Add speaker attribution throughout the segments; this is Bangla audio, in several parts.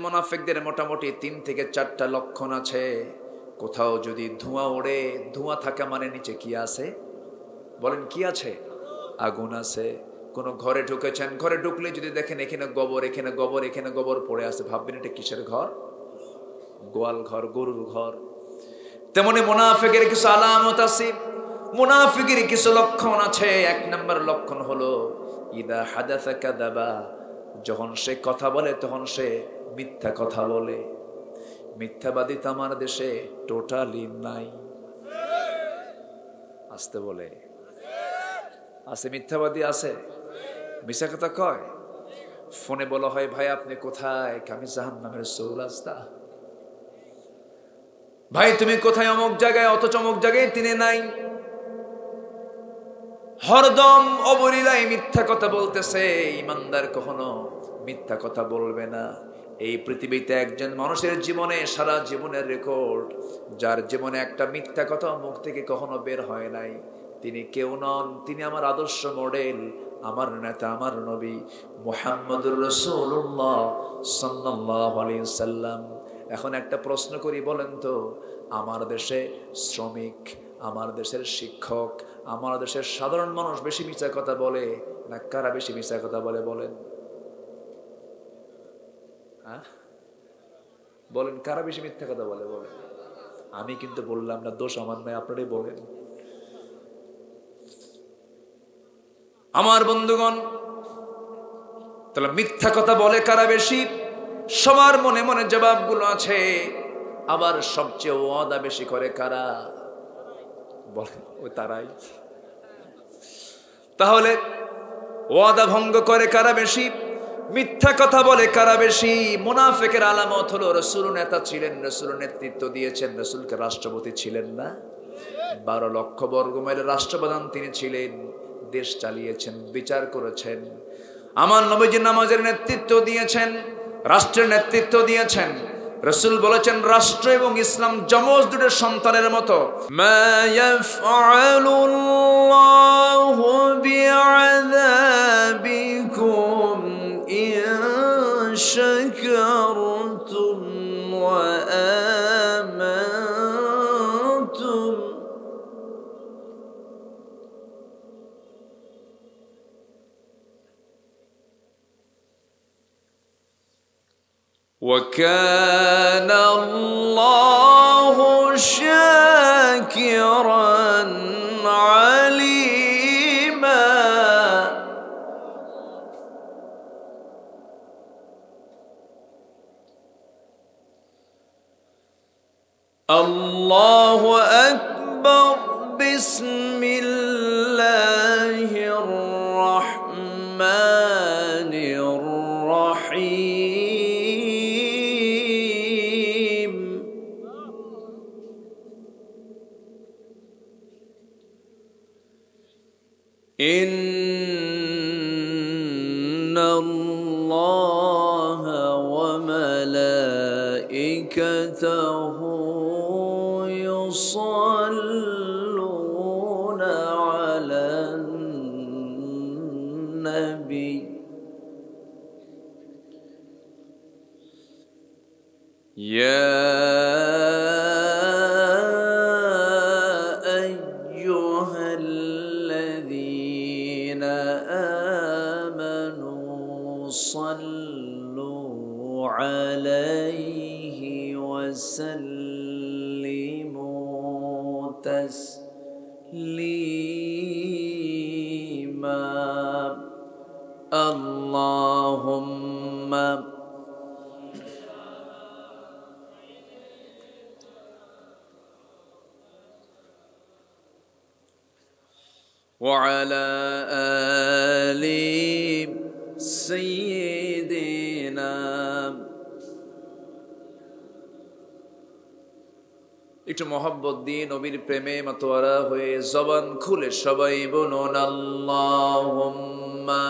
Speaker 1: মুনাফিকদের মোটামুটি 3 থেকে 4টা লক্ষণ আছে। কোথাও যদি ধোঁয়া ওড়ে, ধোঁয়া থাকা মানে নিচে কি আছে? বলেন কি আছে? আগুন আছে। কোন ঘরে ঢুকেছেন, ঘরে ঢুকলে যদি দেখেন এখানে গোবর, এখানে গোবর, এখানে গোবর পড়ে আছে, ভাববেন এটা কিসের ঘর? গোয়াল ঘর, গরুর ঘর। তেমনি মুনাফিকের কিছু আলামত আছে, মুনাফিকের কিছু লক্ষণ আছে। 1 নম্বর লক্ষণ হলো ইদা হাদাসা কাযাবা, যখন সে কথা বলে তখন সে মিথ্যা কথা বলে। মিথ্যাবাদী তো আমার দেশে টোটালি নাই। আসতে বলে আছে, মিথ্যাবাদী আছে, মিথ্যা কথা কয়। ফোনে বলা হয় ভাই আপনি কোথায়? আমি জাহান্নামের চৌরাস্তা। ভাই তুমি কোথায়? অমুক জায়গায়। অথচ অমুক জায়গায় তিনি নাই। হরদম অবলীলায় মিথ্যা কথা বলতেছে। ইমানদার কখনো মিথ্যা কথা বলবে না। এই পৃথিবীতে একজন মানুষের জীবনে, সারা জীবনের রেকর্ড, যার জীবনে একটা মিথ্যা কথা মুখ থেকে কখনো বের হয় নাই, তিনি কেউ নন, তিনি আমার আদর্শ মডেল, আমার নেতা, আমার নবী মুহাম্মদুর রাসূলুল্লাহ সাল্লাল্লাহু আলাইহি ওয়াসাল্লাম। এখন একটা প্রশ্ন করি, বলেন তো, আমার দেশে শ্রমিক, আমার দেশের শিক্ষক, আমার দেশের সাধারণ মানুষ বেশি মিথ্যা কথা বলে না কারা বেশি মিথ্যা কথা বলে? বলেন, হ্যাঁ বলেন, কারা বেশি মিথ্যা কথা বলে? বলেন। আমি কিন্তু বললাম না, দোষ আমার নয়, আপনারাই বলেন। আমার বন্ধুগণ, তাহলে মিথ্যা কথা বলে কারা বেশি? সবার মনে মনে জবাবগুলো আছে। আবার সবচেয়ে ওয়াদা বেশি করে কারা? বলেন, ওই তারাই। তাহলে ওয়াদা ভঙ্গ করে কারা বেশি? মিথ্যা কথা বলে কারা বেশি? মুনাফিকের আলামত হলো রাসূল নেতা ছিলেন, রাসূল নেতৃত্ব দিয়েছেন, রাসূলকে রাষ্ট্রপতি ছিলেন না? 12 লক্ষ বর্গমাইল রাষ্ট্রপ্রধান তিনি ছিলেন, দেশ চালিয়েছেন, বিচার করেছেন। আমার নবীজি নামাজের নেতৃত্ব দিয়েছেন, রাষ্ট্রের নেতৃত্ব দিয়েছেন। রাসূল বলেছেন রাষ্ট্র এবং ইসলাম যমজ দুটো সন্তানের মতো। মা ইয়াফআলুল্লাহু বিআযাবিকুম ইন শাকারতুম ওয়া আমানতুম। وَكَانَ اللَّهُ شَاكِرًا عَلِيمًا। الله أكبر. بسم الله الرحمن الرحيم. إن الله وملائكته يصلون على النبي يا أيها الذين آمنوا صلوا عليه وسلموا تسليما. اللهم وعلى آل سيدنا। একটু মহব্বত দিয়ে নবীর প্রেমে মাতোয়ারা হয়ে জবান খুলে সবাই বলুন আল্লাহুম্মা।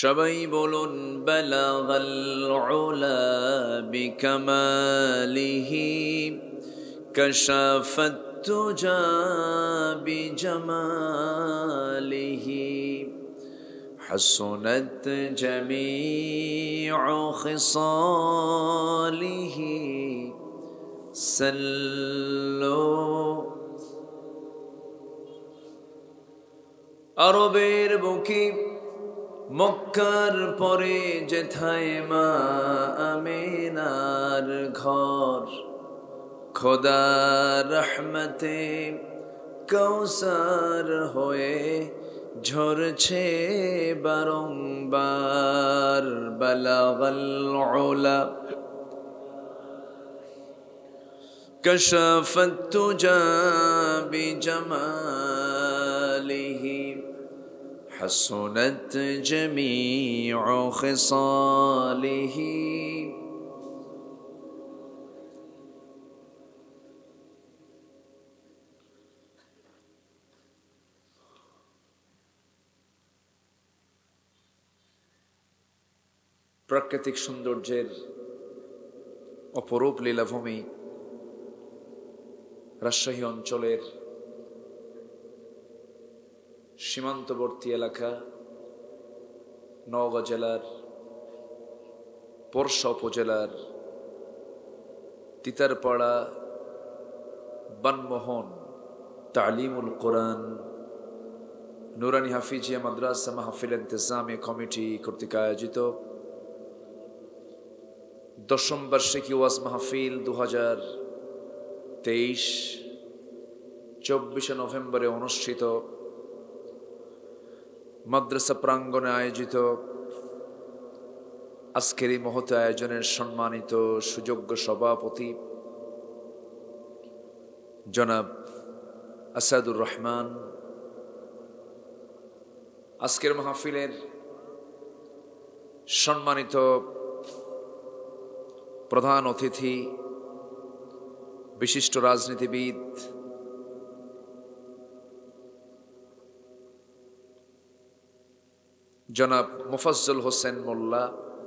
Speaker 1: সবাই বলুন বালাগাল উলা বিকামালিহি কাশাফাত তুজা বিজামালিহি হাসুনাত জামিউ খিসালিহি সাল্লু। আরবের বুকে মক্কার পরে যেথায় মা আমিনার ঘর, খোদার রহমতে কৌসার হয়ে ঝরছে বারংবার। বালাগাল উলা কাশাফাত তুজা বিজামালিহি হাসুনাত জামিউ খিসালিহি। প্রাকৃতিক সৌন্দর্যের অপরূপ লীলাভূমি রাজশাহী অঞ্চলের সীমান্তবর্তী এলাকা নওগাঁ জেলার পরশা উপজেলার তিতারপাড়া বানমোহন তালিমুল কোরআন নুরানি হাফিজিয়া মাদ্রাসা মাহফিল ইন্তেজামী কমিটি কর্তৃক আয়োজিত 10ম বার্ষিকী ওয়াজ মাহফিল 2023 24 নভেম্বরে অনুষ্ঠিত মাদ্রাসা প্রাঙ্গণে আয়োজিত আজকের এই মহৎ আয়োজনের সম্মানিত সুযোগ্য সভাপতি জনাব আসাদুর রহমান, আজকের মাহফিলের সম্মানিত প্রধান অতিথি বিশিষ্ট রাজনীতিবিদ জনাব মুফাজ্জল হোসেন মোল্লা,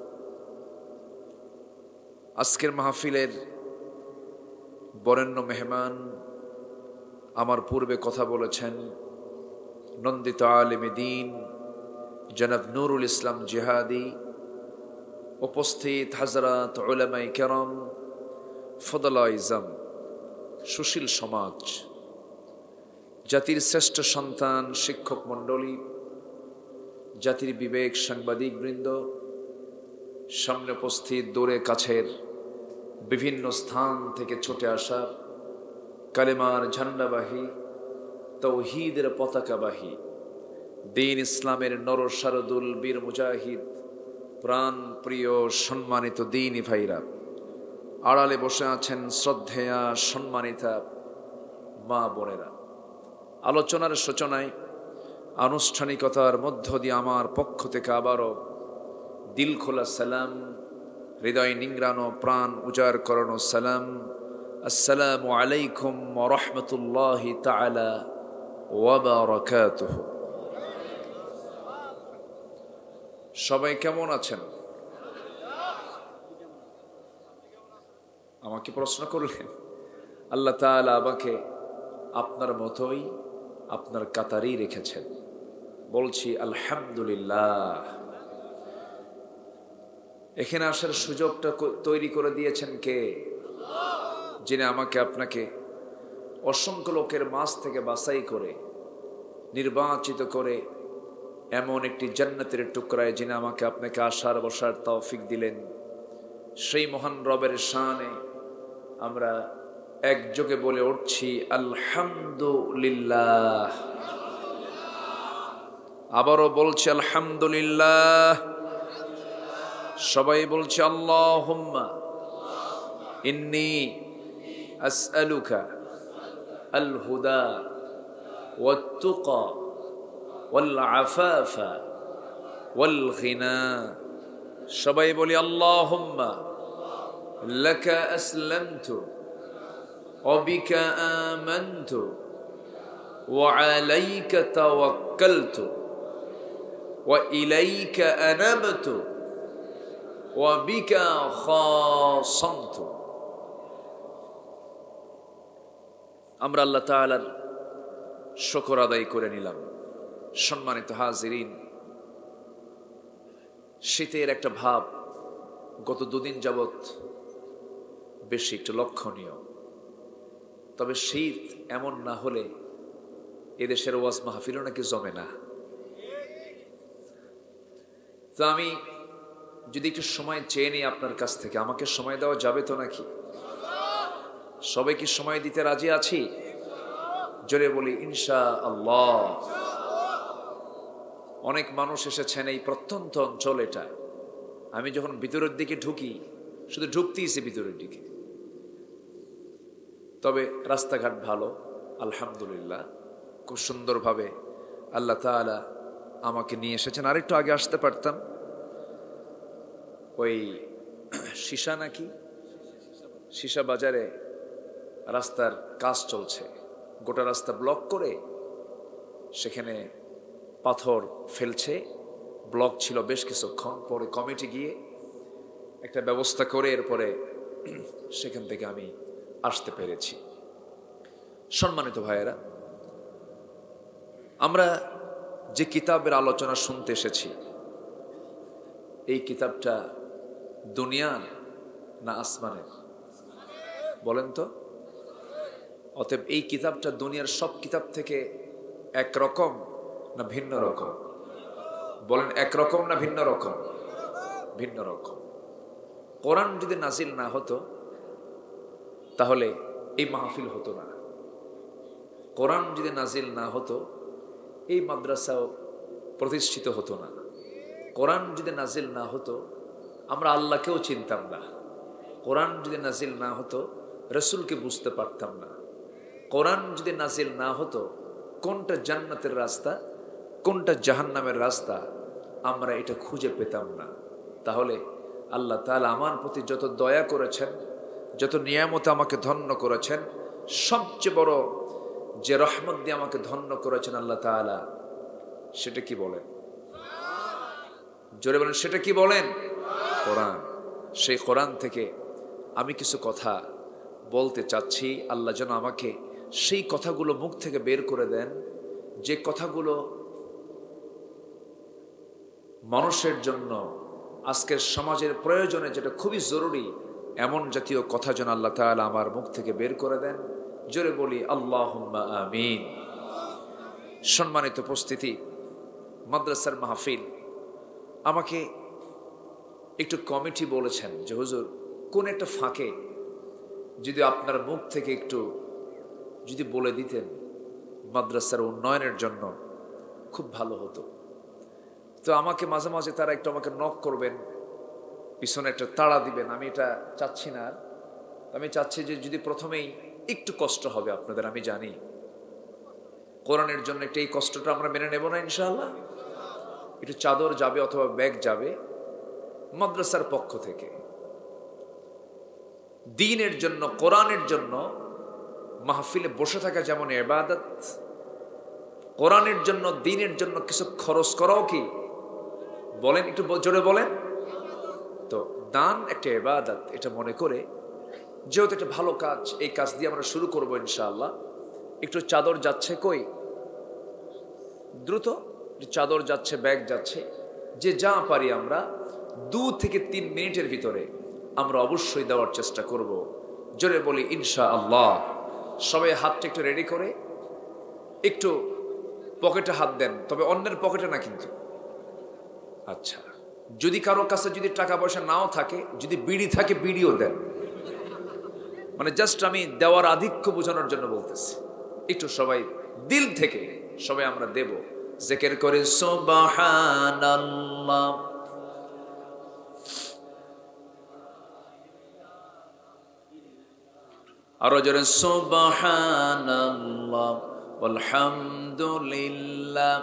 Speaker 1: আজকের মাহফিলের বরেণ্য মেহমান, আমার পূর্বে কথা বলেছেন নন্দিত আলেমে দ্বীন জনাব নুরুল ইসলাম জিহাদি, উপস্থিত হাজরাত উলামায়ে কেরাম, ফদলা ইজম, সুশীল সমাজ, জাতির শ্রেষ্ঠ সন্তান শিক্ষক মণ্ডলী, জাতির বিবেক সাংবাদিক বৃন্দ, সামনে উপস্থিত দূরে কাছের বিভিন্ন স্থান থেকে ছুটে আসা কালেমার ঝান্ডাবাহী, তৌহিদের পতাকাবাহী, দ্বীন ইসলামের নরসারদুল বীর মুজাহিদ, প্রাণ প্রিয় সম্মানিত দ্বীনি ভাইরা, আড়ালে বসে আছেন শ্রদ্ধেয়া সম্মানিতা মা বোনেরা, আলোচনার সূচনায় আনুষ্ঠানিকতার মধ্য দিয়ে আমার পক্ষ থেকে আবারও দিল খোলা সালাম, হৃদয় নিংড়ানো প্রাণ উজাড় করানো সালাম। আসসালামু আলাইকুম ওয়া রাহমাতুল্লাহি তাআলা ওয়া বারাকাতুহু। সবাই কেমন আছেন? আমাকে প্রশ্ন করলেন। আল্লাহ তাআলা আমাকে আপনার মতোই আপনার কাতারেই রেখেছেন, বলছি আলহামদুলিল্লাহ। এখানে আসার সুযোগটা তৈরি করে দিয়েছেন কে? যিনি আমাকে আপনাকে অসংখ্য লোকের মাঝ থেকে বাছাই করে নির্বাচিত করে এমন একটি জান্নাতের টুকরায় যিনি আমাকে আপনাকে আসার বসার তৌফিক দিলেন, সেই মহান রবের শানে আমরা একযোগে বলে উঠছি আলহামদুলিল্লাহ। আবারও বলছি আলহামদুলিল্লাহ। সবাই বলছি আল্লাহুম্মা ইন্নী আসআলুকা আল হুদা ওয়াত তুকা ওয়াল আফাফা ওয়াল গিনা। সবাই বলি আল্লাহুম্মা লাকা আসলামতু ওয়া বিকা আমানতু ওয়া আলাইকা তাওয়াক্কালতু ওয়া ইলাইকা আনাবতু ওয়া বিকা খাসামতু। আমরা আল্লাহ তাআলার শুকর আদায় করে নিলাম। সম্মানিত হাজিরিন, শীতের একটা ভাব গত দুদিন যাবৎ বেশি একটু লক্ষণীয়। তবে শীত এমন না হলে এদেশের ওয়াজ মাহফিলও নাকি জমে না। তো আমি যদি একটু সময় চেয়ে নিই আপনার কাছ থেকে, আমাকে সময় দেওয়া যাবে তো নাকি? সবাই কি সময় দিতে রাজি আছি? জোরে বলি ইনশাআল্লাহ। অনেক মানুষ এসেছেন এই প্রত্যন্ত অঞ্চল। এটা আমি যখন ভিতরের দিকে ঢুকি, শুধু ঢুকতেইছি ভিতরের দিকে। তবে রাস্তাঘাট ভালো, আলহামদুলিল্লাহ, খুব সুন্দরভাবে আল্লাহ তাআলা আমাকে নিয়ে এসেছেন। আরেকটু আগে আসতে পারতাম। ওই সীসা নাকি সীসা বাজারে রাস্তার কাজ চলছে, গোটা রাস্তা ব্লক করে সেখানে পাথর ফেলছে। ব্লক ছিল বেশ কিছুক্ষণ, পরে কমিটি গিয়ে একটা ব্যবস্থা করে এরপরে সেখান থেকে আমি আসতে পেরেছি। সম্মানিত ভাইয়েরা, আমরা যে কিতাবের আলোচনা শুনতে এসেছি, এই কিতাবটা দুনিয়ার না আসমানের? বলেন তো। অতএব এই কিতাবটা দুনিয়ার সব কিতাব থেকে একরকম না ভিন্ন রকম? বলেন একরকম না ভিন্ন রকম? ভিন্ন রকম। কোরআন যদি নাজিল না হতো তাহলে এই মাহফিল হতো না। কোরআন যদি নাজিল না হতো এই মাদ্রাসাও প্রতিষ্ঠিত হতো না। কোরআন যদি নাজিল না হতো আমরা আল্লাহকেও চিনতাম না। কোরআন যদি নাজিল না হতো রসুলকে বুঝতে পারতাম না। কোরআন যদি নাজিল না হতো কোনটা জান্নাতের রাস্তা কোনটা জাহান্নামের রাস্তা আমরা এটা খুঁজে পেতাম না। তাহলে আল্লাহ তাআলা আমার প্রতি যত দয়া করেছেন, যত নিয়ামতে আমাকে ধন্য করেছেন, সবচেয়ে বড় যে রহমত দিয়ে আমাকে ধন্য করেছেন আল্লাহ তাআলা, সেটা কি বলেন? জোরে বলেন, সেটা কি বলেন? কোরআন। সেই কোরআন থেকে আমি কিছু কথা বলতে চাচ্ছি। আল্লাহ যেন আমাকে সেই কথাগুলো মুখ থেকে বের করে দেন, যে কথাগুলো মানুষের জন্য আজকের সমাজের প্রয়োজনে যেটা খুবই জরুরি, এমন জাতীয় কথা যেন আল্লাহ তাআলা আমার মুখ থেকে বের করে দেন। জোরে বলি আল্লাহুম্মা আমিন। সম্মানিত উপস্থিতি, মাদ্রাসার মাহফিল, আমাকে একটু কমিটি বলেছেন যে হুজুর কোন একটা ফাঁকে যদি আপনার মুখ থেকে একটু যদি বলে দিতেন মাদ্রাসার উন্নয়নের জন্য খুব ভালো হতো। তো আমাকে মাঝে মাঝে তারা একটু আমাকে নক করবেন, পিছনে একটা তাড়া দিবেন। আমি এটা চাচ্ছি না। আমি চাচ্ছি যে যদি প্রথমেই একটু কষ্ট হবে আপনাদের, আমি জানি কোরআনের জন্য একটা এই কষ্টটা আমরা মেনে নেব না ইনশাআল্লাহ। একটু চাদর যাবে অথবা ব্যাগ যাবে মাদ্রাসার পক্ষ থেকে। দ্বীনের জন্য, কোরআনের জন্য মাহফিলে বসে থাকা যেমন ইবাদত, কোরআনের জন্য, দ্বীনের জন্য কিছু খরচ করাও কি? বলেন, একটু জোরে বলেন তো। দান একটা ইবাদত, এটা মনে করে যেহেতু একটা ভালো কাজ, এই কাজ দিয়ে আমরা শুরু করবো ইনশাআল্লাহ। একটু চাদর যাচ্ছে, কই দ্রুত চাদর যাচ্ছে, ব্যাগ যাচ্ছে, যে যা পারি আমরা 2 থেকে 3 মিনিটের ভিতরে আমরা অবশ্যই দেওয়ার চেষ্টা করব। জোরে বলি ইনশাআল্লাহ। সবাই হাতটা একটু রেডি করে একটু পকেটে হাত দেন, তবে অন্যের পকেটে না কিন্তু। আচ্ছা, যদি কারো কাছে যদি টাকা পয়সা নাও থাকে, যদি বিড়ি থাকে বিড়িও দেন। মানে জাস্ট আমি দেওয়ার আধিক্য বোঝানোর জন্য বলতেছি। একটু সবাই দিল থেকে সবাই আমরা দেব। জিকির করে সুবহানাল্লাহ, আরো জোরে সুবহানাল্লাহ, আলহামদুলিল্লাহ,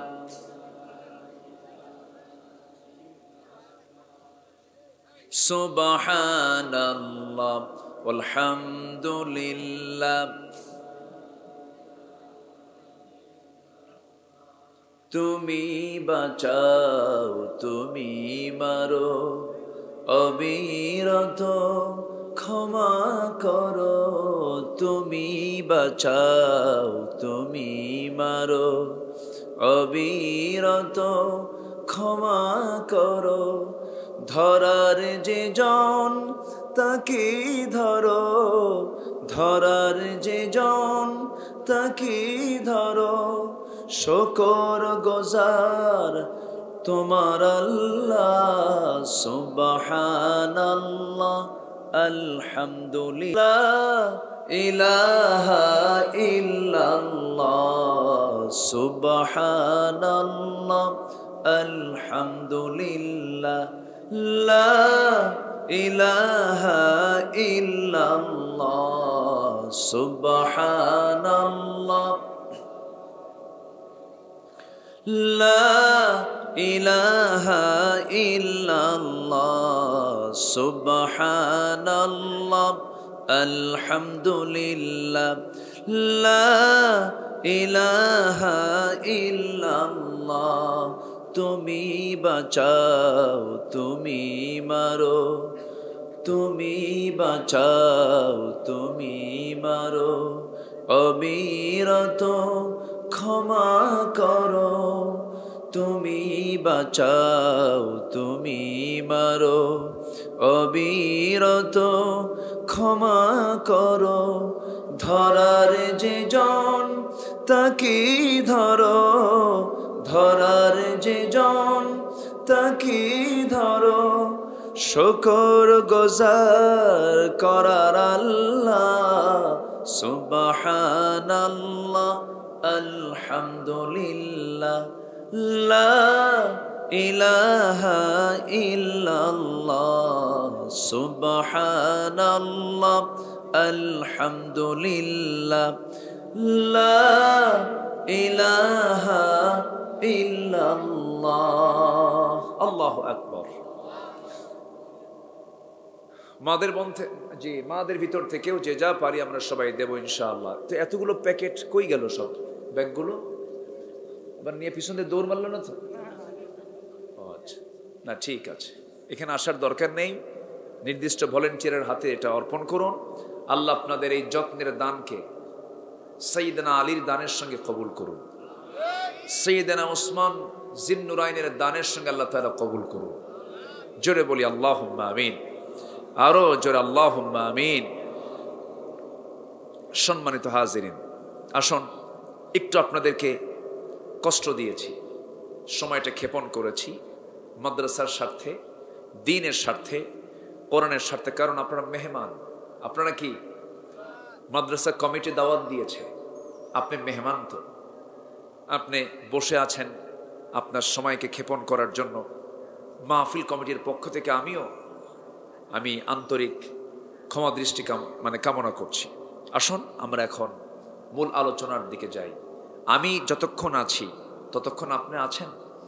Speaker 1: সুবহানাল্লাহ, আলহামদুলিল্লাহ। তুমি বাঁচাও তুমি মারো অবিরত ক্ষমা করো তুমি বাঁচাও তুমি মারো অবিরত ক্ষমা করো ধরার যে জন তাকে ধরো ধরার যে জন তাকে ধরো শুকর গুজার তোমার আল্লাহ সুবহানাল্লাহ আলহামদুলিল্লাহ ইলাহা ইল্লাল্লাহ সুবহানাল্লাহ আলহামদুলিল্লাহ লা ইলাহা ইল্লাল্লাহ সুবহানাল্লাহ লা ইলাহা ইল্লাল্লাহ সুবহানাল্লাহ আলহামদুলিল্লাহ লা ইলাহা ইল্লাল্লাহ তুমি বাঁচাও তুমি মারো তুমি বাঁচাও তুমি মারো অবিরত ক্ষমা করো তুমি বাঁচাও তুমি মারো অবিরত ক্ষমা করো ধরার যে জন তাকে ধরো ধরার যে জন তাকে ধরো শুকর গুজার করার আল্লাহ সুবহানাল্লাহ আলহামদুলিল্লাহ লা ইলাহা ইল্লাল্লাহ সুবহানাল্লাহ আলহামদুলিল্লাহ লা ইলাহা ইল্লাল্লাহ আল্লাহু আকবার মাদের ভিতর থেকেও যে যা পারি আমরা সবাই দেবো ইনশাআল্লাহ। তো এতগুলো প্যাকেট কই গেল সব ব্যাগগুলো আবার নিয়ে পিছনে দৌড় মারল না তো? আচ্ছা না ঠিক আছে, এখানে আসার দরকার নেই, নির্দিষ্ট ভলেন্টিয়ারের হাতে এটা অর্পণ করুন। আল্লাহ আপনাদের এই যত্নের দানকে সাইয়েদনা আলীর দানের সঙ্গে কবুল করুন, সাইয়েদনা ওসমান জিন্নুরাইনের দানের সঙ্গে আল্লাহ তাআলা কবুল করুন। জোরে বলি আল্লাহুম্মা আমিন, আরো জোরে আল্লাহুম্মা আমিন। সম্মানিত হাজিরিন, আসুন একটু আপনাদেরকে কষ্ট দিয়েছি, সময়টা ক্ষেপণ করেছি মাদ্রাসার স্বার্থে, দ্বীনের স্বার্থে, কোরআনের স্বার্থে। কারণ আপনারা মেহমান, আপনারা কি মাদ্রাসা কমিটি দাওয়াত দিয়েছে, আপনি মেহমান। তো আপনি বসে আছেন আপনার সময়কে ক্ষেপণ করার জন্য। মাহফিল কমিটির পক্ষ থেকে আমি আন্তরিক ক্ষমা দৃষ্টি কামনা করছি। আসুন আমরা এখন মূল আলোচনার দিকে যাই। আমি যতক্ষণ আছি ততক্ষণ আপনি আছেন?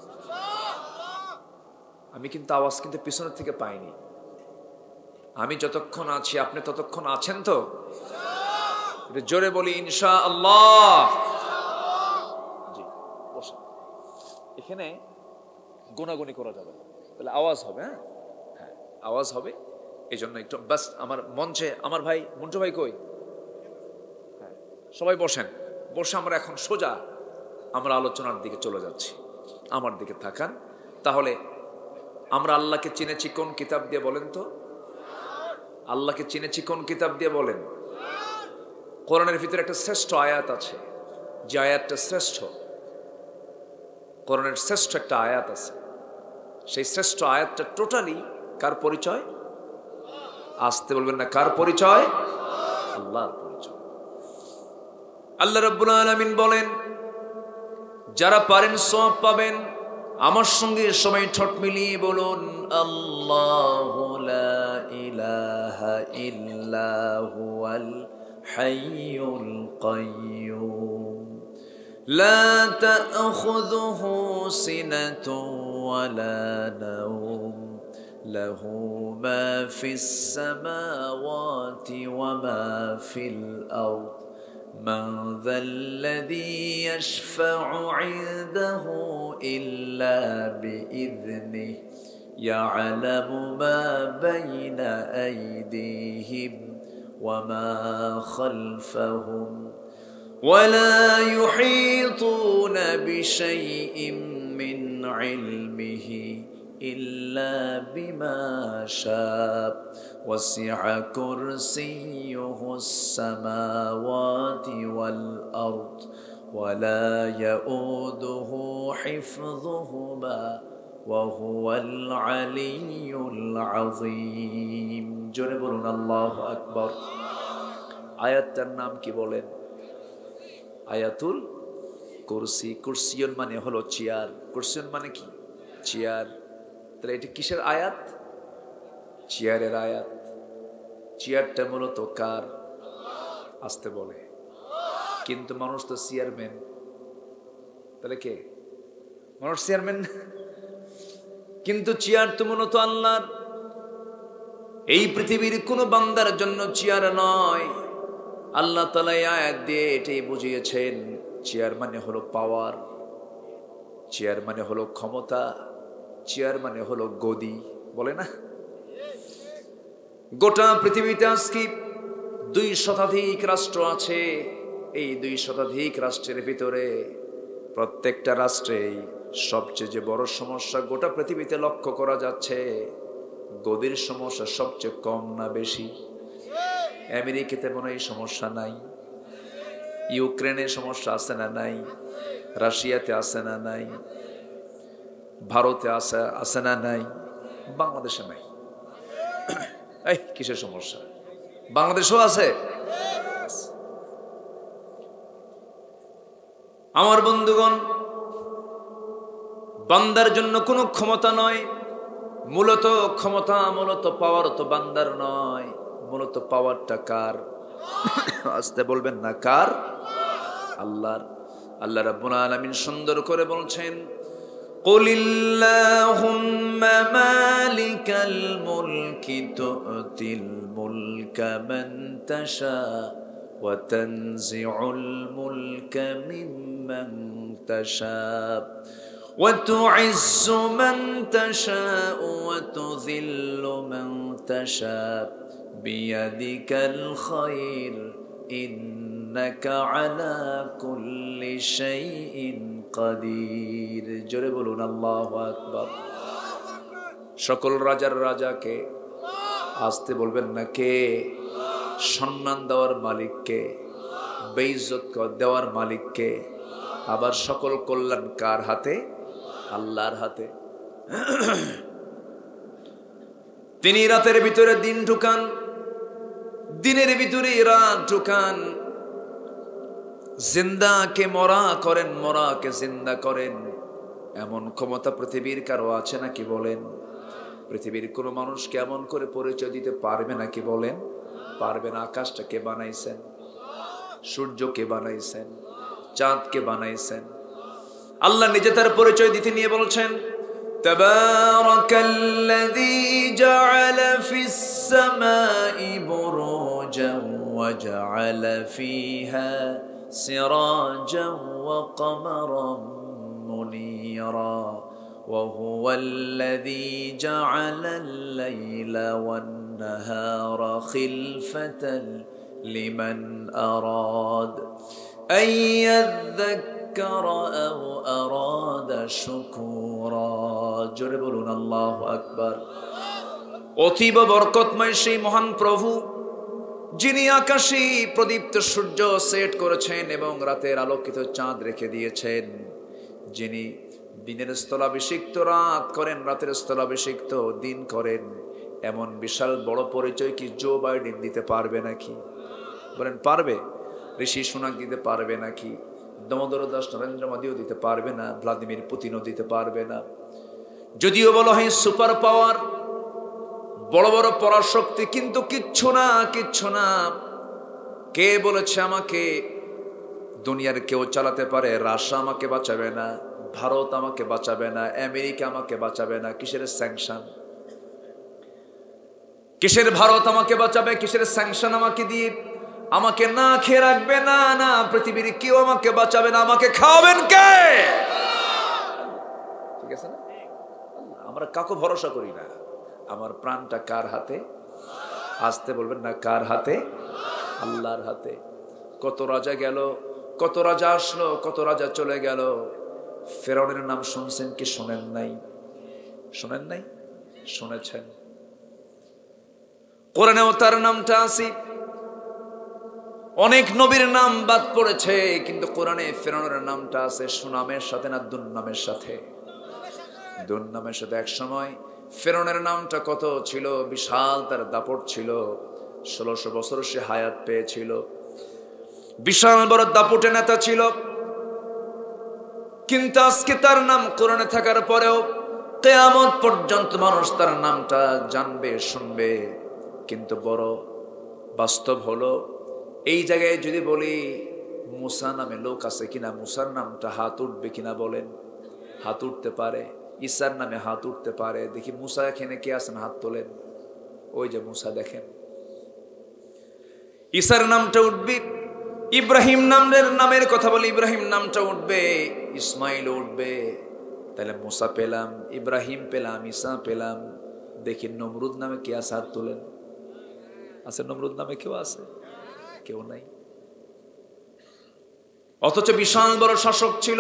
Speaker 1: আমি কিন্তু আওয়াজ কিন্তু পিছনের থেকে পাইনি। আমি যতক্ষণ আছি আপনি ততক্ষণ আছেন তো? জোরে বলি ইনশাআল্লাহ। জি বসুন, এখানে গোনাগুনি করা যাবে না, তাহলে আওয়াজ হবে। হ্যাঁ আওয়াজ হবে, এই জন্য একটু বাস আমার মঞ্চে আমার ভাই মন্টু ভাই কই? হ্যাঁ সবাই বসেন, বসে আমরা এখন সোজা আমরা আলোচনার দিকে চলে যাচ্ছি। আমার দিকে তাকান। তাহলে আমরা আল্লাহকে চিনেছি কোন কিতাব দিয়ে বলেন তো? আল্লাহকে চিনেছি কোন কিতাব দিয়ে বলেন? কোরআনের ভিতরে একটা শ্রেষ্ঠ আয়াত আছে, যে আয়াতটা শ্রেষ্ঠ, কোরআনের শ্রেষ্ঠ একটা আয়াত আছে। সেই শ্রেষ্ঠ আয়াতটা টোটালি কার পরিচয়? আসতে বলবেন না, কার পরিচয়? আল্লাহর পরিচয়। আল্লাহ রাব্বুল আলামিন বলেন, যারা পারেন সওয়াব পাবেন। আমার সঙ্গে সবাই ঠোঁট মিলিয়ে বলুন, আল্লাহু লা ইলাহা ইল্লা হুয়াল হাইয়ুল কাইয়্যুম লা তা'খুযুহু সিনাতুন ওয়ালা নাওম লাহু মা ফিস সামাওয়াতি ওয়া মা ফিল আরদ من ذا الذي يشفع عنده إلا بإذنه يعلم ما بين أيديهم وما خلفهم ولا يحيطون بشيء من علمه إلا بما شاء وسع كرسيه السماوات والأرض ولا يؤوده حفظهما وهو العلي العظيم জোরে বলুন আল্লাহু আকবার। আয়াতটার নাম কি বলেন? আয়াতুল কুরসি। কুরসিয়ন মানে হলো চেয়ার। কুরসিয়ন মানে কি? চেয়ার। তাহলে এটা কিসের আয়াত? চেয়ারের আয়াত। চেয়ারটা মূলত কার? আসতে বলে, কিন্তু মানুষ তো চেয়ারম্যান। তাহলে কে? মানুষ চেয়ারম্যান, কিন্তু চেয়ার তো মূলত আল্লাহর। এই পৃথিবীর কোন বান্দার জন্য চেয়ার নয়। আল্লাহ তাআলা আয়াত দিয়ে এটাই বুঝিয়েছেন, চেয়ার মানে হলো পাওয়ার, চেয়ার মানে হলো ক্ষমতা, চেয়ার মানে হলো গদি, বলে না? গোটা পৃথিবীতে আজকে 2 শতাধিক রাষ্ট্র আছে। এই 2 শতাধিক রাষ্ট্রের ভিতরে প্রত্যেকটা রাষ্ট্রেই সবচেয়ে যে বড় সমস্যা গোটা পৃথিবীতে লক্ষ্য করা যাচ্ছে, গদির সমস্যা সবচেয়ে কম না বেশি? আমেরিকাতে মনে হয় সমস্যা নাই, ইউক্রেনের সমস্যা আছে না নাই, রাশিয়াতে আছে না নাই, ভারতে আছে না নাই, বাংলাদেশে নাই। এই কিসের সমস্যা? বাংলাদেশেও আছে। আমার বন্ধুগণ, বান্দার জন্য কোনো ক্ষমতা নয়, মূলত ক্ষমতা, মূলত পাওয়ার তো বান্দার নয়, মূলত পাওয়ারটা কার? আসতে বলবেন না, কার? আল্লাহর। আল্লাহ রাব্বুল আলামিন সুন্দর করে বলছেন, কুলিল্লাহুম্মা মালিকাল মুলকি তু'তিল মুলকা মান তাশা ওয়া তানজিউল মুলকা মিম্মান তাশা ওয়া তু'ইজ্জু মান তাশা ওয়া তুযিল্লু মান তাশা বিয়াদিকাল খায়র ইন্নাকা আলা কুল্লি শাইইন কাদির। জোরে বলুন আল্লাহু আকবার। সকল রাজার রাজাকে, আসতে বলবেন না, কে? সম্মান দেওয়ার মালিককে, বেইজ্জত দেওয়ার মালিককে। আবার সকল কল্যাণ কার হাতে? আল্লাহর হাতে। তিনি রাতের ভিতরে দিন ঢুকান, দিনের ভিতরে রাত ঢুকান, জিন্দাকে মরা করেন, মরাকে জিন্দা করেন। এমন ক্ষমতা পৃথিবীর কারো আছে নাকি বলেন? পৃথিবীর কোনো মানুষ কেমন করে পরিচয় দিতে পারবে নাকি বলেন? পারবে না। আকাশটাকে বানাইছেন, সূর্যকে বানাইছেন, চাঁদকে বানাইছেন। আল্লাহ নিজে তার পরিচয় দিতে নিয়ে বলছেন, তাবারাকাল্লাযী জাআলা ফিস সামাই বুরুজান ওয়া জাআলা ফিহা সিরাজান ওয়া কমারান মুনীরা ওয়া হুয়াল্লাযী জাআলাল লাইলা ওয়ান নাহারা খিলফাতান লিমান আরাদ আন ইয়াযযাক্কারা আও আরাদা শুকুরা। জোরে বলুন আল্লাহু আকবার। অতীব বরকতময় সেই মহান প্রভু, যিনি আকাশে প্রদীপ্ত সূর্য সেট করেছেন এবং রাতের আলোকিত চাঁদ রেখে দিয়েছেন, যিনি দিনের স্থলাভিষিক্ত রাত করেন, রাতের স্থলাভিষিক্ত দিন করেন, এমন বিশাল বড় পরিচয় কি জো বাইডেন দিতে পারবে নাকি? বলেন পারবে? ঋষি সুনাক দিতে পারবে নাকি? দামোদর দাস নরেন্দ্র মোদীও দিতে পারবে না, ভ্লাদিমির পুতিনও দিতে পারবে না। যদিও বলা হয় সুপার পাওয়ার, বড় বড় পরাশক্তি, কিন্তু কিচ্ছু না, কিচ্ছু না। কে বলেছে আমাকে দুনিয়ার কেউ চালাতে পারে? রাশিয়া আমাকে বাঁচাবে না, ভারত আমাকে বাঁচাবে না, আমেরিকা আমাকে বাঁচাবে না। কিসের স্যাংশন? কিসের ভারত আমাকে বাঁচাবে? কিসের স্যাংশন আমাকে দিয়ে? আমাকে না খেয়ে রাখবে না, না পৃথিবীর কেউ আমাকে বাঁচাবে না, আমাকে খাওয়াবেন কে? ঠিক আছে না? আমরা কাউকে ভরসা করি না। আমার প্রাণটা কার হাতে? আসতে বলবেন না, কার হাতে? আল্লাহর হাতে। কত রাজা গেল, কত রাজা আসলো, কত রাজা চলে গেল। ফেরাউনের নাম শুনছেন কি শোনেন নাই? শোনেন নাই? শুনেছেন। কোরআনেও তার নামটা আছে। অনেক নবীর নাম বাদ পড়েছে, কিন্তু কোরআনে ফেরাউনের নামটা আছে সুনামের সাথে না দুর্নামের সাথে? দুর্নামের সাথে। এক সময় ফেরাউনের নামটা কত ছিল, বিশাল তার দাপট ছিল। 1600 বছর সে হায়াত পেয়েছিল, বিশাল বড় দাপটে নেতা ছিল। কিন্তু আজকে তার নাম কোরআনে থাকার পরেও কিয়ামত পর্যন্ত মানুষ তার নামটা জানবে, শুনবে। কিন্তু বড় বাস্তব হলো, এই জায়গায় যদি বলি মুসা নামে লোক আছে কিনা, মুসার নামটা হাত উঠবে কিনা বলেন? হাত উঠতে পারে। ঈসার নামে হাত উঠতে পারে। দেখি মুসা এখানে কে আছেন, হাত তোলেন। ওই যে মুসা দেখেন। ঈসার নামটা উঠবে। ইব্রাহিম নামের কথা বলি, ইব্রাহিম নামটা উঠবে। ইসমাইল উঠবে। তাহলে মুসা পেলাম, ইব্রাহিম পেলাম, ঈসা পেলাম। দেখি নমরুদ নামে কে আছে, হাত তোলেন। আছে নমরুদ নামে কেউ আছে? কেউ নাই। অথচ বিশাল বড় শাসক ছিল।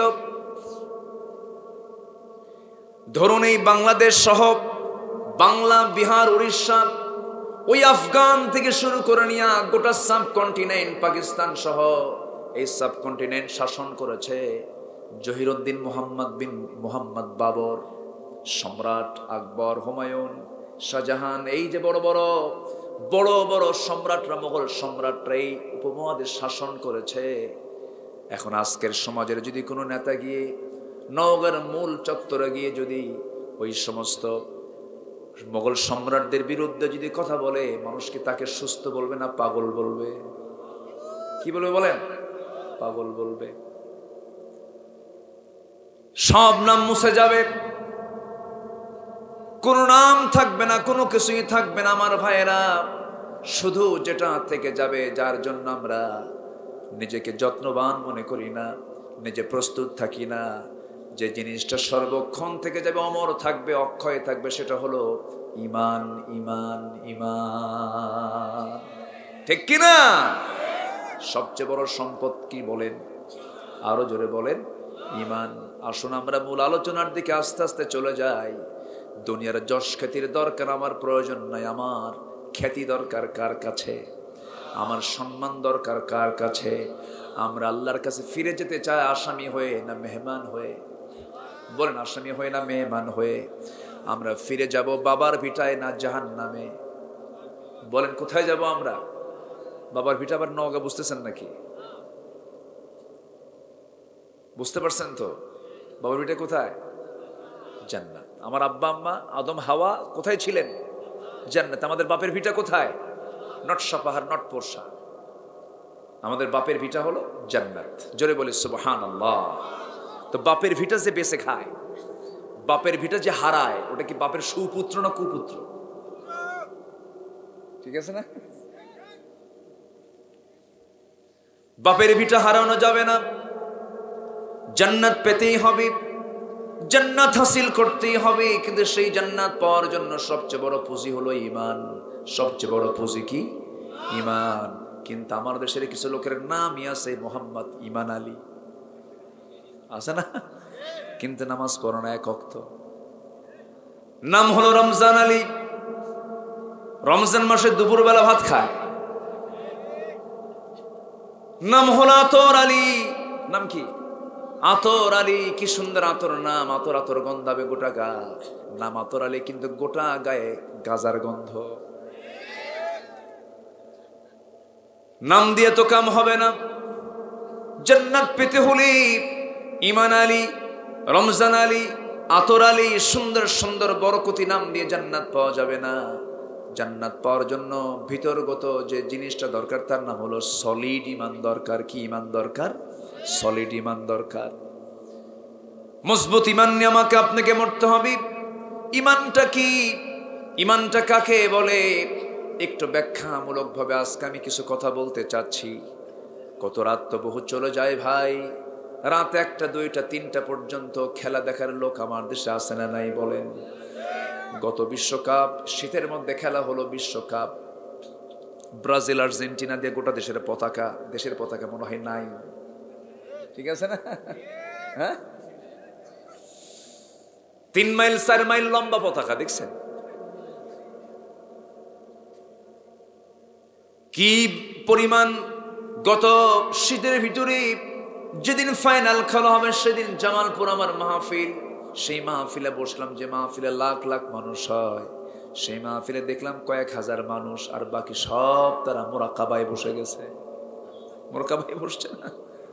Speaker 1: ধরুন এই বাংলাদেশ সহ বাংলা, বিহার, উড়িষ্যা, ওই আফগান থেকে শুরু করে নিয়ে গোটা সাবকন্টিনেন্ট, পাকিস্তান সহ এই সাবকন্টিনেন্ট শাসন করেছে জহিরুদ্দিন মুহাম্মদ বিন মুহাম্মদ বাবর, সম্রাট আকবর, হুমায়ুন, শাহজাহান। এই যে বড় বড় বড় বড় সম্রাটরা, মোগল সম্রাটরা এই উপমহাদেশ শাসন করেছে। এখন আজকের সমাজের যদি কোনো নেতা গিয়ে নওগাঁর মূল চত্বরে গিয়ে যদি ওই সমস্ত মোগল সম্রাটদের বিরুদ্ধে যদি কথা বলে, মানুষ কি তাকে সুস্থ বলবে না পাগল বলবে? কি বলবে বলেন? পাগল বলবে। সব নাম মুছে যাবে, কোন নাম থাকবে না, কোনো কিছুই থাকবে না। আমার ভাইয়েরা, শুধু যেটা থেকে যাবে, যার জন্য আমরা নিজেকে যত্নবান মনে করি না, নিজে প্রস্তুত থাকি না, যে জিনিসটা সর্বক্ষণ থেকে যাবে, অমর থাকবে, অক্ষয় থাকবে, সেটা হলো ঈমান। ঈমান, ঈমান, ঠিক কি না? সবচেয়ে বড় সম্পদ কি বলেন? আরো জোরে বলেন, ঈমান। আসুন আমরা মূল আলোচনার দিকে আস্তে আস্তে চলে যাই। দুনিয়ার যশ খ্যাতির দরকার আমার প্রয়োজন নাই। আমার খ্যাতি দরকার কার কাছে? আমার সম্মান দরকার কার কাছে? আমরা আল্লাহর কাছে ফিরে যেতে চাই আসামি হয়ে না মেহমান হয়ে? বলেন, আসামি হয়ে না মেহমান হয়ে? আমরা ফিরে যাব বাবার ভিটায় না জাহান্নামে? বলেন, কোথায় যাব আমরা? বাবার ভিটা আবার নওগাঁ, বুঝতেছেন নাকি? বুঝতে পারছেন তো? বাবার ভিটা কোথায়? জান্নাত। আমার আব্বা আম্মা আদম হাওয়া কোথায় ছিলেন? জান্নাত। আমাদের বাপের ভিটা কোথায়? Not Sapahar, not Porsha. আমাদের বাপের ভিটা হলো জান্নাত। জোরে বলি সুবহানাল্লাহ। তো বাপের ভিটা যে বেঁচে খায়, বাপের ভিটা যে হারায়, ওটা কি বাপের সুপুত্র না কুপুত্র? ঠিক আছে না? বাপের ভিটা হারানো যাবে না। জান্নাত পেতেই হবে, জান্নাত হাসিল করতেই হবে। কিন্তু সেই জান্নাত পাওয়ার জন্য সবচেয়ে বড় পুঁজি হলো ঈমান। সবচেয়ে বড় পুঁজি কি? ঈমান। কিন্তু আমার দেশের কিছু লোকের নামই আছে মোহাম্মদ ঈমান আলী, আছে না? কিন্তু নামাজ পড়ে না এক ওয়াক্ত। নাম হলো রমজান আলী, রমজান মাসে দুপুরবেলা ভাত খায়। নাম হলো আতর আলী। নাম কি? আতর আলী। কি সুন্দর আতর নাম। আতর, আতর গন্ধাবে গোটা গা। নাম আতর আলী, কিন্তু গোটা গায়ে গাজার গন্ধ। নাম দিয়ে তো কাম হবে না। জান্নাত পেতে হলে ঈমান আলী, রমজান আলী, আতর আলী, সুন্দর সুন্দর বরকতি নাম দিয়ে জান্নাত পাওয়া যাবে না। জান্নাত পাওয়ার জন্য ভিতরগত যে জিনিসটা দরকার, তার নাম হলো সলিড ঈমান দরকার। কি ঈমান দরকার? সলিড ঈমান দরকার। মজবুত ঈমান নিয়ে আমাকে আপনাকে মরতে হবে। ঈমানটা কি? ঈমানটা কাকে বলে? একটু ব্যাখ্যামূলকভাবে আজকে আমি কিছু কথা বলতে চাচ্ছি। কত রাত তো বহু চলে যায় ভাই, রাত 1টা 2টা 3টা পর্যন্ত খেলা দেখার লোক আমার দেশে আছে না নাই বলেন? গত বিশ্বকাপ শীতের মধ্যে খেলা হলো বিশ্বকাপ, ব্রাজিল আর্জেন্টিনা দিয়ে গোটা দেশের পতাকা মনে হয় নাই, ঠিক আছে না? হ্যাঁ, 3 মাইল 4 মাইল লম্বা পতাকা দেখছেন? কি পরিমাণ! গত শীতের ভিতরে যেদিন ফাইনাল খেলা হবে সেদিন জামালপুর আমার মাহফিল, সেই মাহফিলে বসলাম, যে মাহফিলে লাখ লাখ মানুষ হয়, সেই মাহফিলে দেখলাম কয়েক হাজার মানুষ, আর বাকি সব তারা মোরাকাবায় বসে গেছে। মোরাকাবায় বসছে না।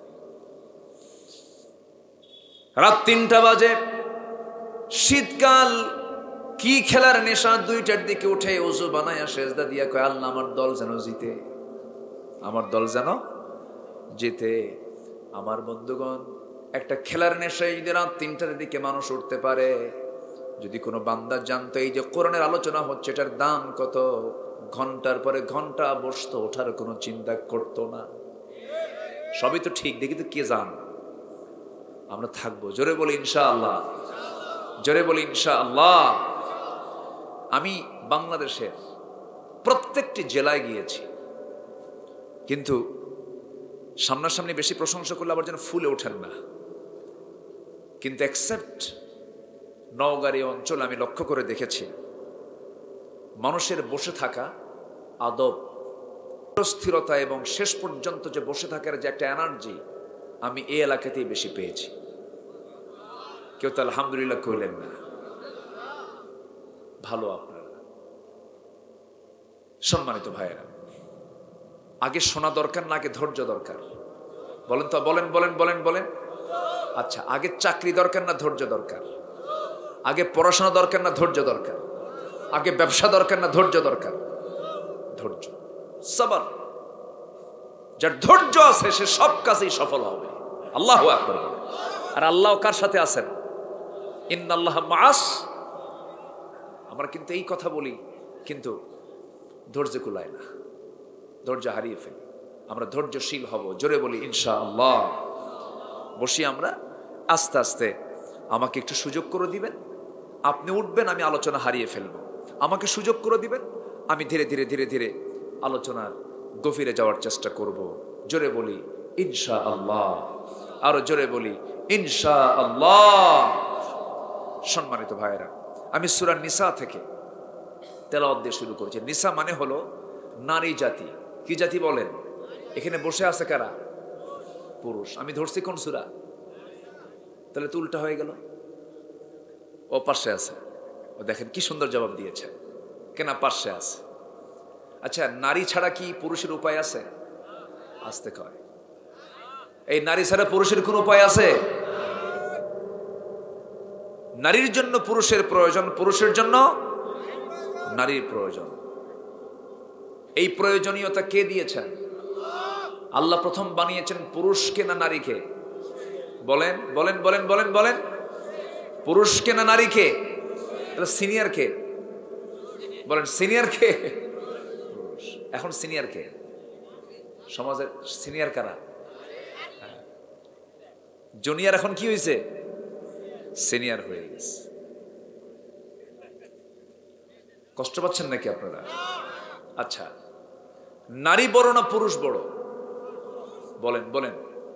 Speaker 1: রাত 3টা বাজে, শীতকাল, কি খেলার নেশা! 2টার দিকে উঠে ওযু বানায়া সেজদা দিয়া কয়, আল্লাহ আমার দল যেন জিতে, আমার দল যেন জিতে। আমার বন্ধুগণ, একটা খেলার নেশায় যদি রাত 3টার দিকে মানুষ উঠতে পারে, যদি কোনো বান্দা জানতো এই যে কোরআনের আলোচনা হচ্ছে এটার দাম কত, ঘন্টার পরে ঘন্টা বসতো, ওঠার কোনো চিন্তা করতো না। সবই তো ঠিক, দেখি তো কে জান। আমরা থাকবো, জোরে বলি ইনশাআল্লাহ, জোরে বলি ইনশাআল্লাহ। আমি বাংলাদেশের প্রত্যেকটি জেলায় গিয়েছি, কিন্তু সামনাসামনি বেশি প্রশংসা করলে আবার যেন ফুলে ওঠেন না, কিন্তু এক্সেপ্ট নওগাঁর এই অঞ্চল আমি লক্ষ্য করে দেখেছি মানুষের বসে থাকা আদব, স্থিরতা এবং শেষ পর্যন্ত যে বসে থাকার যে একটা এনার্জি আমি এই এলাকাতেই বেশি পেয়েছি। কেউ তো আলহামদুলিল্লাহ কইলেন না। ভালো আপনারা সম্মানিত ভাইয়েরা, আগে শোনা দরকার না আগে ধৈর্য দরকার? বলেন তো, বলেন বলেন বলেন বলেন। আচ্ছা, আগে চাকরি দরকার না ধৈর্য দরকার? আগে পড়াশোনা দরকার না ধৈর্য দরকার? আগে ব্যবসা দরকার না ধৈর্য দরকার? ধৈর্য, সবর। যার ধৈর্য আছে সে সব কাজেই সফল হবে। আল্লাহু আকবার। আর আল্লাহ কার সাথে আছেন? ইন্নাল্লাহ মাআস। আমরা কিন্তু এই কথা বলি, কিন্তু ধৈর্য কুলায় না, ধৈর্য হারিয়ে ফেলি। আমরা ধৈর্যশীল হব, জোরে বলি ইনশাআল্লাহ। বসি আমরা, আস্তে আস্তে আমাকে একটু সুযোগ করে দিবেন, আপনি উঠবেন, আমি আলোচনা হারিয়ে ফেলবো। আমাকে সুযোগ করে দিবেন, আমি ধীরে ধীরে ধীরে ধীরে আলোচনার গভীরে যাওয়ার চেষ্টা করব। জোরে বলি ইনশাআল্লাহ, আরো জোরে বলি ইনশাআল্লাহ। সম্মানিত ভাইয়েরা, আমি সূরা নিসা থেকে তেলাওয়াত দিয়ে শুরু করেছি। নিসা মানে হলো নারী জাতি। কি জাতি বলেন? এখানে বসে আছে কারা? পুরুষ। আমি ধরছি কোন সূরা? তাহলে তো উল্টা হয়ে গেল। ও পাশে আছে, ও দেখেন কি সুন্দর জবাব দিয়েছে, কেনা পাশে আছে। আচ্ছা, নারী ছাড়া কি পুরুষের উপায় আছে? আসতে কয়, এই নারী ছাড়া পুরুষের কোন উপায় আছে? নারীর জন্য পুরুষের প্রয়োজন, পুরুষের জন্য নারীর প্রয়োজন। এই প্রয়োজনীয়তা কে দিয়েছেন? আল্লাহ প্রথম বানিয়েছেন পুরুষকে না নারীকে? বলেন বলেন বলেন বলেন বলেন। পুরুষকে না নারীকে? সিনিয়র কে? বলেন সিনিয়র কে? পুরুষ। এখন সিনিয়র কে? সমাজের সিনিয়র কারা? জুনিয়র এখন কি হয়েছে? সিনিয়র হয়ে গেছে। কষ্ট পাচ্ছেন নাকি আপনারা? আচ্ছা, নারী বড় না পুরুষ বড়? বলেন বলেন।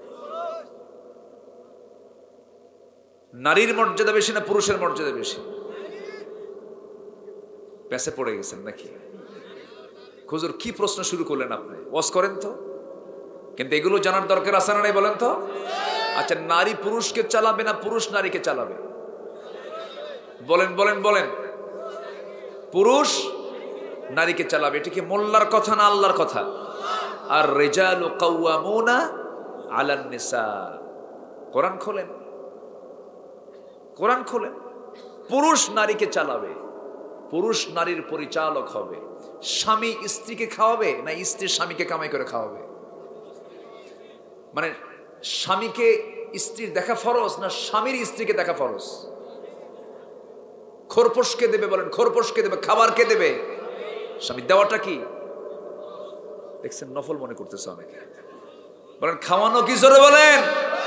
Speaker 1: নারীর মর্যাদা বেশি না পুরুষের মর্যাদা বেশি? পেছে পড়ে গেছেন নাকি? হুজুর কি প্রশ্ন শুরু করলেন আপনি? ওয়াজ করেন তো, কিন্তু এগুলো জানার দরকার আছে না নাই বলেন তো? আচ্ছা, নারী পুরুষকে চালাবে না পুরুষ নারীকে চালাবে? বলেন বলেন বলেন। পুরুষ নারীকে চালাবে। এটা কি মোল্লার কথা না আল্লাহর কথা? আর রিজালু কাওয়ামুনা আলান নিসা। কোরআন খোলেন, কোরআন খোলেন। পুরুষ নারীকে চালাবে, পুরুষ নারীর পরিচালক হবে। স্বামী স্ত্রীকে খাওয়াবে না স্ত্রী স্বামীকে কামাই করে খাওয়াবে? মানে স্বামীকে স্ত্রীর দেখা ফরজ না স্বামীর স্ত্রীকে দেখা ফরজ? খোরপোশ কে দেবে বলেন? খোরপোশ কে দেবে? খাবার কে দেবে? স্বামী দেওয়াটা কি দেখছেন নফল মনে করতেছে অনেকে। বলেন খাওয়ানো কি, জোরে বলেন।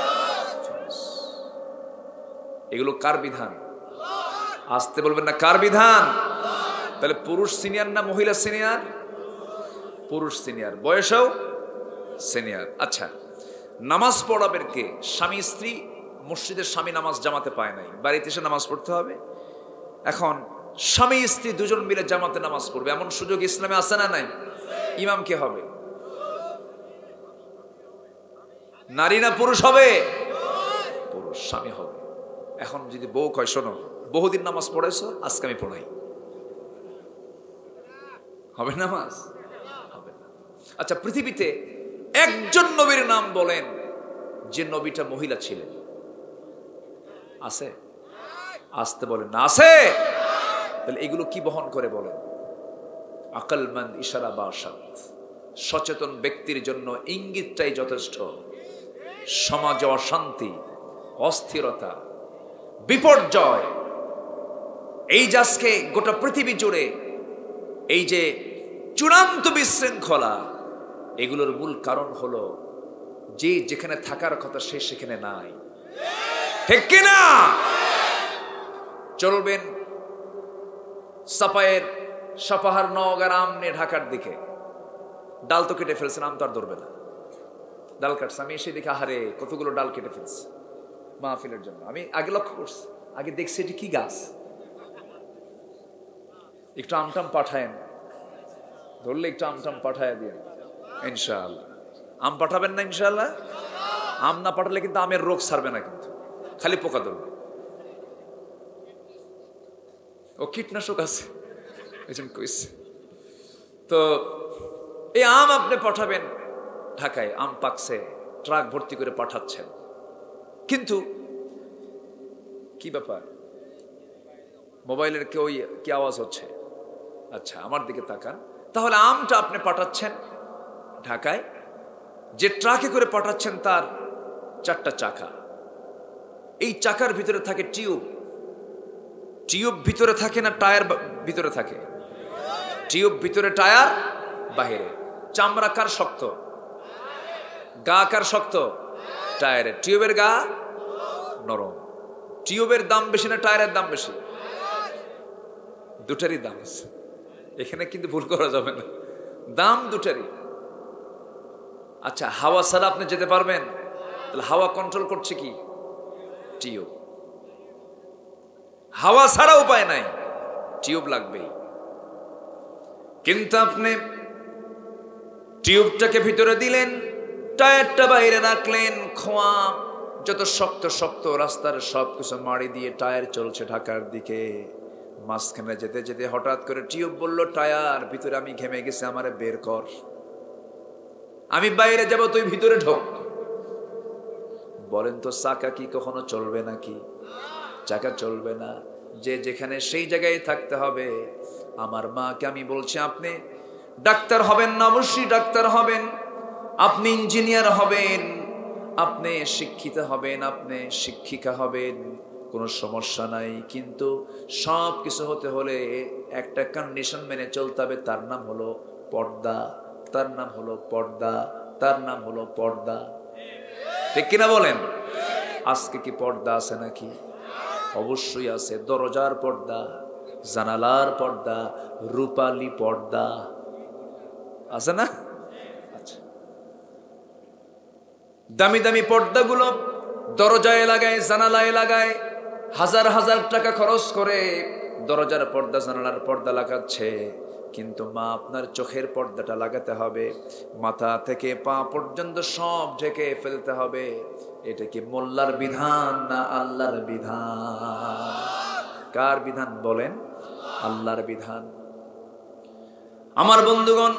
Speaker 1: এগুলো কার বিধান? আসতে বলবেন না, কার বিধান? তাহলে পুরুষ সিনিয়র না মহিলা সিনিয়র? পুরুষ সিনিয়র, বয়সেও সিনিয়র। আচ্ছা, নামাজ পড়াবেন কে? স্বামী স্ত্রী, মসজিদের স্বামী নামাজ জামাতে পায় নাই, বাড়িতে এসে নামাজ পড়তে হবে। এখন স্বামী স্ত্রী দুজন মিলে জামাতে নামাজ পড়বে, এমন সুযোগ ইসলামে আছে না নাই? ইমাম কে হবে? নারী না পুরুষ হবে? পুরুষ, স্বামী হবে। এখন যদি বউ কয় শোনো বহুদিন নামাজ পড়াইছো, আজকে আমি পড়াই, হবে নামাজ? হবে না। আচ্ছা, পৃথিবীতে একজন নবীর নাম বলেন যে নবীটা মহিলা ছিলেন, আছে? আসতে বলেন না, আছে? তাহলে এগুলো কি বহন করে বলেন? আকলমন্দ ইশারা বাসাত, সচেতন ব্যক্তির জন্য ইঙ্গিতটাই যথেষ্ট। সমাজে অশান্তি, অস্থিরতা, বিপর্যয়, এই যে আজকে গোটা পৃথিবী জুড়ে এই যে চূড়ান্ত বিশৃঙ্খলা, এগুলোর মূল কারণ হলো যে যেখানে থাকার কথা সে সেখানে নাই। ঠিক কিনা? চলবেন সাপাহার নওগাঁর আমনে ঢাকার দিকে, ডাল তো কেটে ফেলছেন, আম তো আর ধরবে না, ডাল কাটছে। আমি এসে দেখি আহারে কতগুলো ডাল কেটে ফেলছে মাহফিলের জন্য। আমি আগে লক্ষ্য করছি, আগে দেখছি এটি কি গাছ, একটু আমটাম পাঠায়েন, ধরলে একটু আমটাম পাঠায় দিয়ে ইনশাআল্লাহ। আম পাঠাবেন না ইনশাআল্লাহ? আম না পাঠালে কিন্তু আমের রোগ সারবে না, কিন্তু খালি পোকা ধরবে। ও কীটনাশক আছে কইছে তো। এই আম আপনি পাঠাবেন ঢাকায়, আম পাকছে, ট্রাক ভর্তি করে পাঠাচ্ছেন, কিন্তু কি ব্যাপার? মোবাইলের কি আওয়াজ হচ্ছে? আচ্ছা, আমার দিকে তাকান। তাহলে আমটা আপনি পাঠাচ্ছেন ঢাকায়, যে ট্রাকে করে পাঠাচ্ছেন তার 4টা চাকা। এই চাকার ভিতরে থাকে টিউব। টিউব ভিতরে থাকে না টায়ার ভিতরে থাকে? টিউব ভিতরে, টায়ার বাহিরে। চামড়া কার শক্ত? গা কার শক্ত? টায়ারের। টিউবের গা নরম। টিউবের দাম বেশি না টায়ারের দাম বেশি? দুটারই দাম আছে, এখানে কিন্তু ভুল করা যাবে না, দাম দুটারই। আচ্ছা, হাওয়া ছাড়া আপনি যেতে পারবেন? তাহলে হাওয়া কন্ট্রোল করছে কি? টিউব। হাওয়া ছাড়া উপায় নাই, টিউব লাগবেই। কিন্তু আপনি টিউবটাকে ভিতরে দিলেন, টায়ারটা বাইরে রাখলেন, খোয়া যত শক্ত শক্ত রাস্তার সবকিছু মারি দিয়ে টায়ার চলছে ঢাকার দিকে। মাঝখানে যেতে যেতে হঠাৎ করে টিউব বলল, টায়ার ভিতরে আমি ঘেমে গেছি, আমারে বের কর, আমি বাইরে যাব, তুই ভিতরে ঢোক। বলেন তো চাকা কি কখনো চলবে নাকি? চাকা চলবে না, যে যেখানে সেই জায়গায় থাকতে হবে। আমার মাকে আমি বলছি, আপনি ডাক্তার হবেন না? অবশ্যই ডাক্তার হবেন। আপনি ইঞ্জিনিয়ার হবেন, আপনি শিক্ষিত হবেন, আপনি শিক্ষিকা হবেন, কোনো সমস্যা নাই। কিন্তু সব কিছু হতে হলে একটা কন্ডিশন মেনে চলতে হবে, তার নাম হলো পর্দা, তার নাম হলো পর্দা, তার নাম হলো পর্দা। ঠিক কিনা বলেন? আজকে কি পর্দা আছে নাকি? অবশ্যই আছে। দরজার পর্দা, জানালার পর্দা, রূপালী পর্দা আছে না? আচ্ছা, দামি দামি পর্দাগুলো দরজায় লাগায়, জানালায় লাগায়, হাজার হাজার টাকা খরচ করে দরজার পর্দা, জানালার পর্দা লাগাচ্ছে। কিন্তু মা, আপনার চোখের পর্দাটা লাগাতে হবে, মাথা থেকে পা পর্যন্ত সব ঢেকে ফেলতে হবে। এটা কি মোল্লার বিধান না আল্লাহর বিধান? কার বিধান বলেন? আল্লাহর বিধান। আমার বন্ধুগণ,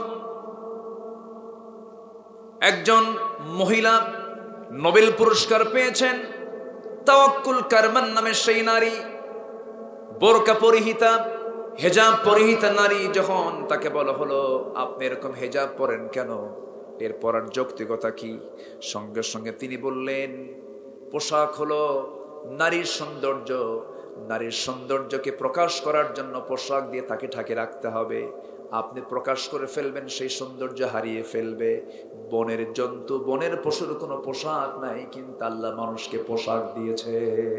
Speaker 1: একজন মহিলা নোবেল পুরস্কার পেয়েছেন, তাওয়াক্কুল কারমান নামে সেই নারী, বোরকা পরিহিতা, হেজাব পরিহিতা নারী। যখন তাকে বলা হলো, আপনি এরকম হেজাব পরেন কেন, এর পরার যৌক্তিকতা কি? সঙ্গে সঙ্গে তিনি বললেন, পোশাক হলো নারীর সৌন্দর্য, নারীর সৌন্দর্যকে প্রকাশ করার জন্য পোশাক দিয়ে তাকে ঢাকে রাখতে হবে। আপনি প্রকাশ করে ফেলবেন, সেই সৌন্দর্য হারিয়ে ফেলবে। বনের জন্তু, বনের পশুর কোনো পোশাক নাই, কিন্তু আল্লাহ মানুষকে পোশাক দিয়েছে।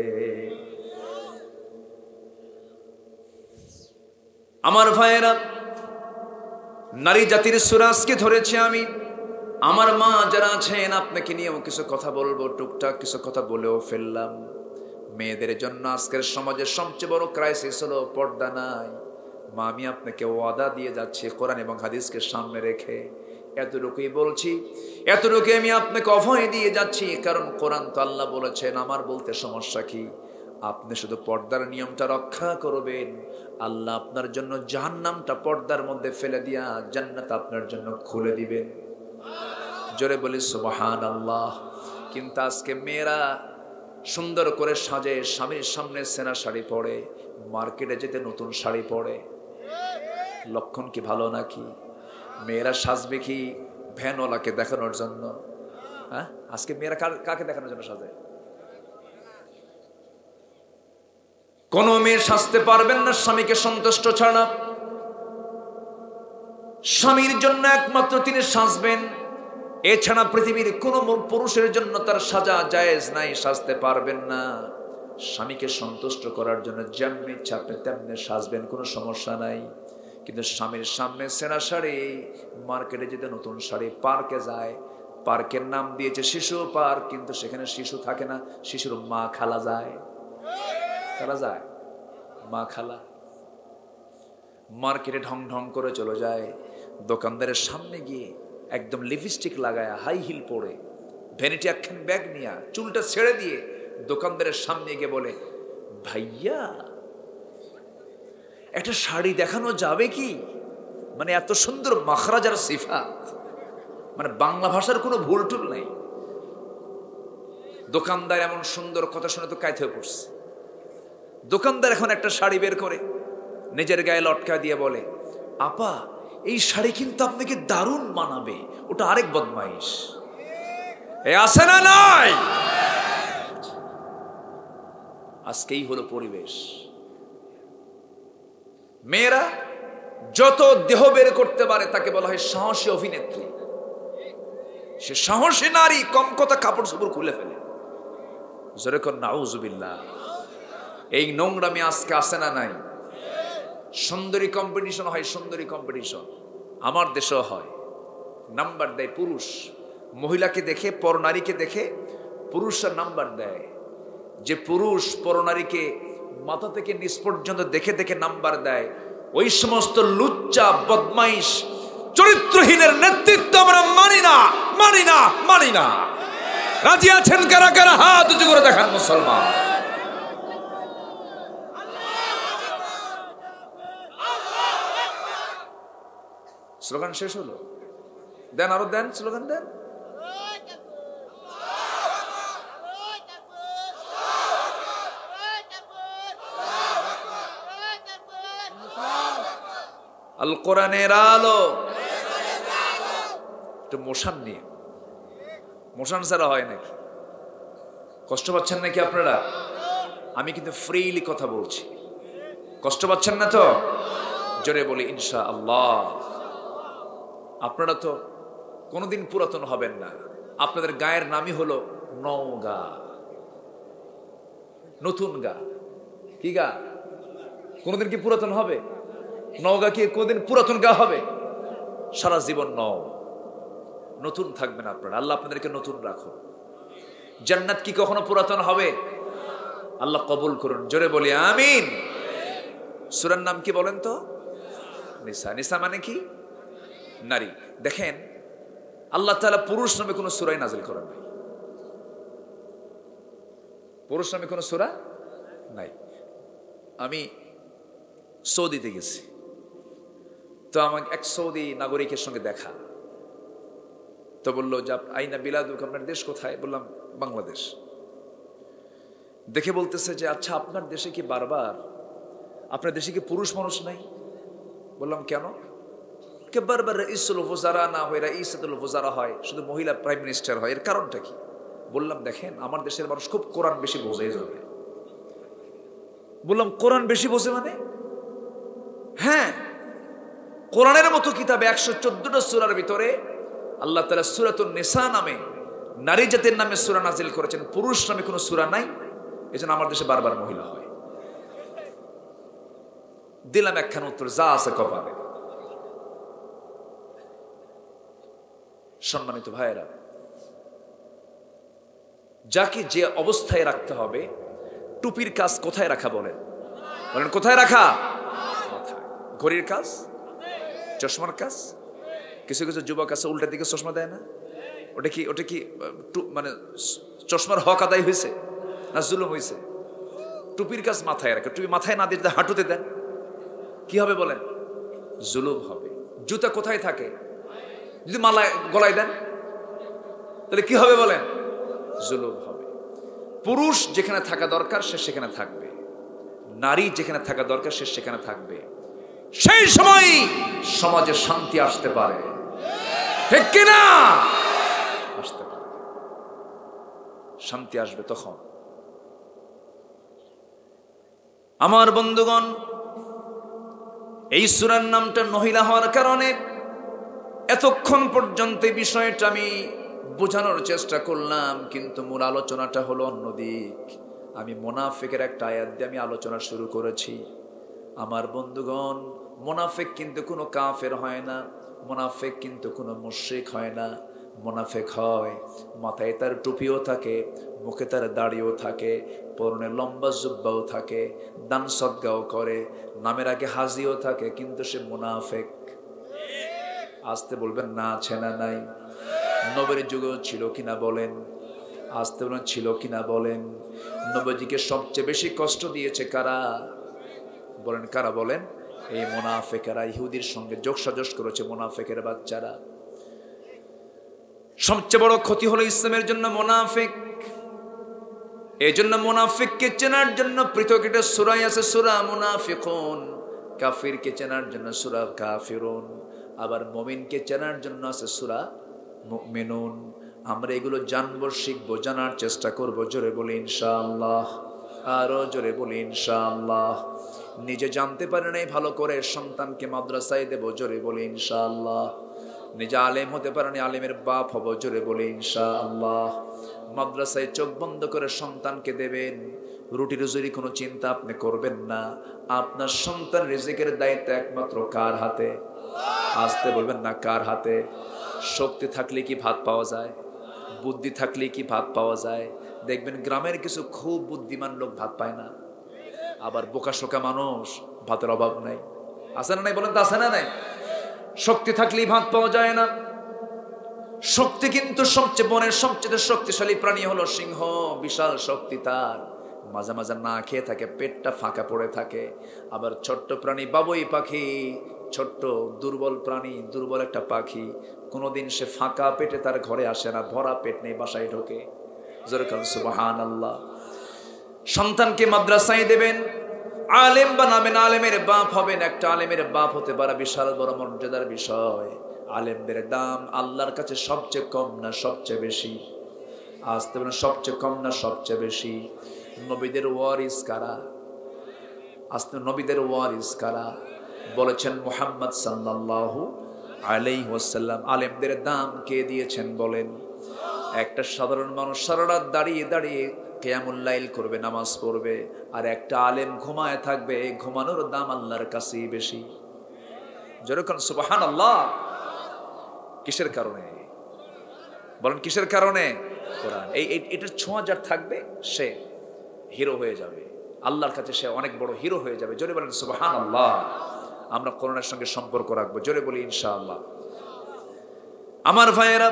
Speaker 1: আমার ভাইয়েরা, নারী জাতির সুরাজকে ধরেছি আমি। আমার মা যারা আছেন, আপনাকে নিয়েও কিছু কথা বলবো, টুকটাক কিছু কথা বলেও ফেললাম। মেয়েদের জন্য আজকের সমাজের সবচেয়ে বড় ক্রাইসিস হলো পর্দা নাই। মা, আমি আপনাকে ওয়াদা দিয়ে যাচ্ছি কোরআন এবং হাদিসকে সামনে রেখে, এতটুকুই বলছি, এতটুকুই আমি আপনাকে অভয় দিয়ে যাচ্ছি। কারণ কোরআন তো আল্লাহ বলেছেন, আমার বলতে সমস্যা কি? আপনি শুধু পর্দার নিয়মটা রক্ষা করবেন, আল্লাহ আপনার জন্য জাহান্নামটা পর্দার মধ্যে ফেলে দিয়া জান্নাত আপনার জন্য খুলে দিবেন। জোরে বলি সুবহানাল্লাহ। কিন্তু আজকে মেয়েরা সুন্দর করে সাজে, স্বামীর সামনে সেনা শাড়ি পরে, মার্কেটে যেতে নতুন শাড়ি পরে। লক্ষণ কি ভালো নাকি? মেয়েরা সাজবে কি ভ্যানওয়ালাকে দেখানোর জন্য? হ্যাঁ, আজকে মেয়েরা কাকে দেখানোর জন্য সাজে? কোন মেয়ে সাজতে পারবেন না স্বামীকে সন্তুষ্ট ছাড়া। স্বামীর জন্য একমাত্র তিনি সাজবেন, এছাড়া পৃথিবীর কোন পুরুষের জন্য তার সাজা জায়েজ নাই, সাজতে পারবেন না। স্বামীকে সন্তুষ্ট করার জন্য যেমনি চাপে তেমনি সাজবেন, কোনো সমস্যা নাই। কিন্তু স্বামীর সামনে সেরা শাড়ি, মার্কেটে যেতে নতুন শাড়ি, পার্কে যায়, পার্কের নাম দিয়েছে শিশু পার্ক, কিন্তু সেখানে শিশু থাকে না, শিশুর মা খালা যায়। কারা যায়? মা খালা। মার্কেটে ঢং ঢং করে চলে যায়, দোকানদারের সামনে গিয়ে একদম লিপস্টিক লাগায়, হাই হিল পরে, ভ্যানিটি একখান ব্যাগ নিয়ে, চুলটা ছেড়ে দিয়ে দোকানদারের সামনে গিয়ে বলে, ভাইয়া একটা শাড়ি দেখানো যাবে কি? মানে এত সুন্দর মাখরাজার সিফাত, মানে বাংলা ভাষার কোনো ভুল টুল নাই। দোকানদার এমন সুন্দর কথা শুনে তো কাইতে পড়ছে। দোকানদার এখন একটা শাড়ি বের করে নিজের গায়ে লটকা দিয়ে বলে, আপা এই শাড়ি কিন্তু আপনাকে দারুণ মানাবে। ওটা আরেক বদমাইশ। এ আছে না নাই? আজকেই হলো পরিবেশ। মেয়েরা যত দেহ বের করতে পারে তাকে বলা হয় সাহসী অভিনেত্রী। সে সাহসী নারী, কম কথা কাপড় চোপড় খুলে ফেলে। জোরে কর নাউজুবিল্লাহ। এই নোংরামি আজকে আসে না নাই? সুন্দরী কম্পিটিশন হয়, সুন্দরী কম্পিটিশন আমার দেশেও হয়। নাম্বার দেয় পুরুষ, মহিলাকে দেখে, পরনারীকে দেখে পুরুষরা নাম্বার দেয়। যে পুরুষ পরনারীকে মাথা থেকে নিচ পর্যন্ত দেখে দেখে নাম্বার দেয়, ওই সমস্ত লুচ্চা বদমাইশ চরিত্রহীনের নেতৃত্ব আমরা মানি না, মানি না, মানি না। রাজি আছেন কারা কারা? হাত উঁচু করে দেখান মুসলমান। স্লোগান শেষ হলো? দেন, আরো দেন, স্লোগান দেন। আল কোরআনের আলো। একটু মোশান নিয়ে, মোশান ছাড়া হয় নাকি? কষ্ট পাচ্ছেন নাকি আপনারা? আমি কিন্তু ফ্রিলি কথা বলছি, কষ্ট পাচ্ছেন না তো? জোরে বলি ইনশাআল্লাহ। আপনারা তো কোনোদিন পুরাতন হবেন না। আপনাদের গায়ের নামই হলো নওগাঁ, নতুন গা। কি গা? কোনোদিন কি পুরাতন হবে? নওগাঁ কি কোনোদিন পুরাতন গা হবে? সারা জীবন নতুন থাকবেন আপনারা। আল্লাহ আপনাদেরকে নতুন রাখুন। জান্নাত কি কখনো পুরাতন হবে? আল্লাহ কবুল করুন। জোরে বলি আমিন। সূরার নাম কি বলেন তো? নিসা। নিসা মানে কি? নারী। দেখেন, আল্লাহ তাআলা পুরুষ নামে কোনো সূরা নাযিল করেন নাই। পুরুষ নামে কোনো সূরা নাই। আমি সৌদিতে গেছি, তো আমার এক সৌদি নাগরিকের সঙ্গে দেখা। তো বললো যে আইনা বিলাদুক, আপনার দেশ কোথায়? বললাম বাংলাদেশ। দেখে বলতেছে যে আচ্ছা, আপনার দেশে কি বারবার, আপনার দেশে কি পুরুষ মানুষ নাই? বললাম কেন? কে বারবার রাইসুল ওয়াজারা না হয়, রাইসাতুল ওয়াজারা হয়, শুধু মহিলা প্রাইম মিনিস্টার হয়, এর কারণটা কি? বললাম দেখেন, আমার দেশের মানুষ খুব কোরআন বেশি বোঝে যাবে। বললাম কোরআন বেশি বোঝে মানে? হ্যাঁ, কোরআনের মতো কিতাবে 114টা সূরার ভিতরে আল্লাহ তাআলা সূরাতুন নিসা নামে নারী জাতির নামে সূরা নাজিল করেছেন, পুরুষ নামে কোনো সূরা নাই। এজন্য আমার দেশে বারবার মহিলা হয়। দিলাম একখান উত্তর, যা আছে কপালে। সম্মানিত ভাইয়েরা, যাকে যে অবস্থায় রাখতে হবে, টুপির কাজ কোথায় রাখা বলেন? বলেন কোথায় রাখা? ঘড়ির কাজ, চশমার কাজ। কিছু কিছু যুবক আছে উল্টা দিকে চশমা দেয় না। ওটা কি মানে চশমার হক আদায় হয়েছে না জুলুম হয়েছে? টুপির কাজ মাথায় রাখে, টুপি মাথায় না দিয়ে হাঁটুতে দেন, কি হবে বলেন? জুলুম হবে। জুতা কোথায় থাকে? যদি মালায় গলায় দেন তাহলে কি হবে বলেন? জুলুম হবে। পুরুষ যেখানে থাকা দরকার সে সেখানে থাকবে, নারী যেখানে থাকা দরকার সে সেখানে থাকবে। সেই সময় সমাজে শান্তি আসতে পারে, ঠিক কিনা? আসতে পারে, শান্তি আসবে তখন। আমার বন্ধুগণ, এই সূরার নামটা মহিলা হওয়ার কারণে এতক্ষণ পর্যন্ত এই বিষয়টা আমি বোঝানোর চেষ্টা করলাম, কিন্তু মূল আলোচনাটা হলো অন্যদিক। আমি মুনাফিকের একটা আয়াত দিয়ে আমি আলোচনা শুরু করেছি। আমার বন্ধুগণ, মুনাফিক কিন্তু কোনো কাফের হয় না, মুনাফিক কিন্তু কোনো মুশরিক হয় না। মুনাফিক হয় মাথায় তার টুপিও থাকে, মুখে তার দাড়িও থাকে, পরনে লম্বা জুব্বাও থাকে, দান সদকাও করে, নামের আগে হাজিও থাকে, কিন্তু সে মুনাফিক। আসতে বলবেন না আছে না নাই? নবীর যুগেও ছিল কিনা বলেন? আসতে বলেন ছিল কিনা বলেন? নবীজিকে সবচেয়ে বেশি কষ্ট দিয়েছে কারা বলেন? কারা বলেন? এই মুনাফিকেরা। ইহুদির সঙ্গে যোগসাজশ করেছে মুনাফিকের বাচ্চারা। সবচেয়ে বড় ক্ষতি হলো ইসলামের জন্য মুনাফিক। এই জন্য মুনাফিককে চেনার জন্য পৃথক একটা সূরা আছে, সূরা মুনাফিকুন। কাফিরকে চেনার জন্য সূরা কাফিরুন, আবার মুমিনকে চেনার জন্য আছে সূরা মুমিনুন। আমরা এগুলো জানবো, শিখবো, জানার চেষ্টা করব। জোরে বলি ইনশাআল্লাহ, আরো জোরে বলি ইনশাআল্লাহ। নিজে জানতে পারে নাই ভালো করে, সন্তানকে মাদ্রাসায় দেব। জোরে বলি ইনশাআল্লাহ। নিজে আলেম হতে পারেনি, আলেমের বাপ হব। জোরে বলি ইনশাআল্লাহ। মাদ্রাসায় চোখ বন্ধ করে সন্তানকে দেবেন, রুটি রুজির কোনো চিন্তা আপনি করবেন না। আপনার সন্তান রিজিকের দায়িত্ব একমাত্র কার হাতে? আসতে বলবেন না কার হাতে? শক্তি থাকলে কি ভাত পাওয়া যায়? বুদ্ধি থাকলে কি ভাত পাওয়া যায়? দেখবেন গ্রামের কিছু খুব বুদ্ধিমান লোক ভাত পায় না, আবার বোকাশোকা মানুষ ভাতের অভাব নাই। আছে না নাই বলেন তো? আছে না নাই? শক্তি থাকলেই ভাত পাওয়া যায় না। শক্তি কিন্তু সবচেয়ে বনের সবচেয়ে শক্তিশালী প্রাণী হলো সিংহ। বিশাল শক্তি তার, মাঝে মাঝে না খেয়ে থাকে, পেটটা ফাঁকা পড়ে থাকে। আবার ছোট্ট প্রাণী বাবুই পাখি, ছোট্ট দুর্বল প্রাণী, দুর্বল একটা পাখি, কোনোদিন সে ফাঁকা পেটে তার ঘরে আসে না, ভরা পেট নেই বাসায় ঢোকে। যেরকম সুবহানাল্লাহ। সন্তানকে মাদ্রাসায় দেবেন, আলেম বানাবেন, আলেমের বাপ হবেন। একটা আলেমের বাপ হতে পারা বিশাল বড় মর্যাদার বিষয়। আলেমদের দাম আল্লাহর কাছে সবচেয়ে কম না সবচেয়ে বেশি? আসতে পারেন সবচেয়ে কম না সবচেয়ে বেশি? নবীদের ওয়ারিস কারা? আসতে নবীদের ওয়ারিস কারা? বলেছেন মুহাম্মদ সাল্লাল্লাহু আলাইহি ওয়াসাল্লাম। আলেমদের দাম কে দিয়েছেন বলেন? একটা সাধারণ মানুষ সারা রাত দাঁড়িয়ে দাঁড়িয়ে কিয়ামুল লাইল করবে, নামাজ পড়বে, আর একটা আলেম ঘুমায় থাকবে, ঘুমানোর দাম আল্লাহর কাছেই বেশি। যেরকম সুবহানাল্লাহ। কিসের কারণে বলেন? কিসের কারণে? কোরআন। এটার ছোঁয়া যার থাকবে সে হিরো হয়ে যাবে, আল্লাহর কাছে সে অনেক বড় হিরো হয়ে যাবে। জোরে বলেন সুবহানাল্লাহ। আমরা কোরআনের সঙ্গে সম্পর্ক রাখবো। জোরে বলি ইনশাআল্লাহ। আমার ভাইয়েরা,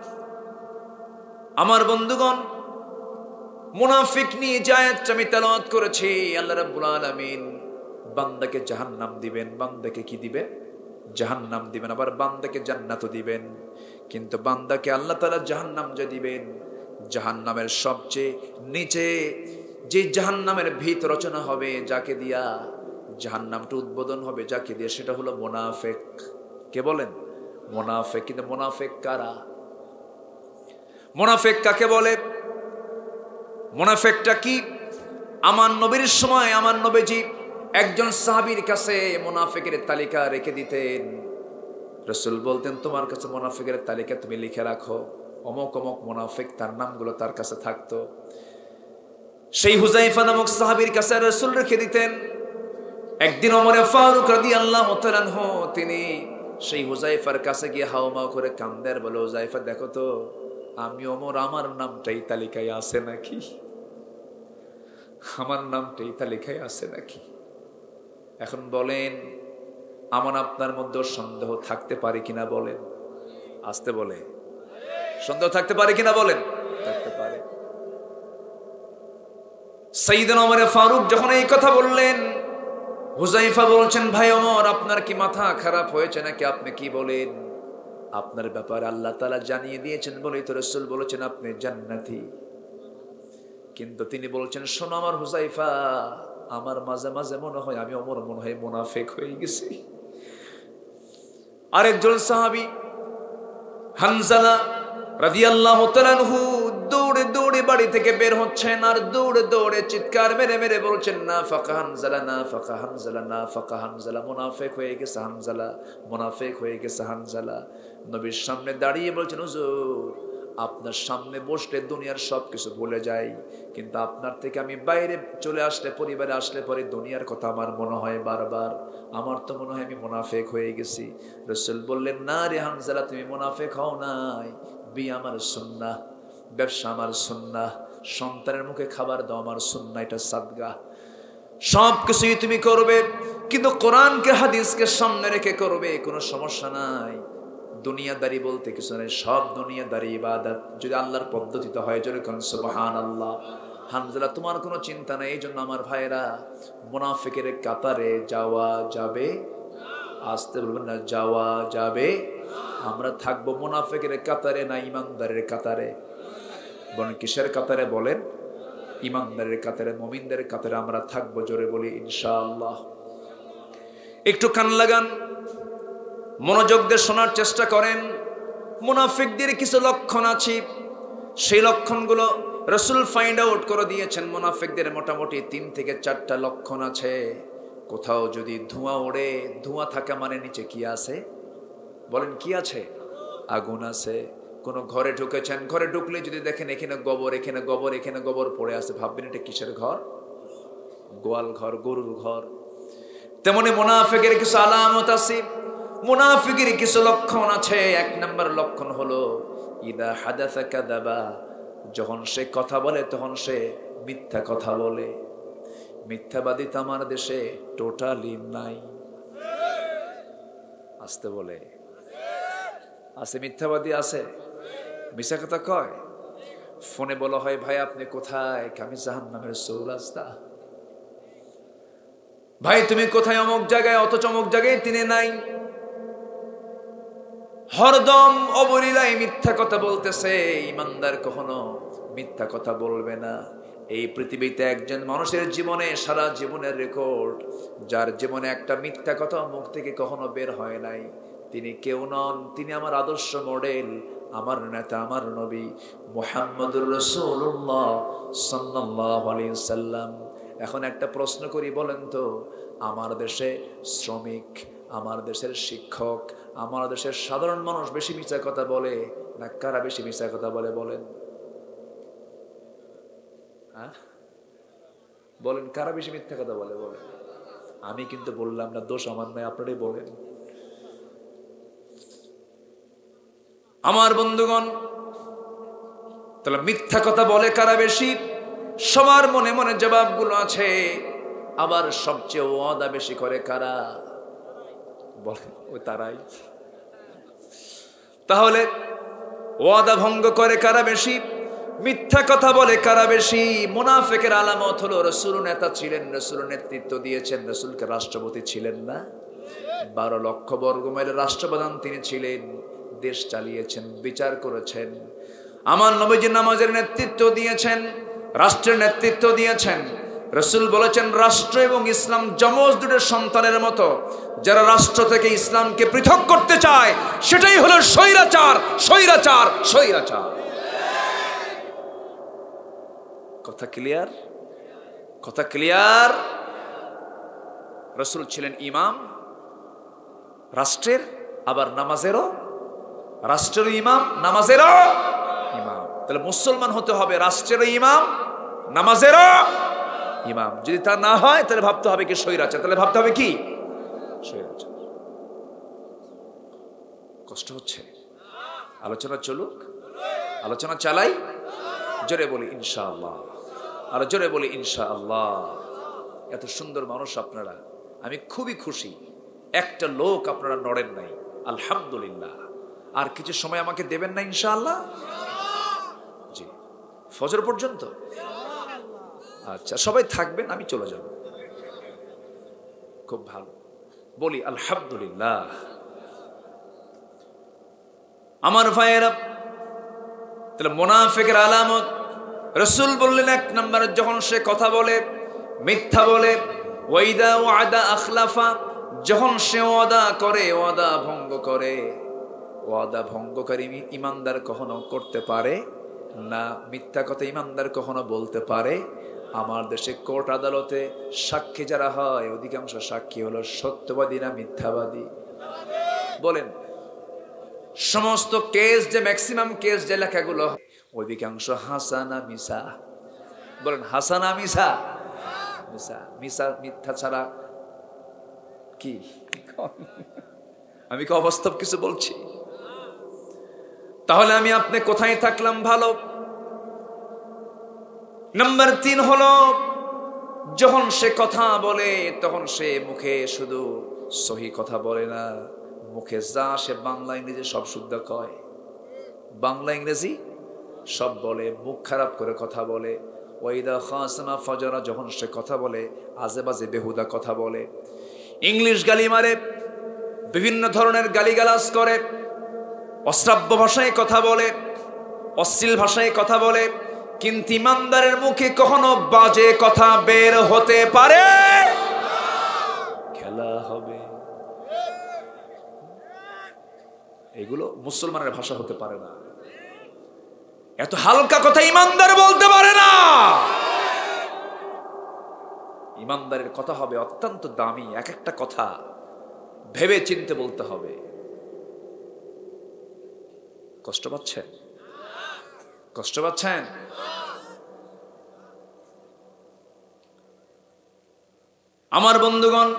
Speaker 1: আমার বন্ধুগণ, মুনাফিক নিয়ে যে আয়াতটা আমি তেলাওয়াত করেছি, আল্লাহ রাব্বুল আলামিন বান্দাকে জাহান্নাম দিবেন। বান্দাকে কি দিবেন? জাহান্নাম দিবেন। আবার বান্দাকে জান্নাতও দিবেন। কিন্তু বান্দাকে আল্লাহ তাআলা জাহান্নাম যে দিবেন, জাহান্নামের সবচেয়ে নিচে যে জাহান্নামের ভিত রচনা হবে, যাকে দিয়া জাহান্নামটা উদ্বোধন হবে, যাকে দিয়ে, সেটা হলো মুনাফিক। কে বলেন? মুনাফিক। কিন্তু মুনাফিক কারা? মুনাফিক কাকে বলে? মুনাফিকটা কি? আমার নবীর সময় আমার নবীজি একজন সাহাবীর কাছে মুনাফিকের তালিকা রেখে দিতেন। রাসূল বলতেন তোমার কাছে মুনাফিকের তালিকা তুমি লিখে রাখো, অমুক অমুক মুনাফিক, তার নামগুলো তার কাছে থাকতো। সেই হুযায়ফা নামক সাহাবীর কাছে রাসূল রেখে দিতেন। একদিন ওমরে ফারুক রাদিয়াল্লাহু তাআলা আনহু তিনি সেই হুযায়ফার কাছে গিয়ে হাওমাও করে কান্দের, বলে হুযায়ফা দেখো তো আমি ওমর, আমার নামটা এই তালিকায় আছে নাকি, আমার নামটা এই তালিকায় আছে নাকি। এখন বলেন আমার আপনার মধ্যে সন্দেহ থাকতে পারে কিনা বলেন, আসতে বলে সন্দেহ থাকতে পারে কিনা বলেন, থাকতে পারে। সাইয়েদনা ওমর ফারুক যখন এই কথা বললেন, হুযায়ফা বলছেন ভাই ওমর আপনার কি মাথা খারাপ হয়েছে নাকি, আপনি কি বলেন, আপনার ব্যাপারে আল্লাহ তাআলা জানিয়ে দিয়েছেন বলেই তো রাসূল বলেছেন আপনি জান্নাতি। কিন্তু তিনি বলছেন শোনো আমার হুযায়ফা, আমার মাঝে মাঝে মনে হয় আমি ওমর মনে হয় মুনাফিক হয়ে গেছি। আরেকজন সাহাবী হানজালা রাদিয়াল্লাহু তাআলা আনহু দৌড়ে দৌড়ে বাড়ি থেকে বের হচ্ছেন, আর দৌড়ে দৌড়ে চিৎকার মেরে মেরে বলছেন নাফাকা হানজালা, নাফাকা হানজালা, নাফাকা হানজালা, মুনাফিক হয়ে গেছে হানজালা, মুনাফিক হয়ে গেছে হানজালা। নবীর সামনে দাঁড়িয়ে বলছেন হুজুর আপনার সামনে বসলে দুনিয়ার সবকিছু ভুলে যাই, কিন্তু আপনার থেকে আমি বাইরে চলে আসলে, পরিবারে আসলে পরে দুনিয়ার কথা আমার মনে হয় বারবার, আমার তো মনে হয় আমি মুনাফিক হয়ে গেছি। রাসূল বললেন না রে হানজালা তুমি মুনাফিক হও নাই, বিয়ে আমার সুন্নাহ, ব্যবসা আমার সুন্নাহ, সন্তানের মুখে খাবার দাও আমার সুন্নাহ, এটা সাদগা, সব কিছুই তুমি করবে কিন্তু কোরআনকে হাদিসকে সামনে রেখে করবে, কোনো সমস্যা নাই। দুনিয়াদারি বলতে কিছু নেই, সব দুনিয়াদারি ইবাদত যদি আল্লাহর পদ্ধতিতে হয়, যেরকম সুবহানাল্লাহ। হানজালা তোমার কোনো চিন্তা নেই। এই জন্য আমার ভাইরা মুনাফিকের কাতারে যাওয়া যাবে, আসতে বলবেন না, যাওয়া যাবে। আমরা থাকবো মুনাফিকের কাতারে না ইমানদারের কাতারে? বলেন কিসের কাতারে বলেন? ইমানদারের কাতারে, মুমিনদের কাতারে আমরা থাকবো। জোরে বলি ইনশাআল্লাহ। একটু কান লাগান, মনোযোগ দিয়ে শোনার চেষ্টা করেন। মুনাফিকদের কিছু লক্ষণ আছে, সেই লক্ষণগুলো রাসূল ফাইন্ড আউট করে দিয়েছেন। মুনাফিকদের মোটামুটি 3 থেকে 4টা লক্ষণ আছে। কোথাও যদি ধোঁয়া ওড়ে, ধোঁয়া থাকা মানে নিচে কি আছে বলেন, কি আছে? আগুন আছে। কোন ঘরে ঢুকেছেন, ঘরে ঢুকলে যদি দেখেন এখানে গোবর, এখানে গোবর, এখানে গোবর পড়ে আছে, ভাববেন এটা কিসের ঘর? গোয়াল ঘর, গরুর ঘর। তেমনি মুনাফিকের কিছু আলামত আছে, মুনাফিকের কিছু লক্ষণ আছে। 1 নম্বর লক্ষণ হলো ইদা হাদাসা কাযাবা, যখন সে কথা বলে তখন সে মিথ্যা কথা বলে। মিথ্যাবাদী তো আমার দেশে টোটালি নাই, আসতে বলে আছে, মিথ্যাবাদী আছে, মিথ্যা কথা কয়। ফোনে বলা হয় ভাই আপনি কোথায়, আমি জাহান্নামের চৌরাস্তা। ভাই তুমি কোথায়? অমুক জায়গায়, অত চমক জায়গায় তিনি নাই। হরদম অবলীলায় মিথ্যা কথা বলতেছে। ইমানদার কখনো মিথ্যা কথা বলবে না। এই পৃথিবীতে একজন মানুষের জীবনে, সারা জীবনের রেকর্ড, যার জীবনে একটা মিথ্যা কথা মুখ থেকে কখনো বের হয় নাই, তিনি কেউ নন, তিনি আমার আদর্শ মডেল, আমার নেতা, আমার নবী মুহাম্মদুর রাসূলুল্লাহ সাল্লাল্লাহু আলাইহি ওয়াসাল্লাম। এখন একটা প্রশ্ন করি, বলেন তো আমার দেশে শ্রমিক, আমার দেশের শিক্ষক, আমার দেশের সাধারণ মানুষ বেশি মিথ্যা কথা বলে না কারা বেশি মিথ্যা কথা বলে? বলেন, বলেন কারা বেশি মিথ্যা কথা বলে? বলেন। আমি কিন্তু বললাম না, দোষ আমার নয়, আপনারাই বলেন। আমার বন্ধুগণ, তাহলে মিথ্যা কথা বলে কারা বেশি? সবার মনে মনে জবাবগুলো আছে। আবার সবচেয়ে ওয়াদা বেশি করে কারা? বলেন, ওই তারাই। তাহলে ওয়াদা ভঙ্গ করে কারা বেশি? মিথ্যা কথা বলে কারা বেশি? মুনাফিকের আলামত হলো রাসূল নেতা ছিলেন, রাসূল নেতৃত্ব দিয়েছেন, রাসূলকে রাষ্ট্রপতি ছিলেন না? 12 লক্ষ বর্গমাইলের রাষ্ট্রপ্রধান তিনি ছিলেন, দেশ চালিয়েছেন, বিচার করেছেন। আমার নবীজি নামাজের নেতৃত্ব দিয়েছেন, রাষ্ট্রের নেতৃত্ব দিয়েছেন। রাসূল বলেছেন রাষ্ট্র এবং ইসলাম যমজ দুটোর সন্তানের মতো। যারা রাষ্ট্র থেকে ইসলামকে পৃথক করতে চায় সেটাই হলো স্বৈরাচার, স্বৈরাচার, স্বৈরাচার। কথা ক্লিয়ার? কথা ক্লিয়ার? রাসূল ছিলেন ইমাম রাষ্ট্রের, আবার নামাজেরও রাষ্ট্রের ইমাম, নামাজেরও ইমাম। তাহলে মুসলমান হতে হবে রাষ্ট্রেরও ইমাম, নামাজেরও ইমাম। যদি তা না হয় তাহলে ভাবতে হবে কি স্বৈরাচার, তাহলে ভাবতে হবে কি স্বৈরাচার। কষ্ট হচ্ছে, আলোচনা চলুক, আলোচনা চালাই, জোরে বলি ইনশাআল্লাহ, আর জোরে বলি ইনশাআল্লাহ। এত সুন্দর মানুষ আপনারা, আমি খুবই খুশি। একটা লোক আপনারা নড়েন নাই, আলহামদুলিল্লাহ। আর কিছু সময় আমাকে দেবেন না ইনশাআল্লাহ? জি, ফজর পর্যন্ত। আচ্ছা, সবাই থাকবেন, আমি চলে যাব। খুব ভালো, বলি আলহামদুলিল্লাহ। আমার ভাইয়েরা, তাহলে মুনাফিকের আলামত রাসূল বললেন, এক নম্বরে যখন সে কথা বলে মিথ্যা বলে, ওয়াইদা ওয়াদা আখলাফা, যখন সে ওয়াদা করে ওয়াদা ভঙ্গ করে। ওয়াদা ভঙ্গকারী ইমানদার কখনো করতে পারে না, মিথ্যা কথা ইমানদার কখনো বলতে পারে। আমার দেশে কোর্ট আদালতে সাক্ষী যারা হয়, অধিকাংশ সাক্ষী হলো সত্যবাদী না মিথ্যাবাদী? বলেন, সমস্ত কেস যে ম্যাক্সিমাম কেস যে লেখাগুলো অধিকাংশ হাসানা মিসা। বলেন হাসানা মিসা? মিসা, মিসা, মিথ্যা ছাড়া কি? আমি কি অবাস্তব কিছু বলছি? তাহলে আমি আপনি কোথায় থাকলাম ভালো? নাম্বার 3 হলো, যখন সে কথা বলে তখন সে মুখে শুধু সহি কথা বলে না, মুখে যা সে বাংলা ইংরেজি সব শুদ্ধ কয়, বাংলা ইংরেজি সব বলে, মুখ খারাপ করে কথা বলে। ওয়াইদা খাসামা ফাজারা, যখন সে কথা বলে আজে বাজে বেহুদা কথা বলে, ইংলিশ গালি মারে, বিভিন্ন ধরনের গালিগালাজ করে, অশ্রাব্য ভাষায় কথা বলে, অশ্লীল ভাষায় কথা বলে। কিন্তু ইমানদারের মুখে কখনো বাজে কথা বের হতে পারে? খেলা হবে। এগুলো মুসলমানের ভাষা হতে পারে না। এত হালকা কথা ইমানদার বলতে পারে না। ইমানদারের কথা হবে অত্যন্ত দামি, এক একটা কথা ভেবে চিনতে বলতে হবে। কষ্ট পাচ্ছেন? কষ্ট পাচ্ছেন? আমার বন্ধুগণ,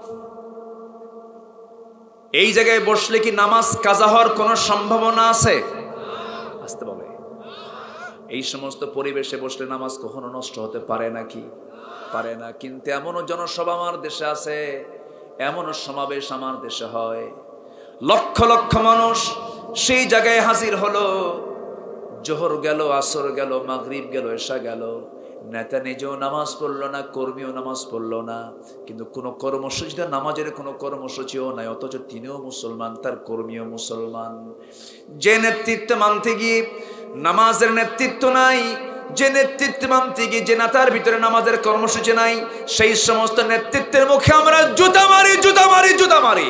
Speaker 1: এই জায়গায় বসলে কি নামাজ কাজা হওয়ার কোনো সম্ভাবনা আছে? আসতে বলে, এই সমস্ত পরিবেশে বসলে নামাজ কখনো নষ্ট হতে পারে নাকি? পারে না। কিন্তু এমনও জনসভা আমার দেশে আছে, এমনও সমাবেশ আমার দেশে হয়, লক্ষ লক্ষ মানুষ সেই জায়গায় হাজির হলো। জোহর গেল, আসর গেল, মাগরিব গেল, এশা গেল, নেতা নিজেও নামাজ পড়লো না, কর্মীও নামাজ পড়লো না, কিন্তু কোনো কর্মসূচিটা, নামাজের কোনো কর্মসূচিও নাই, অথচ তিনিও মুসলমান, তার কর্মীও মুসলমান। যে নেতৃত্ব মানতে গিয়ে নামাজের নেতৃত্ব নাই, যে নেতৃত্ব মানতে গিয়ে যে নেতার ভিতরে নামাজের কর্মসূচি নাই, সেই সমস্ত নেতৃত্বের মুখে আমরা জুতা মারি, জুতা মারি, জুতা মারি।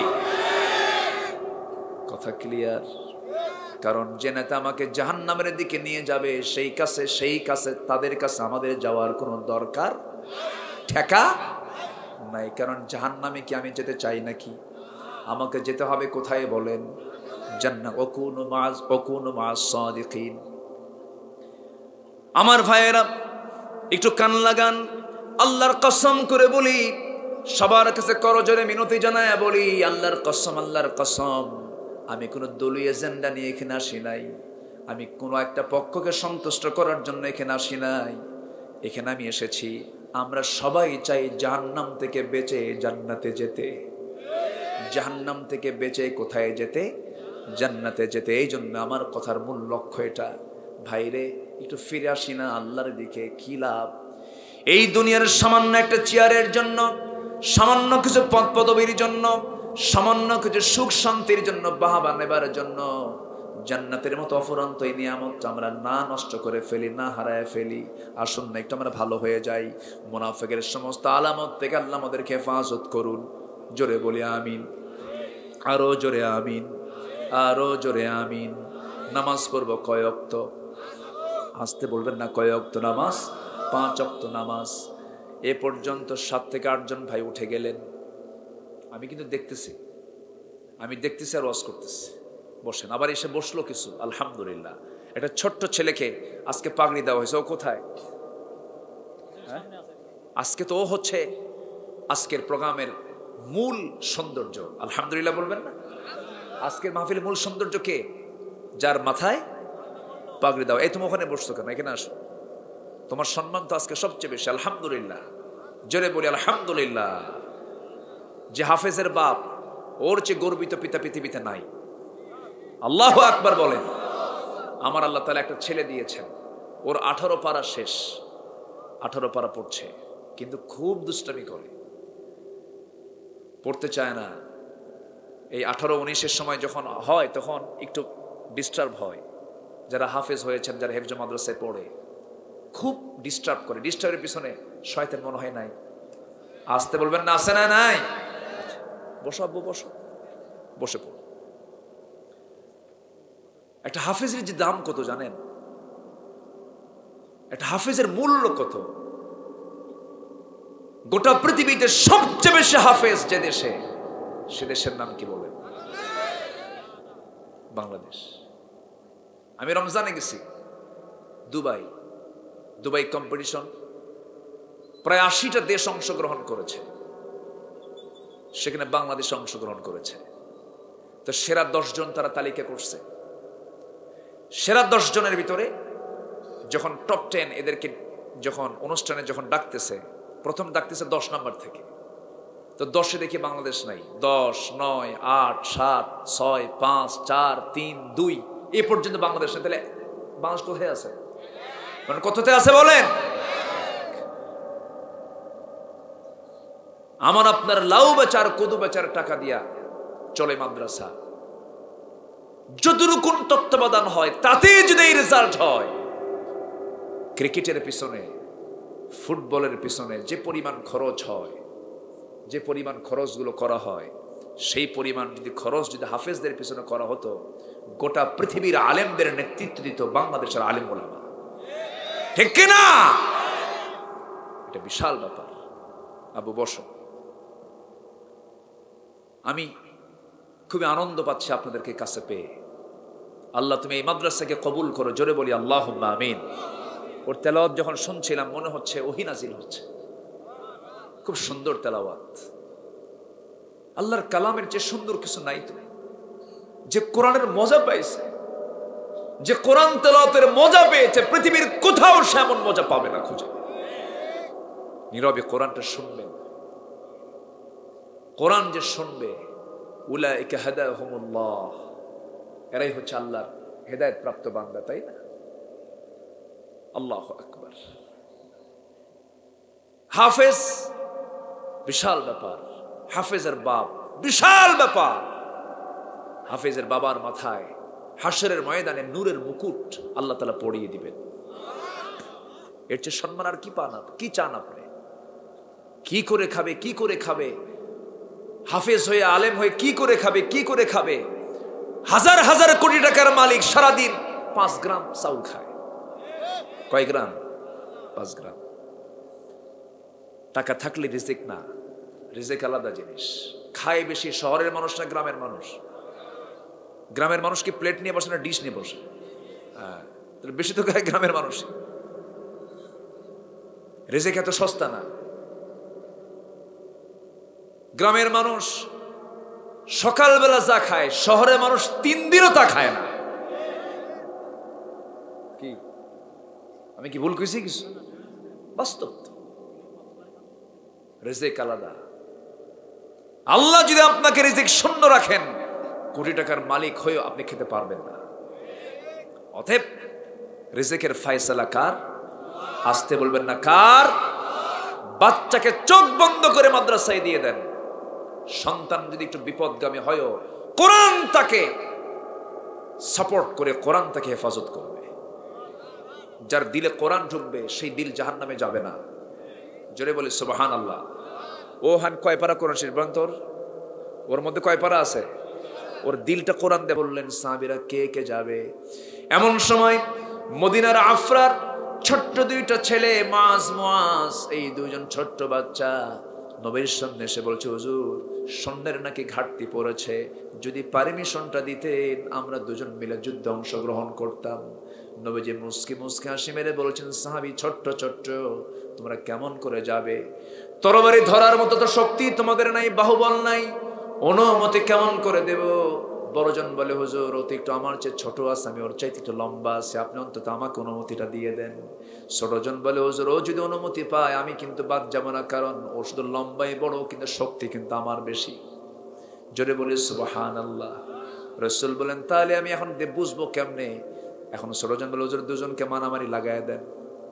Speaker 1: কথা ক্লিয়ার? কারণ যে নেতা আমাকে জাহান্নামের দিকে নিয়ে যাবে, সেই কাছে তাদের কাছে আমাদের যাওয়ার কোনো দরকার ঠেকা নাই। কারণ জাহান্নামে কি আমি যেতে চাই নাকি? আমাকে যেতে হবে কোথায় বলেন? জান্নাত। ওয়াকুনু মা'আস সাদিকিন। আমার ভাইয়েরা, একটু কান লাগান, আল্লাহর কসম করে বলি, সবার কাছে করজোরে মিনতি জানায় বলি, আল্লাহর কসম, আল্লাহর কসম, আমি কোনো দলীয় এজেন্ডা নিয়ে এখানে আসি নাই, আমি কোনো একটা পক্ষকে সন্তুষ্ট করার জন্য এখানে আসি নাই। এখানে আমি এসেছি, আমরা সবাই চাই জাহান্নাম থেকে বেঁচে জান্নাতে যেতে। জাহান্নাম থেকে বেঁচে কোথায় যেতে? জান্নাতে যেতে। এই জন্য আমার কথার মূল লক্ষ্য এটা। ভাইরে, একটু ফিরে আসি না আল্লাহর দিকে? কি লাভ এই দুনিয়ার সামান্য একটা চেয়ারের জন্য, সামান্য কিছু পদ পদবীর জন্য, সামান্য কিছু সুখ শান্তির জন্য, বাহাবা নেবার জন্য জান্নাতের মতো অফুরন্ত এই নিয়ামত আমরা না নষ্ট করে ফেলি, না হারায় ফেলি। আসুন না একটু আমরা ভালো হয়ে যাই। মুনাফিকের সমস্ত আলামত থেকে আল্লাহ আমাদেরকে হেফাজত করুন। জোরে বলি আমিন, আরো জোরে আমিন, আরো জোরে আমিন। নামাজ পড়বো কয় ওয়াক্ত? আসতে বলবেন না, কয় ওয়াক্ত নামাজ? 5 ওয়াক্ত নামাজ। এ পর্যন্ত 7 থেকে 8 জন ভাই উঠে গেলেন, আমি কিন্তু দেখতেছি। আমি দেখতেছি আর ওয়াজ করতেছি, বসেন। আবার এসে বসলো কিছু, আলহামদুলিল্লাহ। একটা ছোট্ট ছেলেকে আজকে পাগড়ি দেওয়া হয়েছে, ও কোথায়? আজকে তো ও হচ্ছে আজকের প্রোগ্রামের মূল সৌন্দর্য। আলহামদুলিল্লাহ বলবেন না? আজকের মাহফিলের মূল সৌন্দর্য কে? যার মাথায় পাগড়ি দাও। এই তুমি ওখানে বসছো কেন? এখানে আসো, তোমার সম্মান তো আজকে সবচেয়ে বেশি। আলহামদুলিল্লাহ, জোরে বলি আলহামদুলিল্লাহ। যে হাফেজের বাপ, ওর চেয়ে গর্বিত পিতা পৃথিবীতে নাই। আল্লাহু আকবার বলেন। আমার আল্লাহ তাআলা একটা ছেলে দিয়েছেন, ওর 18 পারা শেষ, 18 পারা পড়ছে, কিন্তু খুব দুষ্টামি করে, পড়তে চায় না। এই 18-19-এর সময় যখন হয় তখন একটু ডিস্টার্ব হয়। যারা হাফেজ হয়েছেন, যারা হেফজ মাদ্রাসায় পড়ে, খুব ডিস্টার্ব করে। ডিস্টার্বের পিছনে শয়তান মনে হয় নাই? আসতে বলবেন না, আছে না? নাই? বসো আব্বু, বসো, বসে পড়ো। একটা হাফেজের যে দাম কত জানেন? একটা হাফেজের মূল্য কত? গোটা পৃথিবীতে সবচেয়ে বেশি হাফেজ যে দেশে, সে দেশের নাম কি বলেন? বাংলাদেশ। আমি রমজানে গেছি দুবাই কম্পিটিশন, প্রায় 80টা দেশ অংশগ্রহণ করেছে, সেখানে বাংলাদেশ অংশগ্রহণ করেছে। তো সেরা 10 জন তারা তালিকা করছে। সেরা 10 জনের ভিতরে যখন টপ 10 এদেরকে যখন অনুষ্ঠানে যখন ডাকতেছে, প্রথম ডাকতেছে 10 নাম্বার থেকে। তো 10-এ দেখি বাংলাদেশ নাই। 10, 9, 8, 7, 6, 5, 4, 3, 2 এ পর্যন্ত বাংলাদেশ নেই। তাহলে বাংলাদেশ কোথায় আছে? মানে কততে আছে বলেন? আমার আপনার লাউ বেচার কদু বেচার টাকা দিয়া চলে মাদ্রাসা। যতটুকু তত্ত্বাবধান হয় তাতে যদি এই রেজাল্ট হয়, ক্রিকেটের পিছনে, ফুটবলের পিছনে যে পরিমাণ খরচ হয়, যে পরিমাণ খরচগুলো করা হয়, সেই পরিমাণ যদি খরচ যদি হাফেজদের পিছনে করা হতো, গোটা পৃথিবীর আলেমদের নেতৃত্ব দিত বাংলাদেশের আলেম ওলামা। ঠিক কিনা? এটা বিশাল ব্যাপার। আবু বসো। আমি খুবই আনন্দ পাচ্ছি আপনাদেরকে কাছে পেয়ে। আল্লাহ তুমি এই মাদ্রাসাকে কবুল করো, জোরে বলি আল্লাহুম্মা আমিন। ওর তেলাওয়াত যখন শুনছিলাম মনে হচ্ছে ওহী নাজিল হচ্ছে। খুব সুন্দর তেলাওয়াত। আল্লাহর কালামের চেয়ে সুন্দর কিছু নাই তো। যে কোরআনের মজা পাইছে, যে কোরআন তেলাওয়াতের মজা পেয়েছে, পৃথিবীর কোথাও সে এমন মজা পাবে না খুঁজে। নীরবে কোরআনটা শুনবেন। কোরআন যে শুনবে, উলাইকা হাদাহুমুল্লাহ, এরাই হচ্ছে আল্লাহর হেদায়েত প্রাপ্ত বান্দা, তাই না? আল্লাহু আকবার। হাফেজ বিশাল ব্যাপার। হাফেজের বাপ বিশাল ব্যাপার। হাফেজের বাবার মাথায় হাশরের ময়দানে নূরের মুকুট আল্লাহ তাআলা পরিয়ে দিবেন। এর চেয়ে সম্মান আর কি পান? কি চান আপনি? কি করে খাবে, কি করে খাবে? হাফেজ হয়ে, আলেম হয়ে কি করে খাবে, কি করে খাবে? হাজার হাজার কোটি টাকার মালিক সারাদিন 5 গ্রাম চাউল খায়। কয় গ্রাম? 5 গ্রাম। টাকা থাকলে রিজিক না, রিজিক আলাদা জিনিস। খায় বেশি শহরের মানুষ না গ্রামের মানুষ? গ্রামের মানুষ কি প্লেট নিয়ে বসে না ডিশ নিয়ে বসে? হ্যাঁ, বেশি তো খায় গ্রামের মানুষ। রিজিক এত সস্তা না। গ্রামের মানুষ সকালবেলা যা খায়, শহরের মানুষ 3 দিনও তা খায় না। কি আমি কি ভুল কইছি কিছু? বাস্তব। রিজিক আলাদা। আল্লাহ যদি আপনাকে রিজিক শূন্য রাখেন, কোটি টাকার মালিক হয়েও আপনি খেতে পারবেন না। অতএব রিজিকের ফয়সালা কার? আসতে বলবেন না কার? বাচ্চাকে চোখ বন্ধ করে মাদ্রাসায় দিয়ে দেন। সন্তান যদি একটু বিপদগামী হয়ও, কোরআন তাকে সাপোর্ট করে, কোরআন তাকে হেফাজত করবে। যার দিলে কোরআন ঢুকবে সেই দিল জাহান্নামে যাবে না। জোরে বলি সুবহানাল্লাহ। ও হান কয় পারা কোরআন শরীফ বলতোর? ওর মধ্যে কয় পারা আছে? ওর দিলটা কোরআন দিয়ে বললেন সাহাবীরা কে কে যাবে? এমন সময় মদিনার আফরার ছোট্ট 2টা ছেলে, মাজ মুআজ, এই 2জন ছোট্ট বাচ্চা নবীর সামনে এসে বলছে, হুজুর স্বর্ণের নাকি ঘাটতি পড়েছে, যদি পারমিশনটা দিতেন আমরা দুজন মিলে যুদ্ধে অংশগ্রহণ করতাম। নবীজি মুস্কি মুস্কি হাসি মেরে বলছেন, সাহাবী ছোট্ট ছোট্ট, তোমরা কেমন করে যাবে? তরবারি ধরার মতো তো শক্তি তোমাদের নাই, বাহুবল নাই, অনুমতি কেমন করে দেব? বড়জন বলে, হুজুর ও তো একটু আমার চেয়ে ছোট আছে, আমি ওর চাইতে একটু লম্বা আছে, আপনি অন্তত আমাকে অনুমতিটা দিয়ে দেন। ছোটজন বলে, হুজুর ও যদি অনুমতি পায় আমি কিন্তু বাদ যাবো না, কারণ ও শুধু লম্বাই বড়, কিন্তু শক্তি কিন্তু আমার বেশি। জোরে বলি সুবহানাল্লাহ। রাসূল বলেন, তাহলে আমি এখন বুঝবো কেমনে? এখন ছোটজন বলে, হুজুর দুজনকে মারামারি লাগায় দেন।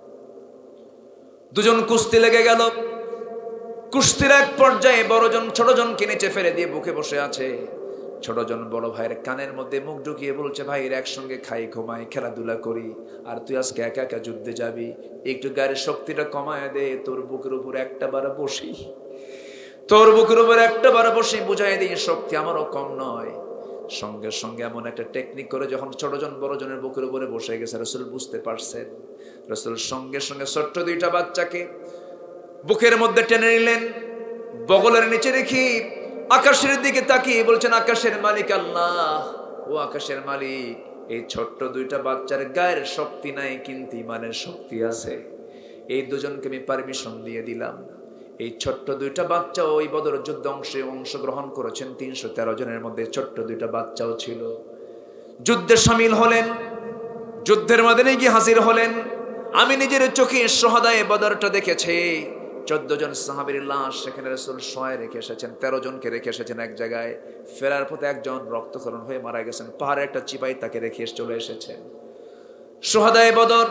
Speaker 1: দুজন কুস্তি লেগে গেল। কুস্তির এক পর্যায়ে বড়জন ছোটজনকে নিচে ফেলে দিয়ে বুকে বসে আছে। ছোটজন বড় ভাইয়ের কানের মধ্যে মুখ ঢুকিয়ে বলছে, ভাইয়ের একসঙ্গে খাই, ঘুমাই, খেলাধুলা করি, আর তুই আজকে একা একা যুদ্ধে যাবি, একটু গায়ের শক্তিটা কমায় দে, তোর বুকের উপর একটা বার বসি, তোর বুকের উপর একটা বার বসি, বুঝাই দিই শক্তি আমারও কম নয়। সঙ্গে সঙ্গে এমন একটা টেকনিক করে যখন ছোটজন বড়জনের বুকের উপরে বসে গেছে, রাসূল বুঝতে পারছেন। রাসূল সঙ্গে সঙ্গে ছোট্ট দুইটা বাচ্চাকে বুকের মধ্যে টেনে নিলেন, বগলের নিচে রেখে আকাশের দিকে তাকিয়ে বলছেন, আকাশের মালিক আল্লাহ, ও আকাশের মালিক, এই ছোট্ট দুইটা বাচ্চার গায়ের শক্তি নাই, কিন্তু ইমানের শক্তি আছে। এই দুজনকে আমি পারমিশন দিয়ে দিলাম। এই ছোট্ট দুইটা বাচ্চা ওই বদর যুদ্ধ অংশগ্রহণ করেছেন, 313 জনের মধ্যে ছোট্ট দুইটা বাচ্চাও ছিল। যুদ্ধে শামিল হলেন, যুদ্ধের ময়দানে গিয়ে হাজির হলেন। আমি নিজের চোখে শহাদায়ে বদরটা দেখেছি। 14 জন সাহাবীর লাশ সেখানে রাসূল শোয়ায় রেখে এসেছেন, 13 জনকে রেখে এসেছেন এক জায়গায়। ফেরার পথে একজন রক্তক্ষরণ হয়ে মারা গেছেন, পাহাড়ে একটা চিপাই তাকে রেখে চলে এসেছেন। শহাদায়ে বদর।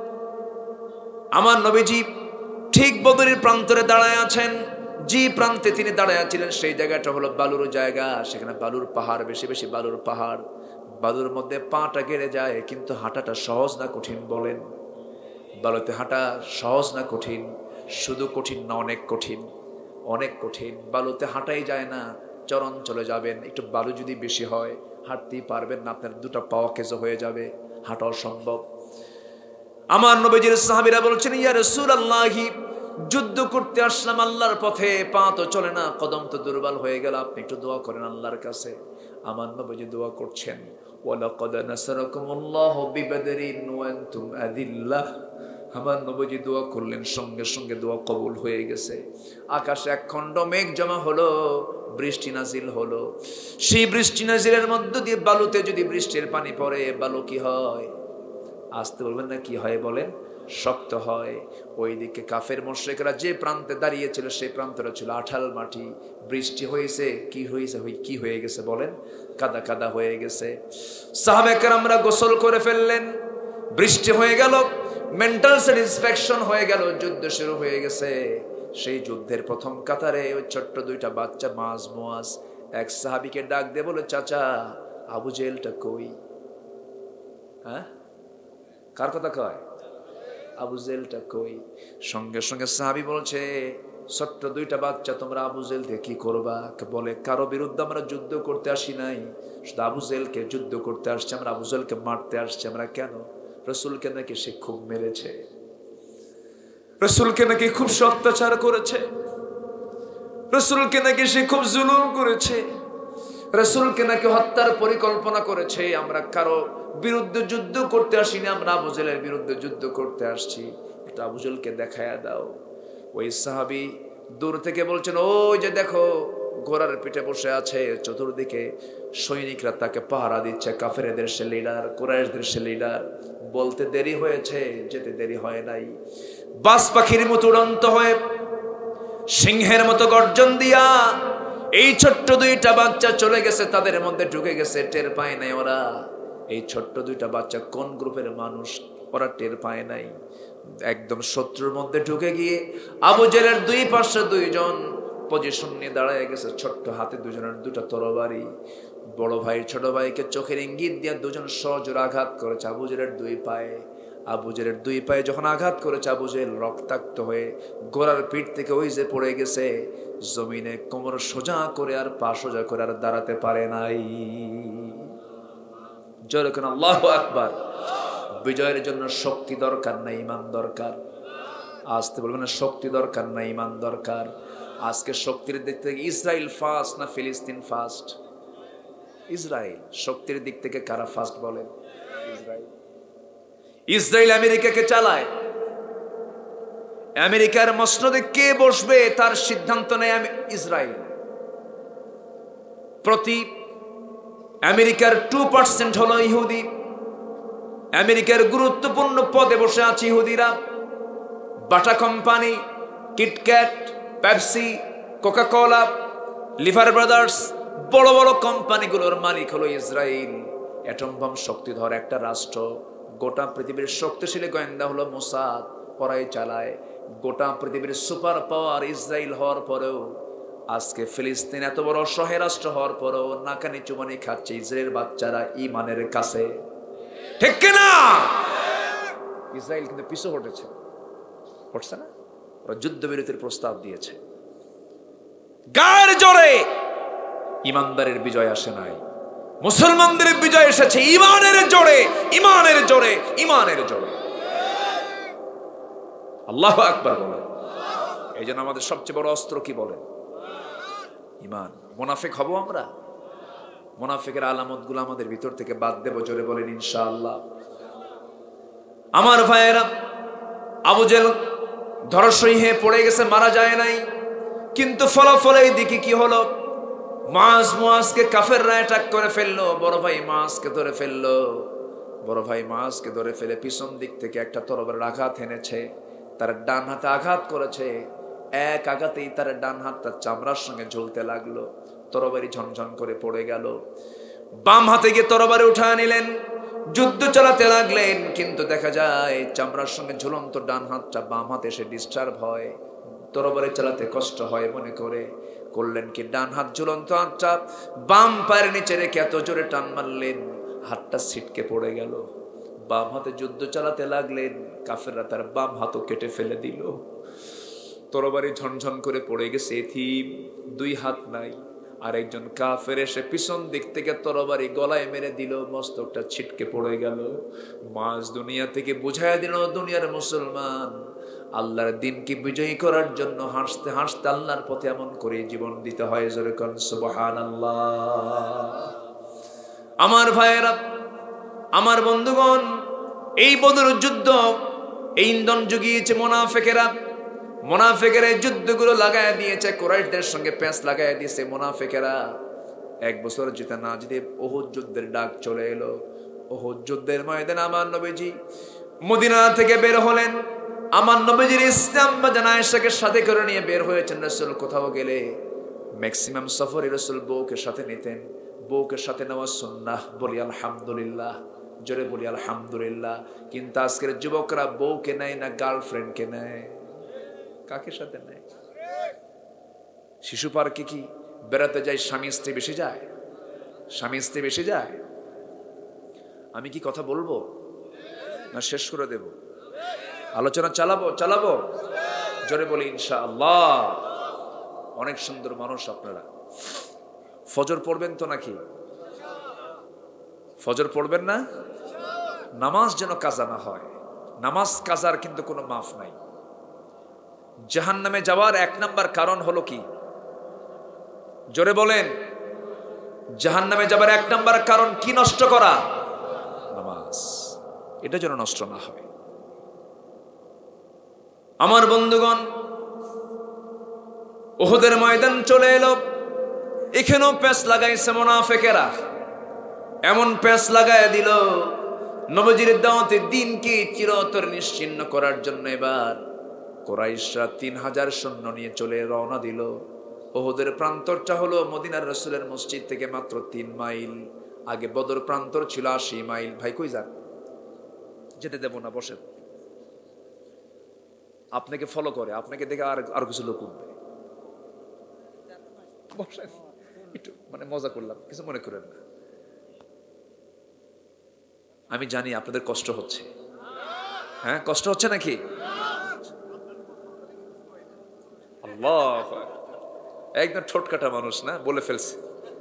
Speaker 1: আমার নবীজি ঠিক বদরের প্রান্তরে দাঁড়ায় আছেন। যে প্রান্তে তিনি দাঁড়ায় ছিলেন সেই জায়গাটা হলো বালুর জায়গা, সেখানে বালুর পাহাড়, বেশি বেশি বালুর পাহাড়। বালুর মধ্যে পাটা গেড়ে যায়, কিন্তু হাঁটাটা সহজ না কঠিন বলেন? বালুতে হাঁটা সহজ না কঠিন? শুধু কঠিন না, অনেক কঠিন, অনেক কঠিন। বালুতে হাঁটাই যায় না, চরণ চলে যাবেন। একটু বালু যদি বেশি হয় হাঁটতেই পারবেন না, আপনার দুটো পাওয়া কেজো হয়ে যাবে, হাঁটা অসম্ভব। আমার নবীজির সাহাবীরা বলছেন, ইয়া রাসূলুল্লাহি, যুদ্ধ করতে আসলাম আল্লাহর পথে, পা তো চলে না, কদম তো দুর্বল হয়ে গেল, আপনি একটু দোয়া করেন আল্লাহর কাছে। আমার নবীজি দোয়া করছেন, ওয়ালাকাদ নাসারাকুমুল্লাহু বিবাদরিন ওয়া আনতুম আযিল্লাহ। আমার নবীজি দোয়া করলেন, সঙ্গে সঙ্গে দোয়া কবুল হয়ে গেছে। আকাশে এক খণ্ড মেঘ জমা হলো, বৃষ্টি নাজিল হলো। সেই বৃষ্টি নাজিলের মধ্য দিয়ে বালুতে যদি বৃষ্টির পানি পড়ে, বালু কি হয়? আসতে বলবেন না, কি হয় বলেন? শক্ত হয়। ওইদিকে কাফের মুশরিকরা যে প্রান্তে দাঁড়িয়েছিল সেই প্রান্তটা ছিল আঠাল মাটি। বৃষ্টি হয়েছে, কি হয়েছে? কি হয়ে গেছে বলেন? কাদা কাদা হয়ে গেছে। সাহাবায়ে কেরামরা গোসল করে ফেললেন, বৃষ্টি হয়ে গেল, মেন্টাল স্যাটিসফ্যাকশন হয়ে গেল, যুদ্ধ শুরু হয়ে গেছে। সেই যুদ্ধের প্রথম কাতারে ওই ছোট্ট দুইটা বাচ্চা মাজ মুয়াজ এক সাহাবীকে ডাক দিয়ে বলে, চাচা আবু জেহেলটা কই? হ্যাঁ, কার কথা কয়? আবু জেহেলটা কই? সঙ্গে সঙ্গে সাহাবী বলছে, ছোট্ট দুইটা বাচ্চা, তোমরা আবু জেহেলকে কি করবা? বলে, কারো বিরুদ্ধে আমরা যুদ্ধ করতে আসি নাই, শুধু আবু জেহেলকে যুদ্ধ করতে আসছি আমরা, আবু জেহেলকে মারতে আসছি আমরা। কেন? রাসূলকে নাকি সে খুব মেরেছে, রাসূলকে নাকি খুব অত্যাচার করেছে, রাসূলকে নাকি সে খুব জুলুম করেছে, রাসূলকে নাকি হত্যার পরিকল্পনা করেছে। আমরা কারো বিরুদ্ধে যুদ্ধ করতে আসিনি, আমরা আবু জেহেলের বিরুদ্ধে যুদ্ধ করতে আসছি, এটা আবু জেহেলকে দেখায়া দাও। ওই সাহাবী দূর থেকে বলছেন, ওই যে দেখো ঘোড়ার পিঠে বসে আছে, চতুর্দিকে সৈনিকরা তাকে পাহারা দিচ্ছে, কাফেরদের সে লিডার, কুরাইশদের সে লিডার। বলতে দেরি হয়েছে, যেতে দেরি হয় নাই। বাজ পাখির মতো উড়ন্ত হয়ে, সিংহের মতো গর্জন দিয়া এই ছোট্ট দুইটা বাচ্চা চলে গেছে, তাদের মধ্যে ঢুকে গেছে, টের পায় নাই ওরা। এই ছোট্ট দুইটা বাচ্চা কোন গ্রুপের মানুষ ওরা টের পায় নাই। একদম শত্রুর মধ্যে ঢুকে গিয়ে আবু জেহেলের দুই পাশে দুইজন পজিশন নিয়ে দাঁড়ায় গেছে, ছোট্ট হাতে দুজনের দুটা তরবারি। বড় ভাই ছোট ভাইকে চোখের ইঙ্গিত দিয়ে দুজন সজোর আঘাত করেছে আবু জেহেলের দুই পায়ে। আবু জেহেলের দুই পায়ে যখন আঘাত করেছে, আবু জেহেল রক্তাক্ত হয়ে ঘোড়ার পিঠ থেকে ওই যে পড়ে গেছে জমিনে, কোমর সোজা করে আর পা সোজা করে আর দাঁড়াতে পারে নাই। জোরে করে আল্লাহু আকবার। বিজয়ের জন্য শক্তি দরকার না, ঈমান দরকার। আসতে বলবেন না, শক্তি দরকার না, ঈমান দরকার। আজকে শক্তির দিক থেকে ইসরায়েল ফার্স্ট না ফিলিস্তিন ফার্স্ট? ইসরায়েল। শক্তির দিক থেকে কারা ফার্স্ট বলেন? ইসরায়েল। ইসরায়েল আমেরিকাকে চালায়। আমেরিকার মসনদে কে বসবে তার সিদ্ধান্ত নেয় ইসরায়েল। প্রতি আমেরিকার 2% হলো ইহুদি। আমেরিকার গুরুত্বপূর্ণ পদে বসে আছে ইহুদিরা। Bata company, KitKat, Pepsi, Coca Cola, Lever Brothers, বড় বড় কোম্পানিগুলোর মালিক হলো ইসরায়েল। অ্যাটম বম শক্তিধর একটা রাষ্ট্র। গোটা পৃথিবীর শক্তিশালী গোয়েন্দা হলো মোসাদ, পরাই চালায়। গোটা পৃথিবীর সুপার পাওয়ার ইসরায়েল হওয়ার পরেও আজকে ফিলিস্তিন এত বড় অসহায় রাষ্ট্র হওয়ার পরেও নাকানি চুমানি খাচ্ছে ইসরায়েল বাচ্চারা ইমানের কাছে। ঠিক কিনা? ইসরায়েল কিন্তু পিছু হটেছে, হটছে না? ওরা যুদ্ধবিরতির প্রস্তাব দিয়েছে। গায়ের জোরে ইমানদারের বিজয় আসে নাই, মুসলমানদের বিজয় এসেছে ইমানের জোরে, ইমানের জোরে, ইমানের জোরে। আল্লাহু আকবার বলেন। এই জন্য আমাদের সবচেয়ে বড় অস্ত্র কি বলেন? ইমান। মুনাফিক হব আমরা? মুনাফিকের আলামতগুলো আমাদের ভিতর থেকে বাদ দেব, জোরে বলেন ইনশাআল্লাহ। আমার ভাইয়েরা, আবু জেহেল ধরশয়ী হয়ে পড়ে গেছে, মারা যায় নাই। কিন্তু ফলাফল এই দিকে কি হলো? মুআজকে কাফেররা অ্যাটাক করে ফেললো। বড় ভাই মুআজকে ধরে ফেললো। বড় ভাই মুআজকে ধরে ফেলে পিছন দিক থেকে একটা তরবারির আঘাত এনেছে। তার ডান হাতে আঘাত করেছে। এক আঘাতেই তার ডান হাতটা চামড়ার সঙ্গে ঝুলতে লাগলো। তরবারি ঝনঝন করে পড়ে গেল। বাম হাতে গিয়ে তরবারি উঠায় নিলেন, যুদ্ধ চালাতে লাগলেন। কিন্তু দেখা যায় চামড়ার সঙ্গে ঝুলন্ত ডান হাতটা বাম হাতে এসে ডিস্টার্ব হয়, তরবারি চালাতে কষ্ট হয় মনে করে করলেন কি, ডান হাত ঝুলন্ত হাতটা বাম পায়ের নিচে রেখে এত জোরে টান মারলেন, হাতটা ছিটকে পড়ে গেল। বাম হাতে যুদ্ধ চালাতে লাগলেন, কাফেররা তার বাম হাতও কেটে ফেলে দিল। তরবারি ঝনঝন করে পড়ে গেছে। এথিম, দুই হাত নাই। আর একজন কাফের এসে পিছন দিক থেকে তরবারি গলায় মেরে দিল, মস্তকটা ছিটকে পড়ে গেল। মাস দুনিয়া থেকে বুঝাইয়া দিল, দুনিয়ার মুসলমান আল্লাহর দিনকে বিজয়ী করার জন্য হাসতে হাসতে আল্লাহর পথে এমন করে জীবন দিতে হয়। জোরে কোন সুবহানাল্লাহ। আমার ভাইয়েরা, আমার বন্ধুগণ, এই বদর যুদ্ধ এই ইন্ধন জুগিয়েছে মুনাফিকেরা। মুনাফিকেরা যুদ্ধগুলো লাগায় দিয়েছে, কুরাইশদের সঙ্গে প্যাঁচ লাগায় দিয়েছে মুনাফিকেরা। এক বছর যেতে না যেতে উহুদ যুদ্ধের ডাক চলে এলো। উহুদ যুদ্ধের ময়দানে আমার নবীজি মদিনা থেকে বের হলেন। আমার নবীজির ইসলাম বা জানায়েশাকে সাথে করে নিয়ে বের হয়েছেন। রাসূল কোথাও গেলে ম্যাক্সিমাম সফরে রাসূল বউকে সাথে নিতেন। বউকে সাথে নেওয়া সুন্নাহ, বলি আলহামদুলিল্লাহ, জোরে বলি আলহামদুলিল্লাহ। কিন্তু আজকের যুবকরা বউকে নেয় না, গার্লফ্রেন্ডকে নেয়। কাকে সাথে নেয়? শিশু পার্কে কি বেড়াতে যায় স্বামী স্ত্রী বেশি যায়? স্বামী স্ত্রী বেশি যায়? আমি কি কথা বলবো না শেষ করে দেব? আলোচনা চালাবো জোরে বলি ইনশাআল্লাহ। অনেক সুন্দর মানুষ আপনারা। ফজর পড়বেন তো নাকি? ফজর পড়বেন না? নামাজ যেন কাজা না হয়। নামাজ কাজার কিন্তু কোনো মাফ নাই। জাহান্নামে যাওয়ার 1 নাম্বার কারণ হলো কি? জোরে বলেন। জাহান্নামে যাবার 1 নাম্বার কারণ কি? নষ্ট করা নামাজ। এটা যেন নষ্ট না হয়। আমার বন্ধুগণ, উহুদের ময়দান চলে এলো। এখানেও প্যাঁচ লাগাইছে মুনাফিকেরা। এমন প্যাঁচ লাগায় দিল, নবীজির দাওয়াতে দ্বীনকে চিরতরে নিশ্চিহ্ন করার জন্য এবার কুরাইশরা 3000 সৈন্য নিয়ে চলে রওনা দিল। উহুদের প্রান্তরটা হলো মদিনার রাসূলের মসজিদ থেকে মাত্র 3 মাইল। আগে বদর প্রান্তর ছিল 80 মাইল। ভাই কই যান? যেতে দেব না, বসেন। আপনাকে ফলো করে, আপনাকে দেখে আর কিছু লোক উঠবে। বসেন, একটু মানে মজা করলাম, কিছু মনে করেন না। আমি জানি আপনাদের কষ্ট হচ্ছে। হ্যাঁ, কষ্ট হচ্ছে নাকি? আল্লাহ, একদম ঠোঁটকাটা মানুষ না, বলে ফেলছে।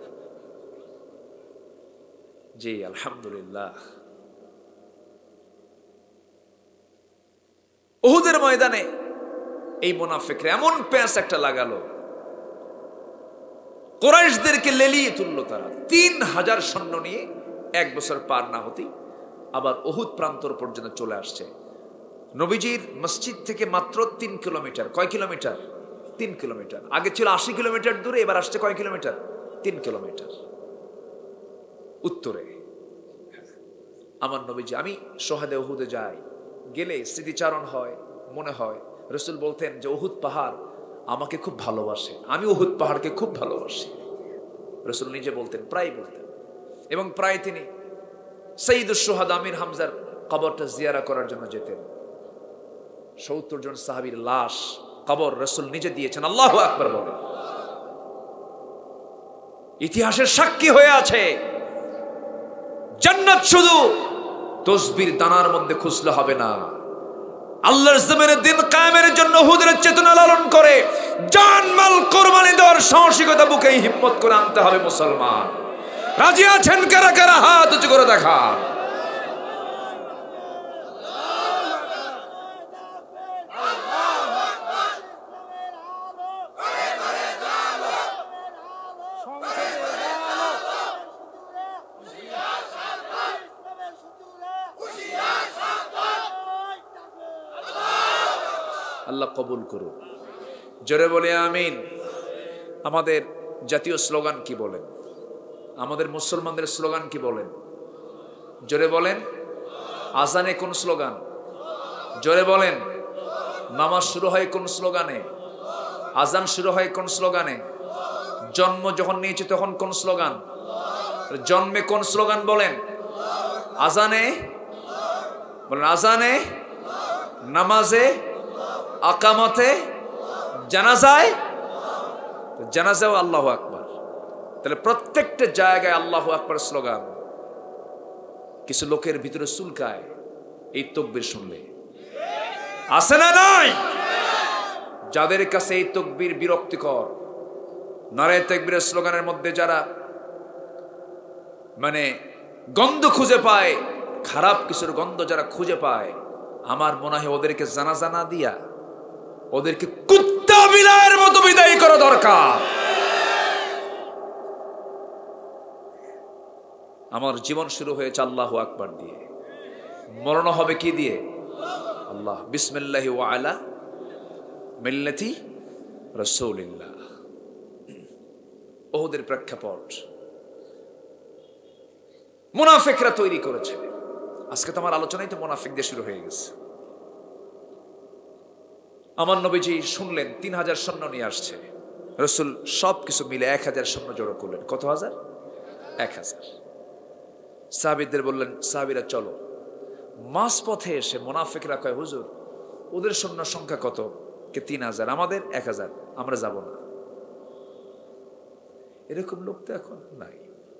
Speaker 1: জি আলহামদুলিল্লাহ। উহুদের ময়দানে এই মুনাফিকরা এমন প্যাঁচ একটা লাগালো, কুরাইশদেরকে লেলিয়ে তুললো তারা 3000 সৈন্য নিয়ে। 1 বছর পার না হতেই আবার উহুদ প্রান্তর পর্যন্ত চলে আসছে। নবীজির মসজিদ থেকে মাত্র 3 কিলোমিটার। কয় কিলোমিটার? 3 কিলোমিটার। আগে ছিল 80 কিলোমিটার দূরে, এবার আসছে কয় কিলোমিটার? 3 কিলোমিটার উত্তরে। আমার নবীজি, আমি সোহাদে উহুদে যাই, গেলে স্মৃতিচারণ হয়, মনে হয় রাসূল বলতেন যে উহুদ পাহাড় আমাকে খুব ভালোবাসে, আমি উহুদ পাহাড়কে খুব ভালোবাসি। রাসূল নিজে বলতেন, প্রায় বলতেন। এবং প্রায় তিনি সাইয়্যিদুশ শুহাদা আমির হামজার কবরটা জিয়ারা করার জন্য যেতেন। 70 জন সাহাবীর লাশ কবর রাসূল নিজে দিয়েছেন। আল্লাহু আকবার বলেন। ইতিহাসের সাক্ষী হয়ে আছে। জান্নাত শুধু তসবির দানার মধ্যে খুঁজলে হবে না, আল্লাহর জমিনে দিন কায়েমের জন্য উহুদের চেতনা লালন করে জান মাল কোরবানি দেওয়ার সাহসিকতা বুকে হিম্মত করে আনতে হবে মুসলমান। রাজি আছেন কারা কারা? হাত উঁচু করে দেখা। আল্লাহ কবুল করুন। জোরে বলে আমিন। আমাদের জাতীয় স্লোগান কি বলেন? আমাদের মুসলমানদের স্লোগান কি বলেন? জোরে বলেন। আজানে কোন স্লোগান? জোরে বলেন। নামাজ শুরু হয় কোন স্লোগানে? আজান শুরু হয় কোন স্লোগানে? জন্ম যখন নিয়েছে তখন কোন স্লোগান? জন্মে কোন স্লোগান বলেন? আজানে বলেন। আজানে, নামাজে, আকামতে, জানাজায়। জানাজাও আল্লাহু আকবার। তাহলে প্রত্যেকটা জায়গায় আল্লাহু আকবার স্লোগান। কিছু লোকের ভিতরে চুলকায় এই তাকবীর শুনলে, আছে না নাই? যাদের কাছে এই তাকবীর বিরক্তিকর, নারায়ে তাকবীরের স্লোগানের মধ্যে যারা মানে গন্ধ খুঁজে পায়, খারাপ কিছুর গন্ধ যারা খুঁজে পায়, আমার মনে হয় ওদেরকে জানাজা না দিয়া ওদেরকে কুত্তা বিলায়ের মতো বিদায় করা দরকার। আমার জীবন শুরু হয়েছে আল্লাহু আকবার দিয়ে, মরণ হবে কি দিয়ে? আল্লাহ। বিসমিল্লাহি ওয়া আলা মিল্লাতি রাসূলিল্লাহ। ওদের প্রেক্ষাপট মুনাফিকরা তৈরি করেছে। আজকে তো আমার আলোচনাই তো মুনাফিক দিয়ে শুরু হয়ে গেছে। আমার নবীজি শুনলেন 3000 সৈন্য নিয়ে আসছে। রাসূল সবকিছু মিলে 1000 সৈন্য জড়ো করলেন। কত হাজার? 1000। সাহাবীদের বললেন, সাহাবীরা চলো। মাঝ পথে এসে মুনাফিকরা কয়, হুজুর ওদের সৈন্য সংখ্যা কত? কে 3000, আমাদের 1000, আমরা যাব না। এরকম লোক তো এখন নাই।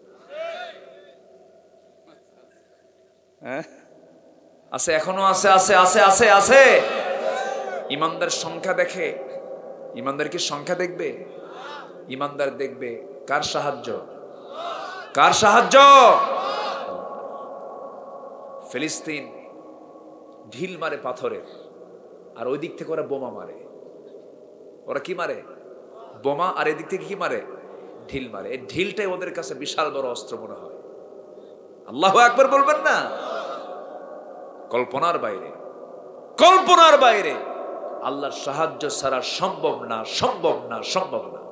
Speaker 1: আছে, এখনো আছে, আছে আছে আছে আছে। ইমানদার সংখ্যা দেখে। ইমানদার কি সংখ্যা দেখবে? ইমানদার দেখবে কার সাহায্য? কার সাহায্য? ফিলিস্তিন ঢিল মারে পাথরের, আর ওই দিক থেকে ওরা বোমা মারে। ওরা কি মারে? বোমা। আর এদিক থেকে কি মারে? ঢিল মারে। এই ঢিলটাই ওদের কাছে বিশাল বড় অস্ত্র মনে হয়। আল্লাহু আকবার বলবেন না? কল্পনার বাইরে, কল্পনার বাইরে। আল্লাহর সাহায্য ছাড়া সম্ভব না, সম্ভব না, সম্ভব না।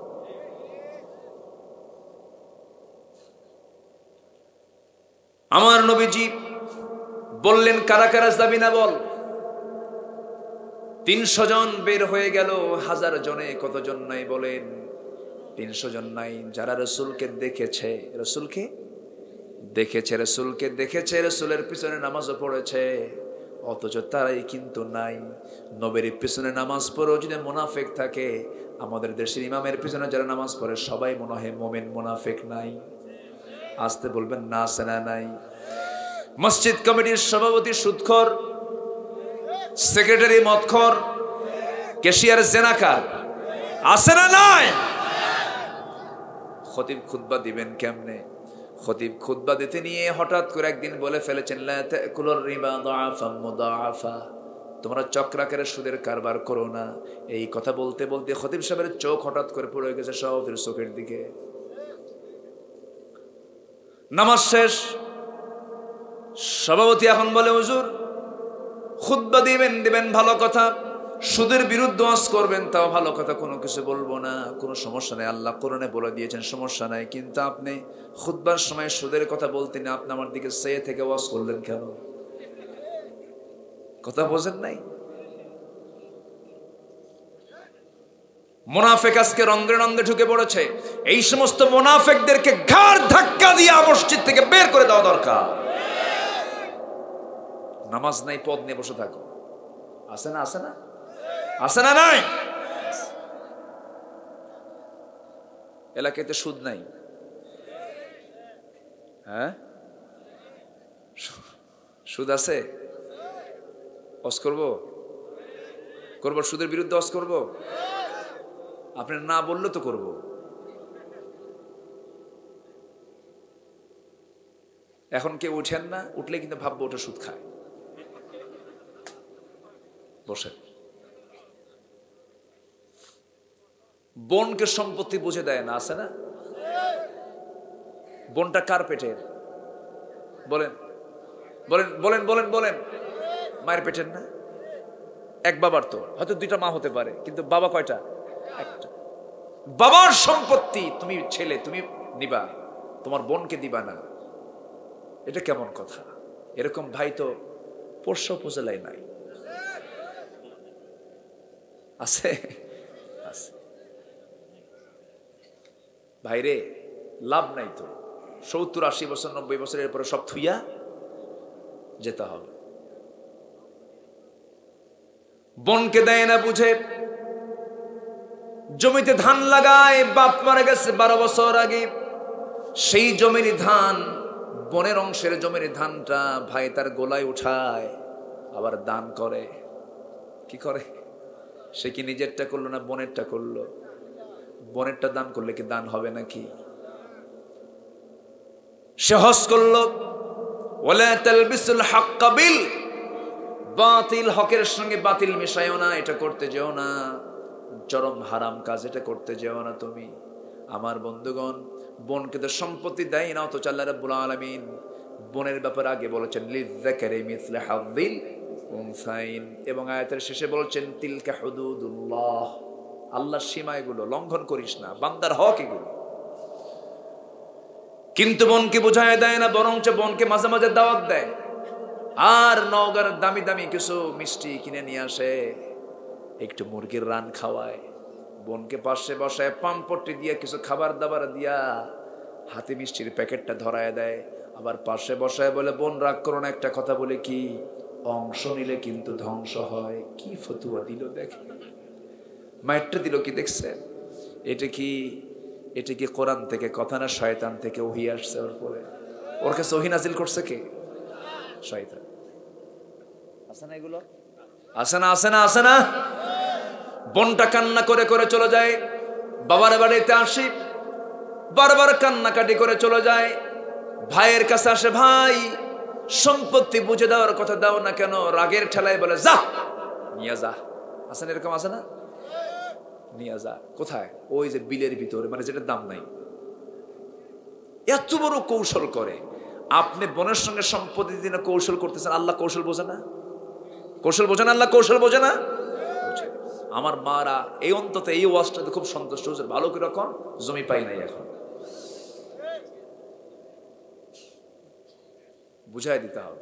Speaker 1: আমার নবীজি বললেন, কারা কারা যাবি না বল। 300 জন বের হয়ে গেল। 1000 জনে কতজন নাই বলেন? 300 জন নাই। যারা রাসূলকে দেখেছে, রাসূলকে দেখেছে, রাসূলকে দেখেছে, রাসূলের পিছনে নামাজও পড়েছে, অথচ তারাই কিন্তু নাই। নবীর পিছনে নামাজ পড়েও যদি মুনাফিক থাকে, আমাদের দেশের ইমামের পিছনে যারা নামাজ পড়ে সবাই মনে হয় মুমিন, মুনাফিক নাই। আসতে বলবেন না, আছে না নাই? মসজিদ কমিটির সভাপতি সুদখোর, সেক্রেটারি মদখোর, ক্যাশিয়ার জেনাকার, আছে না নাই? খতিব খুতবা দিবেন কেমনে? খতিব খুতবা দিতে নিয়ে হঠাৎ করে একদিন বলে ফেলেছেন, লা তাকুলুর রিবা দাআফাম মুদাআফা, তোমরা চক্রাকারে সুদের কারবার করো না। এই কথা বলতে বলতে খতিব সাহেবের চোখ হঠাৎ করে পড়ে গেছে সভাপতির চোখের দিকে। নামাজ শেষ, সভাপতি এখন বলে হুজুর খুতবা দিবেন ভালো কথা, সুদের বিরুদ্ধে ওয়াজ করবেন তাও ভালো কথা, কোনো কিছু বলবো না, কোনো সমস্যা নেই, আল্লাহ কোরআনে বলে দিয়েছেন সমস্যা নাই, কিন্তু আপনি খুতবার সময় সুদের কথা বলতেন না, আপনি আমার দিকে চেয়ে থেকে ওয়াজ করলেন কেন? কথা বোঝেন নাই? মুনাফিক আজকে রঙ্গে রঙ্গে ঢুকে পড়েছে। এই সমস্ত মুনাফিকদেরকে ঘাড় ধাক্কা দিয়ে মসজিদ থেকে বের করে দেওয়া দরকার। নামাজ নাই, পদ নিয়ে বসে থাকো, আছে না? আছে না? আছে না? নাই? এলাকাতে সুদ নাই, হ্যাঁ সুদ আছে, ওয়াজ করবো, সুদের বিরুদ্ধে ওয়াজ করবো, আপনি না বললে তো করব। এখন কেউ উঠেন না, উঠলে কিন্তু ভাববো ওটা সুদ খায়। বসে বোনকে সম্পত্তি বুঝে দেয় না, আছে না? বোনটা কার পেটের? বলেন বলেন বলেন বলেন বলেন। মায়ের পেটের না? এক বাবার তো হয়তো দুইটা মা হতে পারে, কিন্তু বাবা কয়টা? একটা। বাবার সম্পত্তি তুমি ছেলে তুমি নিবা, তোমার বোনকে দিবা না, এটা কেমন কথা? এরকম ভাই তো পোরশা উপজেলায় নাই, আছে? আছে ভাইরে, লাভ নাই তো। 70-80 বছর 90 বছরের পরে সব থুইয়া যেতে হবে। বোনকে দেয় না বুঝে, জমিতে ধান লাগায়, বাপ মারা গেছে 12 বছর আগে, সেই জমির ধান, বোনের অংশের জমির ধানটা ভাই তার গোলায় উঠায়, আবার দান করে। কি করে? সে কি নিজেরটা করলো না বোনেরটা করলো? বোনেরটা দান করলে কি দান হবে নাকি? সে হজ করলো, ওয়ালা তালবিসুল হাক্কা বিল বাতিল, হকের সঙ্গে বাতিল মিশাইও না, এটা করতে যেও না, চরম হারাম কাজ, এটা করতে যেও না তুমি। আমার বন্ধুগণ, বোনকে তো সম্পত্তি দেয় না, অথচ আল্লাহ রাব্বুল আলামিন বোনের ব্যাপারে আগে বলেছেন লিযযাকারি মিসলু হাযযিল উনসাইন, এবং আয়াতের শেষে বলেছেন তিলকা হুদুদুল্লাহ, আল্লাহর সীমা, এগুলো লঙ্ঘন করিস না, বান্দার হক এগুলো। কিন্তু বোনকে বুঝায় দেয় না, বরঞ্চ বোনকে মাঝে মাঝে দাওয়াত দেয়, আর নওগাঁর দামি দামি কিছু মিষ্টি কিনে নিয়ে আসে, একটু মুরগির রান খাওয়ায়, বোনকে পাশে বসায় পাম্পট্টি দিয়ে কিছু খাবার দাবার দিয়া হাতে মিষ্টির প্যাকেটটা ধরায় দেয়, আবার পাশে বসায় বলে বোন রাগ করো না, একটা কথা বলে কি, অংশ নিলে কিন্তু ধ্বংস হয়। কি ফতুয়া দিল দেখে, মাইটটা দিল কি দেখছেন? এটা কি কোরআন থেকে কথা না শয়তান থেকে ওহী আসছে ওর পরে? ওর কাছে ওহী নাজিল করছে কে? শয়তান। আছে না এগুলো? আছে না? আছে না? আছে না? বোনটা কান্না করে করে চলে যায়, বাবার বাড়িতে আসি, বারবার কান্নাকাটি করে চলে যায়, ভাইয়ের কাছে আসে, ভাই সম্পত্তি বুঝে দেওয়ার কথা দাও না কেন? রাগের ঠেলায় বলে যা নিয়ে যা। আছে না এরকম? আছে না? নিয়ে যা। কোথায়? ওই যে বিলের ভিতরে, মানে যেটার দাম নাই। এত বড় কৌশল করে। আপনি বোনের সঙ্গে সম্পত্তি দিনে কৌশল করতেছেন, আল্লাহ কৌশল বোঝে না? কৌশল বোঝে না? আল্লাহ কৌশল বোঝে না? আমার মারা এই অন্তত এই ওয়াজটাতে খুব সন্তুষ্ট হচ্ছে, ভালো করে এখন জমি পাই নাই, এখন বুঝাই দিতে হবে।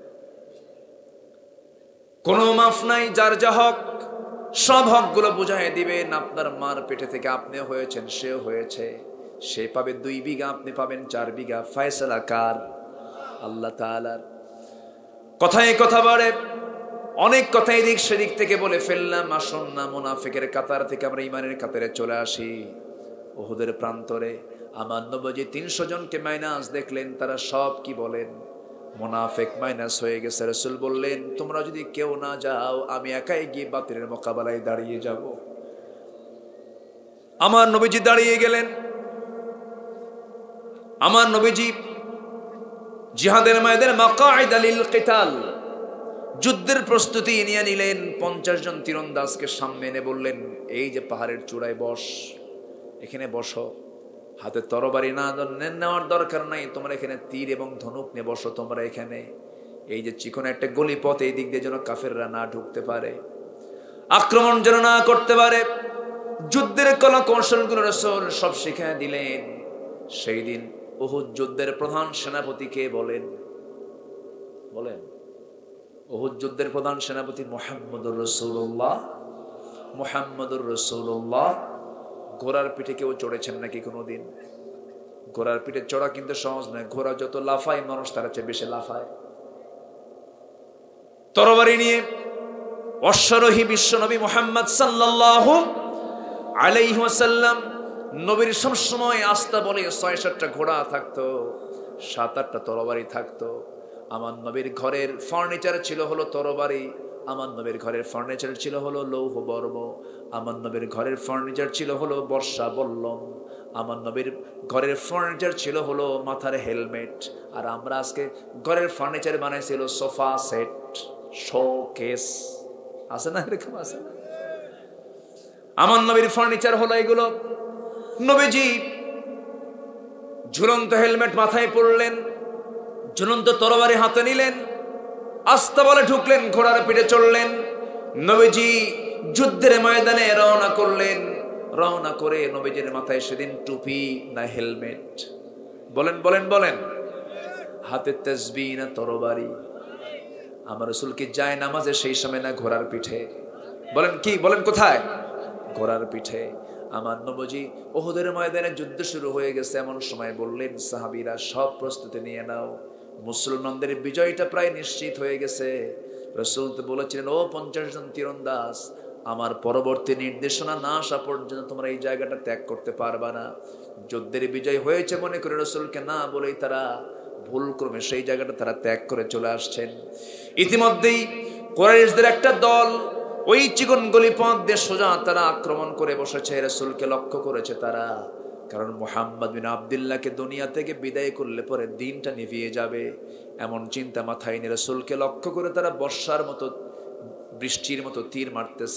Speaker 1: কোনো মাফ নাই, যার যা হক সব হক গুলো বুঝাই দিবেন। আপনার মার পেটে থেকে আপনি হয়েছেন, সে হয়েছে, সে পাবে 2 বিঘা, আপনি পাবেন 4 বিঘা। ফয়সালা কার? আল্লাহ তাআলার। কথায় কথা বাড়ে, অনেক কথা এদিক সেদিক থেকে বলে ফেললাম। আসুন না মুনাফিকের কাতার থেকে আমরা ইমানের কাতারে চলে আসি। উহুদের প্রান্তরে আমার নবীজি 300 জনকে মাইনাস দেখলেন, তারা সব কি বলেন? মুনাফিক মাইনাস হয়ে গেছে। রাসূল বললেন, তোমরা যদি কেউ না যাও, আমি একাই গিয়ে বাতিলের মোকাবেলায় দাঁড়িয়ে যাব। আমার নবীজি দাঁড়িয়ে গেলেন। আমার নবীজি জিহাদের ময়দানে মাকাঈদ লিল কিতাল, যুদ্ধের প্রস্তুতি নিয়ে নিলেন। 50 জন তীরন্দাজকে সামনে এনে বললেন, এই যে পাহাড়ের চূড়ায় বস, এখানে বসো, হাতে তরবারি না নেওয়ার দরকার নাই, তোমরা এখানে তীর এবং ধনুক নিয়ে বসো। তোমরা এখানে এই যে চিকন একটা গলি পথ, এই দিক দিয়ে যেন কাফেররা না ঢুকতে পারে, আক্রমণ যেন না করতে পারে। যুদ্ধের কলা কৌশলগুলো রাসূল সব শিখিয়ে দিলেন। সেই দিন উহুদ যুদ্ধের প্রধান সেনাপতি কে বলেন? উহুদ যুদ্ধের প্রধান সেনাপতি মুহাম্মদুর রাসূলুল্লাহ। মুহাম্মদুর রাসূলুল্লাহ। ঘোড়ার পিঠে কেউ চড়েছেন নাকি কোনোদিন? ঘোড়ার পিঠে চড়া কিন্তু সহজ নয়। ঘোড়া যত লাফায়, মানুষ তার চেয়ে বেশি লাফায়। তরবারি নিয়ে অশ্বারোহী বিশ্বনবী মুহাম্মদ সাল্লাল্লাহু আলাইহি ওয়াসাল্লাম, নবীর সবসময় আস্থা বলে ৬-৭টা ঘোড়া থাকতো, ৭-৮টা তরবারি থাকতো। আমার নবীর ঘরের ফার্নিচার ছিল হলো তরবারি, আমার নবীর ঘরের ফার্নিচার ছিল হলো লৌহ বর্ম, আমার নবীর ঘরের ফার্নিচার ছিল হলো বর্ষা বল্লম, আমার নবীর ঘরের ফার্নিচার ছিল হলো মাথার হেলমেট। আর আমরা আজকে ঘরের ফার্নিচার বানাইছিল সোফা সেট, শোকেস, আছে না? এরকম আছে না? আমার নবীর ফার্নিচার হলো এগুলো। নবীজি ঝুলন্ত হেলমেট মাথায় পরলেন, ঝুলন্ত তরবারি হাতে নিলেন, আস্তা বলে ঢুকলেন, ঘোড়ার পিঠে চড়লেন। নবীজি যুদ্ধের ময়দানে রওনা করলেন। রওনা করে নবীজির মাথায় সেদিন টুপি না হেলমেট? বলেন। হাতে তাসবিহ না তরবারি? আমার রাসূল কি যায় নামাজে সেই সময় না ঘোড়ার পিঠে? বলেন কোথায়? ঘোড়ার পিঠে। আমার নবীজি উহুদের ময়দানে যুদ্ধ শুরু হয়ে গেছে, এমন সময় বললেন, সাহাবীরা সব প্রস্তুতি নিয়ে নাও, মুসলমানদের বিজয়টা প্রায় নিশ্চিত হয়ে গেছে। রাসূল তো বলেছিলেন, ও 50 জন তীরন্দাজ, আমার পরবর্তী নির্দেশনা না আসা পর্যন্ত তোমরা এই জায়গাটা ত্যাগ করতে পারবা না। যুদ্ধের বিজয় হয়েছে মনে করে রাসূলকে না বলেই তারা ভুলক্রমে সেই জায়গাটা তারা ত্যাগ করে চলে আসছেন। ইতিমধ্যেই কুরাইশদের একটা দল ওই চিকন গলি পথ দিয়ে সোজা তারা আক্রমণ করে বসেছে। রাসূলকে লক্ষ্য করেছে তারা, কারণ মুহাম্মদ বিন আব্দুল্লাহকে দুনিয়া থেকে বিদায় করলে পরে দিনটা নিভিয়ে যাবে, এমন চিন্তা মাথায় নিয়ে রাসূলকে লক্ষ্য করে তারা বর্ষার মতো, বৃষ্টির মতো তীর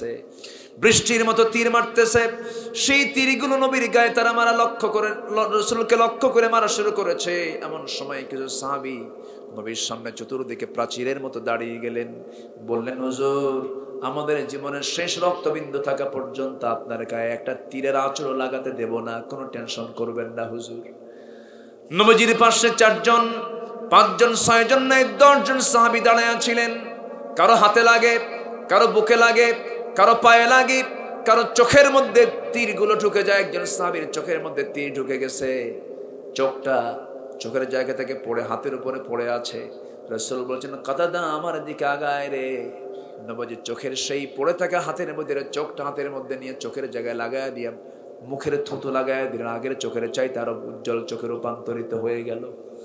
Speaker 1: মারতেছে। সেই তীরগুলো নবীর গায়ে তারা মারা লক্ষ্য করে, রাসূলকে লক্ষ্য করে মারা শুরু করেছে। এমন সময় কিছু সাহাবী নবীর সামনে চতুর্দিকে প্রাচীরের মতো দাঁড়িয়ে গেলেন, বললেন, হুজুর, আমাদের জীবনের শেষ রক্তবিন্দু থাকা পর্যন্ত আপনার গায়ে একটা তীরের আঁচড়ও লাগাতে দেব না, কোনো টেনশন করবেন না হুজুর। নবীজির পাশে 4 জন, 5 জন, 6 জন, 10 জন সাহাবী দাঁড়ায় ছিলেন। কারো হাতে লাগে, কারো বুকে লাগে, কারো পায়ে লাগে, কারো চোখের মধ্যে তীরগুলো ঢুকে যায়। একজন সাহাবীর চোখের মধ্যে তীর ঢুকে গেছে, চোখটা চোখের জায়গা থেকে পড়ে হাতের উপরে পড়ে আছে। রাসূল বলছেন, কাতাদা, আমার দিকে আগায় রে। নবীজি চোখের সেই পড়ে থাকা হাতের মধ্যে চোখটা হাতের মধ্যে নিয়ে চোখের জায়গায় লাগায় দিয়ে মুখের থুতু লাগায় দিলেন। আগের চোখের চাইতে আরো উজ্জ্বল চোখে রূপান্তরিত হয়ে গেল,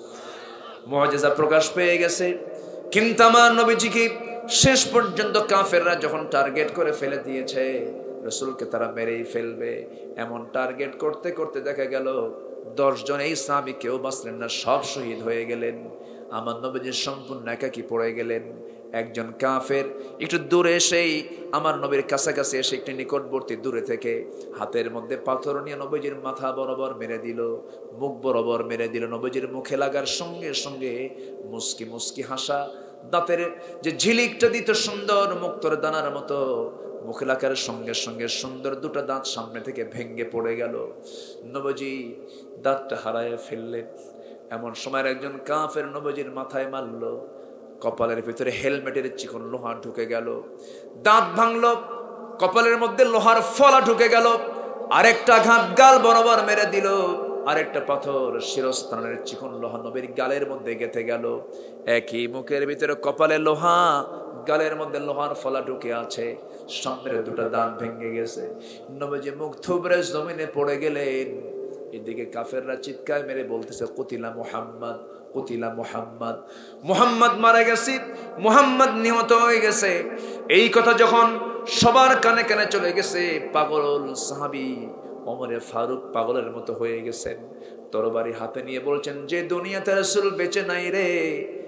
Speaker 1: মুআজিজা প্রকাশ পেয়ে গেছে। কিন্তু আমার নবীজিকে শেষ পর্যন্ত কাফেররা যখন টার্গেট করে ফেলে দিয়েছে, রাসূলকে তারা মেরেই ফেলবে, এমন টার্গেট করতে করতে দেখা গেল 10 জন এই সাহাবী কেউ বাঁচলেন না, সব শহীদ হয়ে গেলেন। আমার নবীজি সম্পূর্ণ একাকী পড়ে গেলেন। একজন কাফের একটু দূরে এসেই আমার নবীর কাছাকাছি এসে একটু নিকটবর্তী দূরে থেকে হাতের মধ্যে পাথর নিয়ে নবীজির মাথা বরাবর মেরে দিল, মুখ বরাবর মেরে দিল। নবীজির মুখে লাগার সঙ্গে সঙ্গে মুস্কি মুস্কি হাসা, দাঁতের যে ঝিলিকটা দিত সুন্দর মুক্তোর দানার মতো, মুখে লাগার সঙ্গে সঙ্গে সুন্দর 2টা দাঁত সামনে থেকে ভেঙে পড়ে গেল। নবীজি দাঁতটা হারায় ফেললেন। এমন সময় একজন কাফের নবীজির মাথায় মারল, কপালের ভিতরে হেলমেটের চিকন লোহা ঢুকে গেল, দাঁত ভাঙলো, কপালের মধ্যে লোহার ফলা ঢুকে গেল। আরেকটা আঘাত গাল বরাবর মেরে দিল, আরেকটা পাথর শিরস্থানের চিকন লোহা নবীর গালের মধ্যে গেঁথে গেল। একই মুখের ভিতরে কপালে লোহা, গালের মধ্যে লোহার ফলা ঢুকে আছে, সামনের 2টা দাঁত ভেঙে গেছে। নবীজি মুখ থুবড়ে জমিনে পড়ে গেলেন। এদিকে কাফেররা চিৎকার মেরে বলতেছে, কুতিলা মুহাম্মদ, কুতিলা মুহাম্মদ, মুহাম্মদ মারা গেছে, মুহাম্মদ নিহত হয়ে গেছে। এই কথা যখন সবার কানে কানে চলে গেছে, পাগল সাহাবী ওমরে ফারুক পাগলের মতো হয়ে গেছেন। তরবারি হাতে নিয়ে বলছেন, যে দুনিয়াতে রাসূল বেঁচে নাই রে,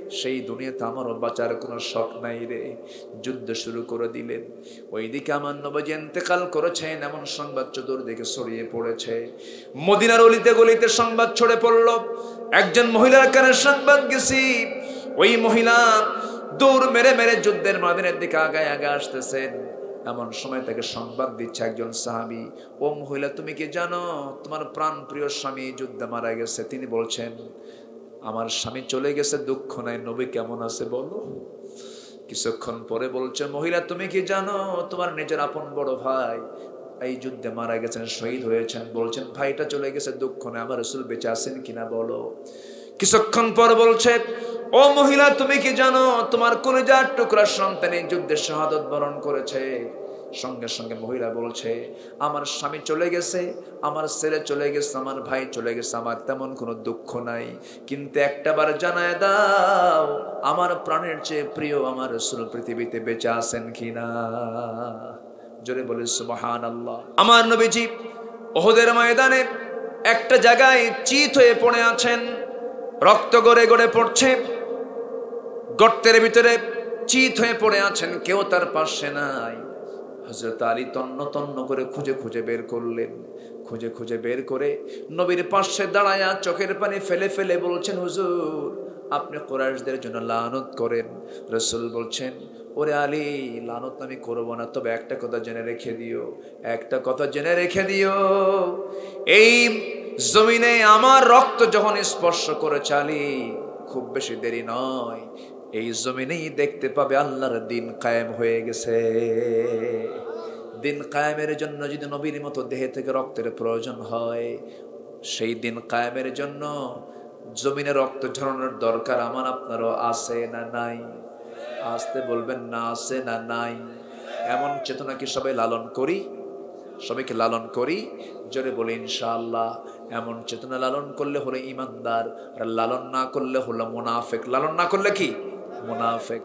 Speaker 1: সেই দুনিয়াতে আমারও বাঁচার কোনো শখ নাই রে। যুদ্ধ শুরু করে দিলেন। ওইদিকে আমার নবীজি ইন্তেকাল করেছেন এমন সংবাদ চতুর্দিকে ছড়িয়ে পড়েছে। মদিনার অলিতে গলিতে সংবাদ ছড়ে পড়ল। একজন মহিলার কানে সংবাদ গেছি, ওই মহিলা দৌড় মেরে মেরে যুদ্ধের ময়দানের দিকে আগায় আগে আসতেছেন। এমন সময় তাকে সংবাদ দিচ্ছে একজন সাহাবী, ও মহিলা তুমি কি জানো তোমার প্রাণ প্রিয় স্বামী যুদ্ধে মারা গেছে? তিনি বলছেন, আমার স্বামী চলে গেছে, দুঃখ নাই, নবী কেমন আছে বলো। কিছুক্ষণ পরে বলছে, মহিলা তুমি কি জানো তোমার নিজের আপন বড় ভাই এই যুদ্ধে মারা গেছেন, শহীদ হয়েছেন। বলছেন, ভাইটা চলে গেছে, দুঃখ নেই, আমার রাসূল বেঁচে আছেন কিনা বলো। কিছুক্ষণ পর বলছে, ও মহিলা তুমি কি জানো তোমার কলিজার টুকরা সন্তান এই যুদ্ধে শাহাদাত বরণ করেছে। সঙ্গে সঙ্গে মহিলা বলছে, আমার স্বামী চলে গেছে, আমার ছেলে চলে গেছে, আমার ভাই চলে গেছে, আমার তেমন কোনো দুঃখ নাই, কিন্তু একটাবার জানায় দাও আমার প্রাণের চেয়ে প্রিয় আমার রাসূল পৃথিবীতে বেঁচে আছেন কিনা। জোরে বলে সুবহানাল্লাহ। আমার নবীজি উহুদের ময়দানে একটা জায়গায় চিত হয়ে পড়ে আছেন, রক্ত গড়ে গড়ে পড়ছে, গর্তের ভিতরে চিত হয়ে পড়ে আছেন, কেউ তার পাশে নাই। হযরত আলী তন্ন তন্ন করে খুঁজে খুঁজে বের করলেন, খুঁজে খুঁজে বের করে নবীর পাশে দাঁড়ায়া চোখের পানি ফেলে ফেলে বলছেন, হুজুর আপনি কুরাইশদের জন্য লানত করেন। রাসূল বলছেন, ওরে আলী লানত আমি করব না, তবে একটা কথা জেনে রেখে দিও, একটা কথা জেনে রেখে দিও, এই জমিনে আমার রক্ত যখন স্পর্শ করেছে আলী, খুব বেশি দেরি নয়, এই জমিনেই দেখতে পাবে আল্লাহর দিন কায়েম হয়ে গেছে। দিন কায়েমের জন্য যদি নবীর মতো দেহে থেকে রক্তের প্রয়োজন হয়, সেই দিন কায়েমের জন্য জমিনে রক্ত ঝরানোর দরকার আমার আপনারও আছে না নাই? আসতে বলবেন না, আছে না নাই? এমন চেতনা কি সবাই লালন করি? সবাইকে লালন করি? জোরে বলি ইনশাআল্লাহ। এমন চেতনা লালন করলে হলো ইমানদার, আর লালন না করলে হলো মুনাফিক। লালন না করলে কি? মুনাফিক।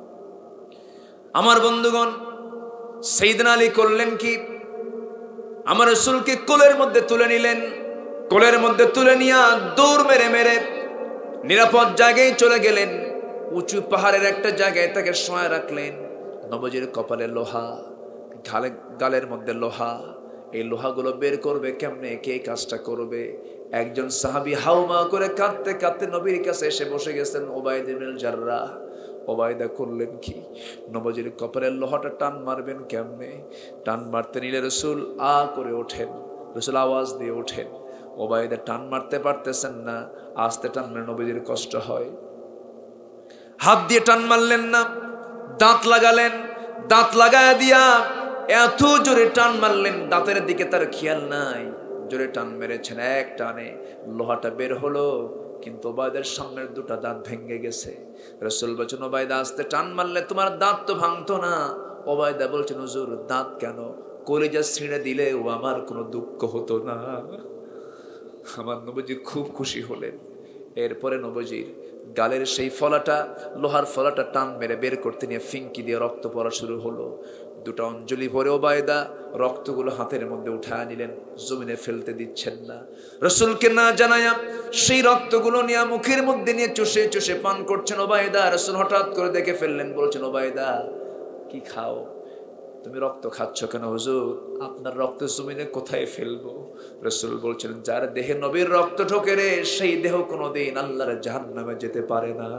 Speaker 1: আমার বন্ধুগণ, সাইয়েদনা আলী করলেন কি, আমার রাসূলকে কোলের মধ্যে তুলে নিলেন। কোলের মধ্যে তুলে নিয়ে দৌড় মেরে মেরে নিরাপদ জায়গায় চলে গেলেন। উঁচু পাহাড়ের একটা জায়গায় তাকে শোয়া রাখলেন। নবীজির কপালে লোহা, গালের মধ্যে লোহা, এই লোহাগুলো বের করবে কেমনে, কে কাজটা করবে? একজন সাহাবী হাউমা করে কাঁদতে কাঁদতে নবীর কাছে এসে বসে গেছেন, ওবায়দা ইবনে জাররাহ। ওবায়দা করলেন কি, নবীজির কপালের লোহাটা টান মারবেন কেমনে? টান মারতে নিলে রাসূল আ করে ওঠেন, রাসূল আওয়াজ দিয়ে ওঠেন। ওবায়দা টান মারতে পারতেছেন না, আস্তে টান মারলে নবীজির কষ্ট হয়। হাত দিয়ে টান মারলেন না, দাঁত লাগালেন, দাঁত লাগায় দিয়া এত জোরে টান মারলেন, দাঁতের দিকে তার খেয়াল নাই, জোরে টান মেরেছেন। এক টানে লোহাটা বের হলো, কিন্তু ওবায়দার সামনের দুটো দাঁত ভেঙে গেছে। রাসূল বলেছেন, ওবায়দা আস্তে টান মারলে তোমার দাঁত তো ভাঙতো না। ওবায়দা বলছেন, হুজুর দাঁত কেন, কলিজা ছিঁড়ে দিলে ও আমার কোনো দুঃখ হতো না। আমার নবীজি খুব খুশি হলেন। এরপরে নবীজির গালের সেই ফলাটা, লোহার ফলাটা টান মেরে বের করতে নিয়ে ফিঙ্কি দিয়ে রক্ত পড়া শুরু হলো। দুটো অঞ্জলি ভরে ওবায়দা রক্তগুলো হাতের মধ্যে উঠায় নিলেন, জমিনে ফেলতে দিচ্ছেন না। রাসূলকে না জানায়া সেই রক্তগুলো নিয়ে মুখের মধ্যে নিয়ে চুষে চুষে পান করছেন ওবায়দা। রাসূল হঠাৎ করে দেখে ফেললেন, বলছেন, ওবায়দা কি খাও, তুমি রক্ত খাচ্ছ কেন? হুজুর আপনার রক্ত জমিনে কোথায় ফেলবো? রাসূল বলছেন, যার দেহে নবীর রক্ত ঢোকে রে, সেই দেহ কোনোদিন আল্লাহর জাহান্নামে যেতে পারে না।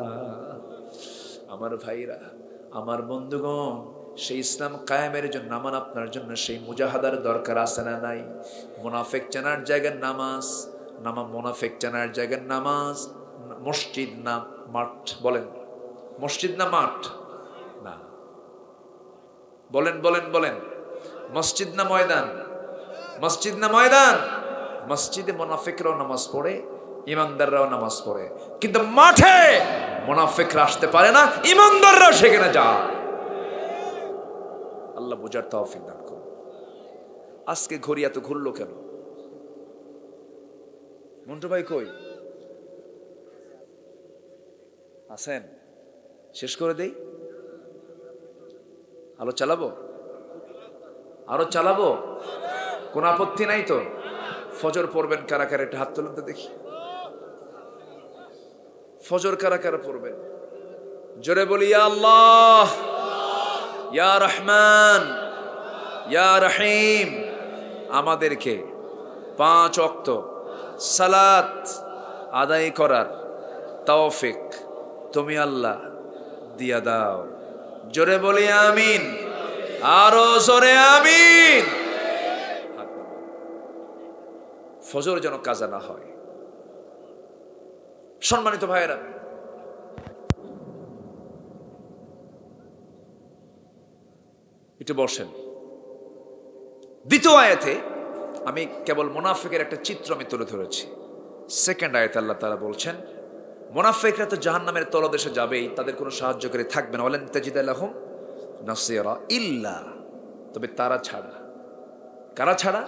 Speaker 1: আমার ভাইরা, আমার বন্ধুগণ, সেই ইসলাম কায়েমের জন্য আমার আপনার জন্য সেই মুজাহাদার দরকার আছে না নাই? মুনাফিক চেনার জায়গার নামাজ, মুনাফিক চেনার জায়গার নামাজ। মসজিদ না মাঠ? বলেন মসজিদ না মাঠ? না, বলেন বলেন বলেন, মসজিদ না ময়দান? মসজিদ না ময়দান? মসজিদে মুনাফিকরাও নামাজ পড়ে, ইমানদাররাও নামাজ পড়ে, কিন্তু মাঠে মুনাফিকরা আসতে পারে না, ইমানদাররাও সেখানে যায়। আল্লাহ বুঝার তৌফিক দান করুন। আজকে ঘড়ি এত ঘুরলো কেন? মন্টু ভাই কই আছেন? শেষ করে দেই, আলো চালাবো, আরো চালাবো, কোন আপত্তি নাই তো? ফজর পড়বেন কারা কারা? একটা হাত তুলুন তো দেখি। ফজর কারা কারা পড়বেন? জোরে বলি ইয়া আল্লাহ, ইয়া রহমান, ইয়া রহিম। আমাদেরকে 5 ওয়াক্ত সালাত আদায় করার তৌফিক তুমি আল্লাহ দিয়া দাও। জোরে বলি আমিন, আরো জোরে আমিন। ফজর যেন কাজা না হয়। সম্মানিত ভাইয়েরা, একটু বসেন। দ্বিতীয় আয়াতে আমি কেবল মুনাফিকের একটা চিত্র আমি তুলে ধরেছি। সেকেন্ড আয়াতে আল্লাহ তাআলা বলছেন, মুনাফিকরা তো জাহান্নামের তলদেশে যাবেই, তাদের কোনো সাহায্যকারী থাকবে না। ওয়ালান তাজিদা লাহুম নাসিরা ইল্লা, তবে তারা ছাড়া। কারা ছাড়া?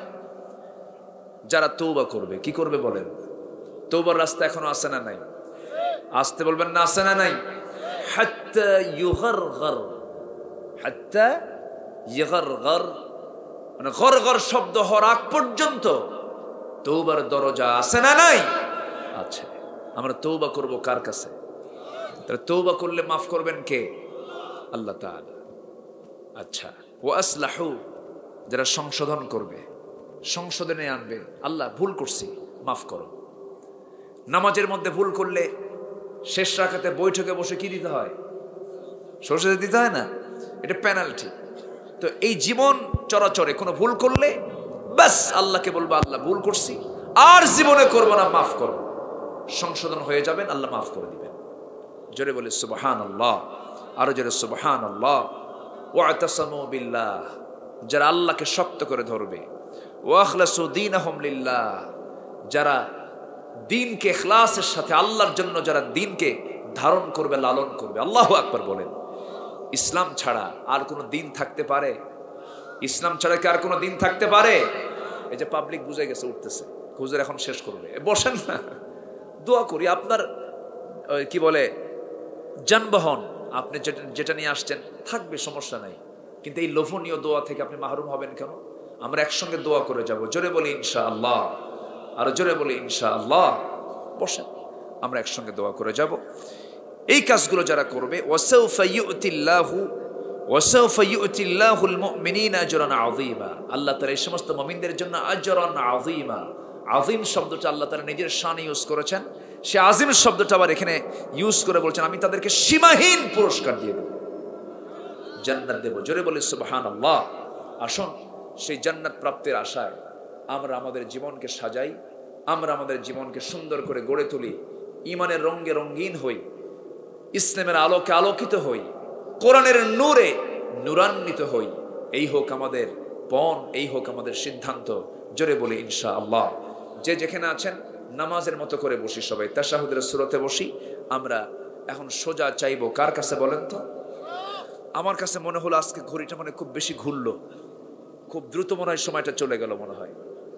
Speaker 1: যারা তওবা করবে। কি করবে বলেন? তওবার রাস্তা এখনো আছে না নাই? আসতে বলবেন না, আছে না নাই? হাত্তা ইউগারগার, হাত্তা ইউগারগার, মানে গরগর শব্দ হওয়ার আগ পর্যন্ত তওবার দরজা আছে না নাই? আছে। আমরা তওবা করব কার কাছে? তাহলে তওবা করলে মাফ করবেন কে? আল্লাহ তাআলা। আচ্ছা, ওয়া আসলাহু, যারা সংশোধন করবে, সংশোধনে আনবে, আল্লাহ ভুল করছি মাফ করো। নামাজের মধ্যে ভুল করলে শেষ রাকাতে বৈঠকে বসে কি দিতে হয়? সরষে দিতে হয় না? এটা পেনাল্টি। তো এই জীবন চরাচরে কোনো ভুল করলে বাস আল্লাহকে বলবো, আল্লাহ ভুল করছি, আর জীবনে করবো না, মাফ করো। সংশোধন হয়ে যাবেন, আল্লাহ মাফ করে দিবেন। জোরে বলে সুবহানাল্লাহ, আরো জোরে সুবহানাল্লাহ। ওয়াতাসামু বিল্লাহ, যারা আল্লাহকে শক্ত করে ধরবে। ওয়াখলাসু দীনাহুম লিল্লাহ, যারা দ্বীনকে ইখলাসের সাথে আল্লাহর জন্য যারা দ্বীনকে ধারণ করবে, লালন করবে। আল্লাহু আকবার বলেন। ইসলাম ছাড়া আর কোনো দিন থাকতে পারে? ইসলাম ছাড়া কি আর কোনো দিন থাকতে পারে? এই যে পাবলিক বুঝে গেছে, উঠতেছে, হুজুর এখন শেষ করবে, বসেন না, দোয়া করি। আপনার কি বলে যানবাহন, আপনি যেটা নিয়ে আসছেন থাকবে, সমস্যা নাই, কিন্তু এই লোভনীয় দোয়া থেকে আপনি মাহরুম হবেন কেন? আমরা একসঙ্গে দোয়া করে যাব। জোরে বলি ইনশাআল্লাহ, আর জোরে বলি ইনশাআল্লাহ। বসেন, আমরা একসঙ্গে দোয়া করে যাব। এই কাজগুলো যারা করবে, ওয়াসাউফা ইউতিল্লাহুল মুমিনিনা আজরান আযীমা, আল্লাহ তাআলা এই সমস্ত মুমিনদের জন্য আজরান আযীমা। আযীম শব্দটা আল্লাহ তাআলা নিজের শানে ইউজ করেছেন। সে আযীম শব্দটা আবার এখানে ইউজ করে বলছেন, আমি তাদেরকে সীমাহীন পুরস্কার দিয়ে দেব, জান্নাত দেব। জোরে বলে সুবহানাল্লাহ। আসুন সেই জান্নাত প্রাপ্তির আশায় আমরা আমাদের জীবনকে সাজাই, আমরা আমাদের জীবনকে সুন্দর করে গড়ে তুলি, ঈমানের রঙে রঙিন হই, ইসলামের আলোকে আলোকিত হই, কোরআনের নূরে নূরান্বিত হই। এই হোক আমাদের পণ, এই হোক আমাদের সিদ্ধান্ত। জোরে বলি ইনশাআল্লাহ। যে যেখানে আছেন নামাজের মতো করে বসি, সবাই তাশাহুদের সূরাতে বসি। আমরা এখন সোজা চাইবো কার কাছে বলেন তো? আমার কাছে মনে হলো আজকে ঘড়িটা মানে খুব বেশি ঘুরলো, খুব দ্রুত মনে হয় সময়টা চলে গেল মনে হয়।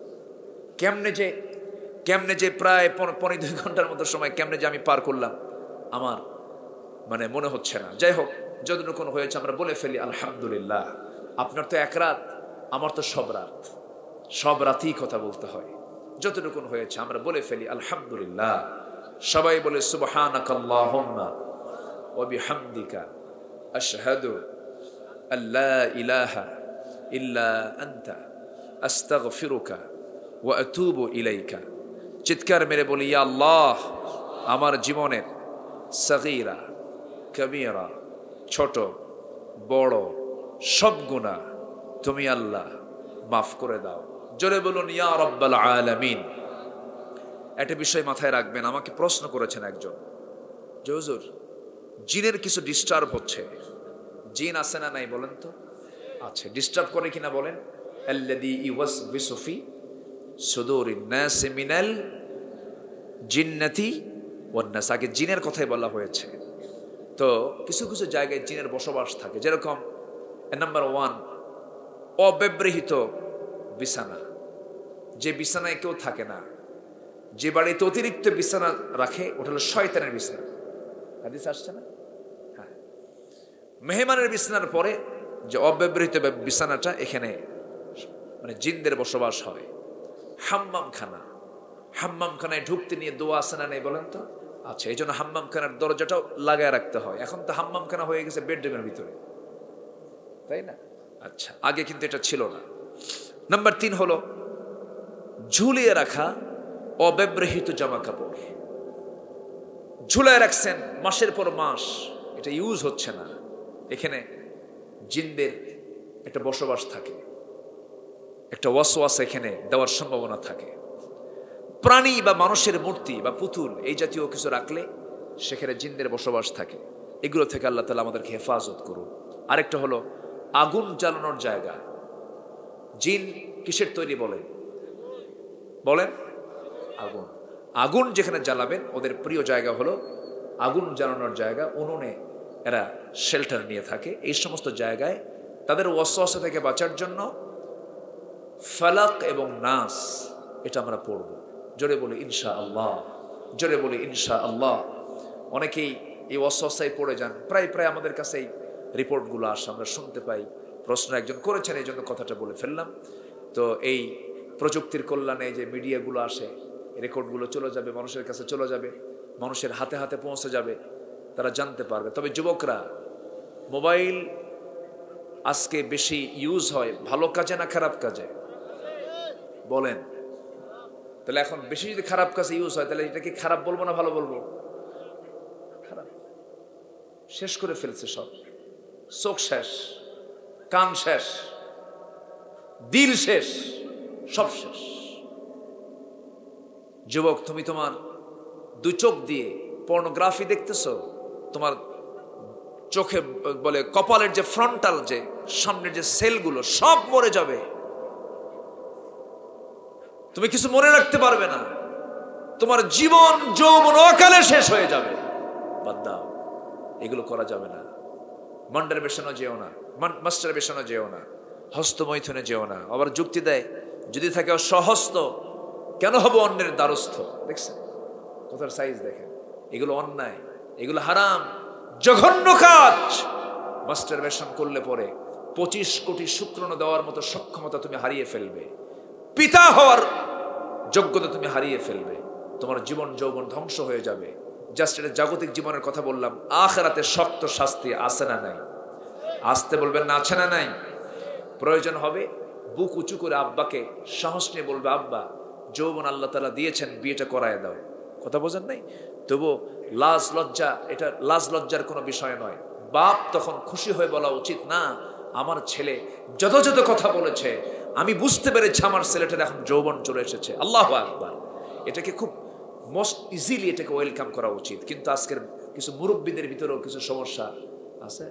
Speaker 1: কেমনে যে প্রায় 1.5-2 ঘন্টার মতো সময় কেমনে যে আমি পার করলাম আমার মানে মনে হচ্ছে না। যাই হোক, যতটুকু হয়েছে আমরা বলে ফেলি আলহামদুলিল্লাহ। আপনার তো এক রাত, আমার তো সব রাত, সব রাতেই কথা বলতে হয়। যতটুকু হয়েছে আমরা বলে ফেলি আলহামদুলিল্লাহ। সবাই বলে সুবহানাকাল্লাহুম্মা ওয়া বিহামদিকা আশহাদু আল্লা ইলাহা ইল্লা আনতা আস্তাগফিরুকা ওয়া আতুবু ইলাইকা। চিৎকার মেরে বলি, ইয়া আল্লাহ, আমার জীবনের সগীরা কবীরা, ছোট বড় সব গুনাহ তুমি আল্লাহ মাফ করে দাও। জোরে বলুন ইয়া রাব্বাল আলামিন। একটা বিষয় মাথায় রাখবেন, আমাকে প্রশ্ন করেছেন একজন, যে হুজুর জিনের কিছু ডিস্টার্ব হচ্ছে, জিন আছে না নাই বলেন তো? আছে। ডিস্টার্ব করে কিনা বলেন? আল্লাযী ইউওয়াসবিসু ফি সুদুরিন নাস মিনাল জিন্নাতি ওয়ান নাস। আগে জিনের কথাই বলা হয়েছে। তো কিছু কিছু জায়গায় জিনের বসবাস থাকে, যেরকম নাম্বার 1 অব্যবহৃত বিছানা, যে বিছানায় কেউ থাকে না, যে বাড়িতে অতিরিক্ত বিছানা রাখে ওটা হলো শয়তানের বিছানা। হাদিস আসছে না? হ্যাঁ, মেহমানের বিছানার পরে যে অব্যবহৃত বিছানাটা, এখানে মানে জিনদের বসবাস হয়। হাম্মামখানায় ঢুকতে নিয়ে দোয়া আছে না নেই বলেন তো? আচ্ছা, এই জন্য হাম্মামখানার দরজাটাও লাগায় রাখতে হয়। এখন তো হাম্মামখানা হয়ে গেছে বেডরুমের ভিতরে, তাই না? আচ্ছা, আগে কিন্তু এটা ছিল না। নাম্বার 3 হলো ঝুলিয়ে রাখা অব্যবহৃত জামা কাপড়। ঝুলায় রাখছেন মাসের পর মাস, এটা ইউজ হচ্ছে না। এখানে জিনদের একটা বসবাস থাকে, একটা ওয়াসওয়াস এখানে দেওয়ার সম্ভাবনা থাকে। প্রাণী বা মানুষের মূর্তি বা পুতুল এই জাতীয় কিছু রাখলে সেখানে জিনদের বসবাস থাকে। এগুলো থেকে আল্লাহ তাআলা আমাদেরকে হেফাজত করুন। আরেকটা হলো আগুন জ্বালানোর জায়গা। জিন কিসের তৈরি বলেন? আগুন। আগুন যেখানে জ্বালাবেন ওদের প্রিয় জায়গা হলো আগুন জ্বালানোর জায়গা। উনুনে এরা শেল্টার নিয়ে থাকে। এই সমস্ত জায়গায় তাদের ওয়াসওয়াসা থেকে বাঁচার জন্য ফালাক এবং নাস এটা আমরা পড়ব। জোরে বলি ইনশাআল্লাহ, জোরে বলি ইনশাআল্লাহ। অনেকেই এই ওয়াসওয়াসায় পড়ে যান। প্রায় আমাদের কাছে এই রিপোর্টগুলো আসে, আমরা শুনতে পাই। প্রশ্ন একজন করেছেন, এই জন্য কথাটা বলে ফেললাম। তো এই প্রযুক্তির কল্যাণে যে মিডিয়াগুলো আসে, রেকর্ডগুলো চলে যাবে, মানুষের কাছে চলে যাবে, মানুষের হাতে হাতে পৌঁছে যাবে, তারা জানতে পারবে। তবে যুবকরা, মোবাইল আজকে বেশি ইউজ হয় ভালো কাজে না খারাপ কাজে? বলেন। তাহলে এখন বেশি যদি খারাপ কাজে ইউজ হয়, তাহলে এটা কি খারাপ বলবো না ভালো বলবো? খারাপ। শেষ করে ফেলছে সব। চোখ শেষ, কান শেষ, দিল শেষ, সব শেষ। যুবক, তুমি তোমার 2 চোখ দিয়ে পর্নোগ্রাফি দেখতেছ, তোমার চোখে বলে কপালের যে ফ্রন্টাল, যে সামনের যে সেলগুলো সব মরে যাবে। তুমি কিছু মনে রাখতে পারবে না। তোমার জীবন যৌবন অকালে শেষ হয়ে যাবে। বাদ দাও, এগুলো করা যাবে না। মাস্টারবেশনও যেও না, মাস্টারবেশনও যেও না, হস্তমৈথুনে যেও না। আবার যুক্তি দেয়, যদি থাকে সহস্ত কেন হবো অন্যের দ্বারস্থ? দেখছেন কথার সাইজ দেখেন। এগুলো অন্যায়, এগুলো হারাম, জঘন্য কাজ। মাস্টারবেশন করলে পরে 25 কোটি শুক্রাণু দেওয়ার মতো সক্ষমতা তুমি হারিয়ে ফেলবে। পিতা হওয়ার যোগ্যতা তুমি হারিয়ে ফেলবে। তোমার জীবন যৌবন ধ্বংস হয়ে যাবে। জাস্ট এটা জাগতিক জীবনের কথা বললাম। আখিরাতে শক্ত শাস্তি আছে না নাই? আসতে বলবেন না, আছে না নাই? প্রয়োজন হবে বুক উঁচু করে আব্বাকে সাহস নিয়ে বলবে, আব্বা যৌবন আল্লাহ তাআলা দিয়েছেন, বিয়েটা করায় দাও। কথা বোঝেন নাই? তবু লাজ লজ্জা, এটা লাজ লজ্জার কোনো বিষয় নয়। বাপ তখন খুশি হয়ে বলা উচিত, না আমার ছেলে যথাযথ কথা বলেছে, আমি বুঝতে পেরেছি আমার ছেলেটার এখন যৌবন চলে এসেছে। আল্লাহু আকবার। এটাকে খুব মোস্ট ইজিলি এটাকে ওয়েলকাম করা উচিত। কিন্তু আজকের কিছু মুরব্বীদের ভিতরেও কিছু সমস্যা আছে।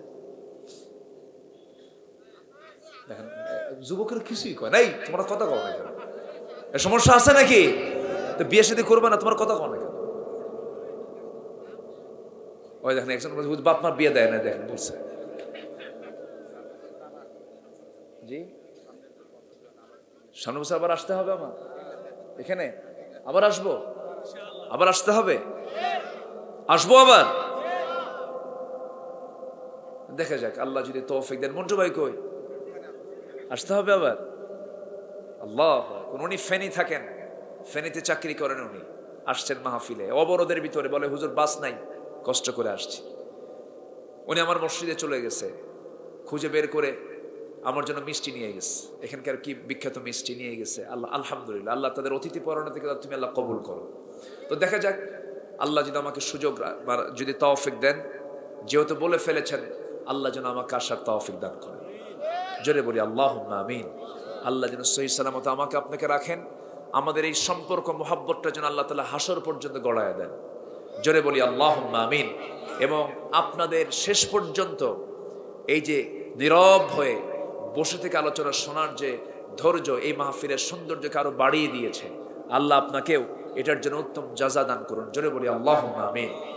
Speaker 1: দেখেন যুবকের কিছুই কয় নাই, তোমরা কথা কও না কেন? সমস্যা আছে নাকি? তো বিয়ে শাদী করবে না, তোমার কথা কও না কেন? ওই দেখেন একজন বাপ মা বিয়ে দেয় না, দেখেন বলছে। জি, সামনে বছর আবার আসতে হবে আমার এখানে, আবার আসবো, আবার আসতে হবে, আসবো আবার। দেখা যাক, আল্লাহ যদি তৌফিক দেন। মন্টু ভাই কই? আসতে হবে আবার। আল্লাহ, উনি ফেনী থাকেন, ফেনীতে চাকরি করেন। উনি আসছেন মাহফিলে, অবরোধের ভিতরে, বলে হুজুর বাস নাই, কষ্ট করে আসছি। উনি আমার মসজিদে চলে গেছে, খুঁজে বের করে আমার জন্য মিষ্টি নিয়ে গেছে। এখানকার কি বিখ্যাত মিষ্টি নিয়ে গেছে। আল্লাহ, আলহামদুলিল্লাহ, আল্লাহ তাদের অতিথি পরায়ণ থেকে তুমি আল্লাহ কবুল করো। তো দেখা যাক, আল্লাহ যদি আমাকে সুযোগ যদি তৌফিক দেন, যেহেতু বলে ফেলেছেন, আল্লাহ যেন আমাকে আসার তৌফিক দান করেন। জোরে বলি আল্লাহুম্মা আমিন। আল্লাহ যেন সহি সালামত আমাকে আপনাকে রাখেন। আমাদের এই সম্পর্ক মোহাব্বতটা যেন আল্লাহ তাআলা হাসর পর্যন্ত গড়ায় দেন। জোরে বলি আল্লাহুম্মা আমিন। এবং আপনাদের শেষ পর্যন্ত এই যে নীরব হয়ে বসে থেকে আলোচনা শোনার যে ধৈর্য, এই মাহফিলের সৌন্দর্যকে আরো বাড়িয়ে দিয়েছে। আল্লাহ আপনাকেও এটার জন্য উত্তম জাযা দান করুন। জোরে বলি আল্লাহুম্মা আমিন।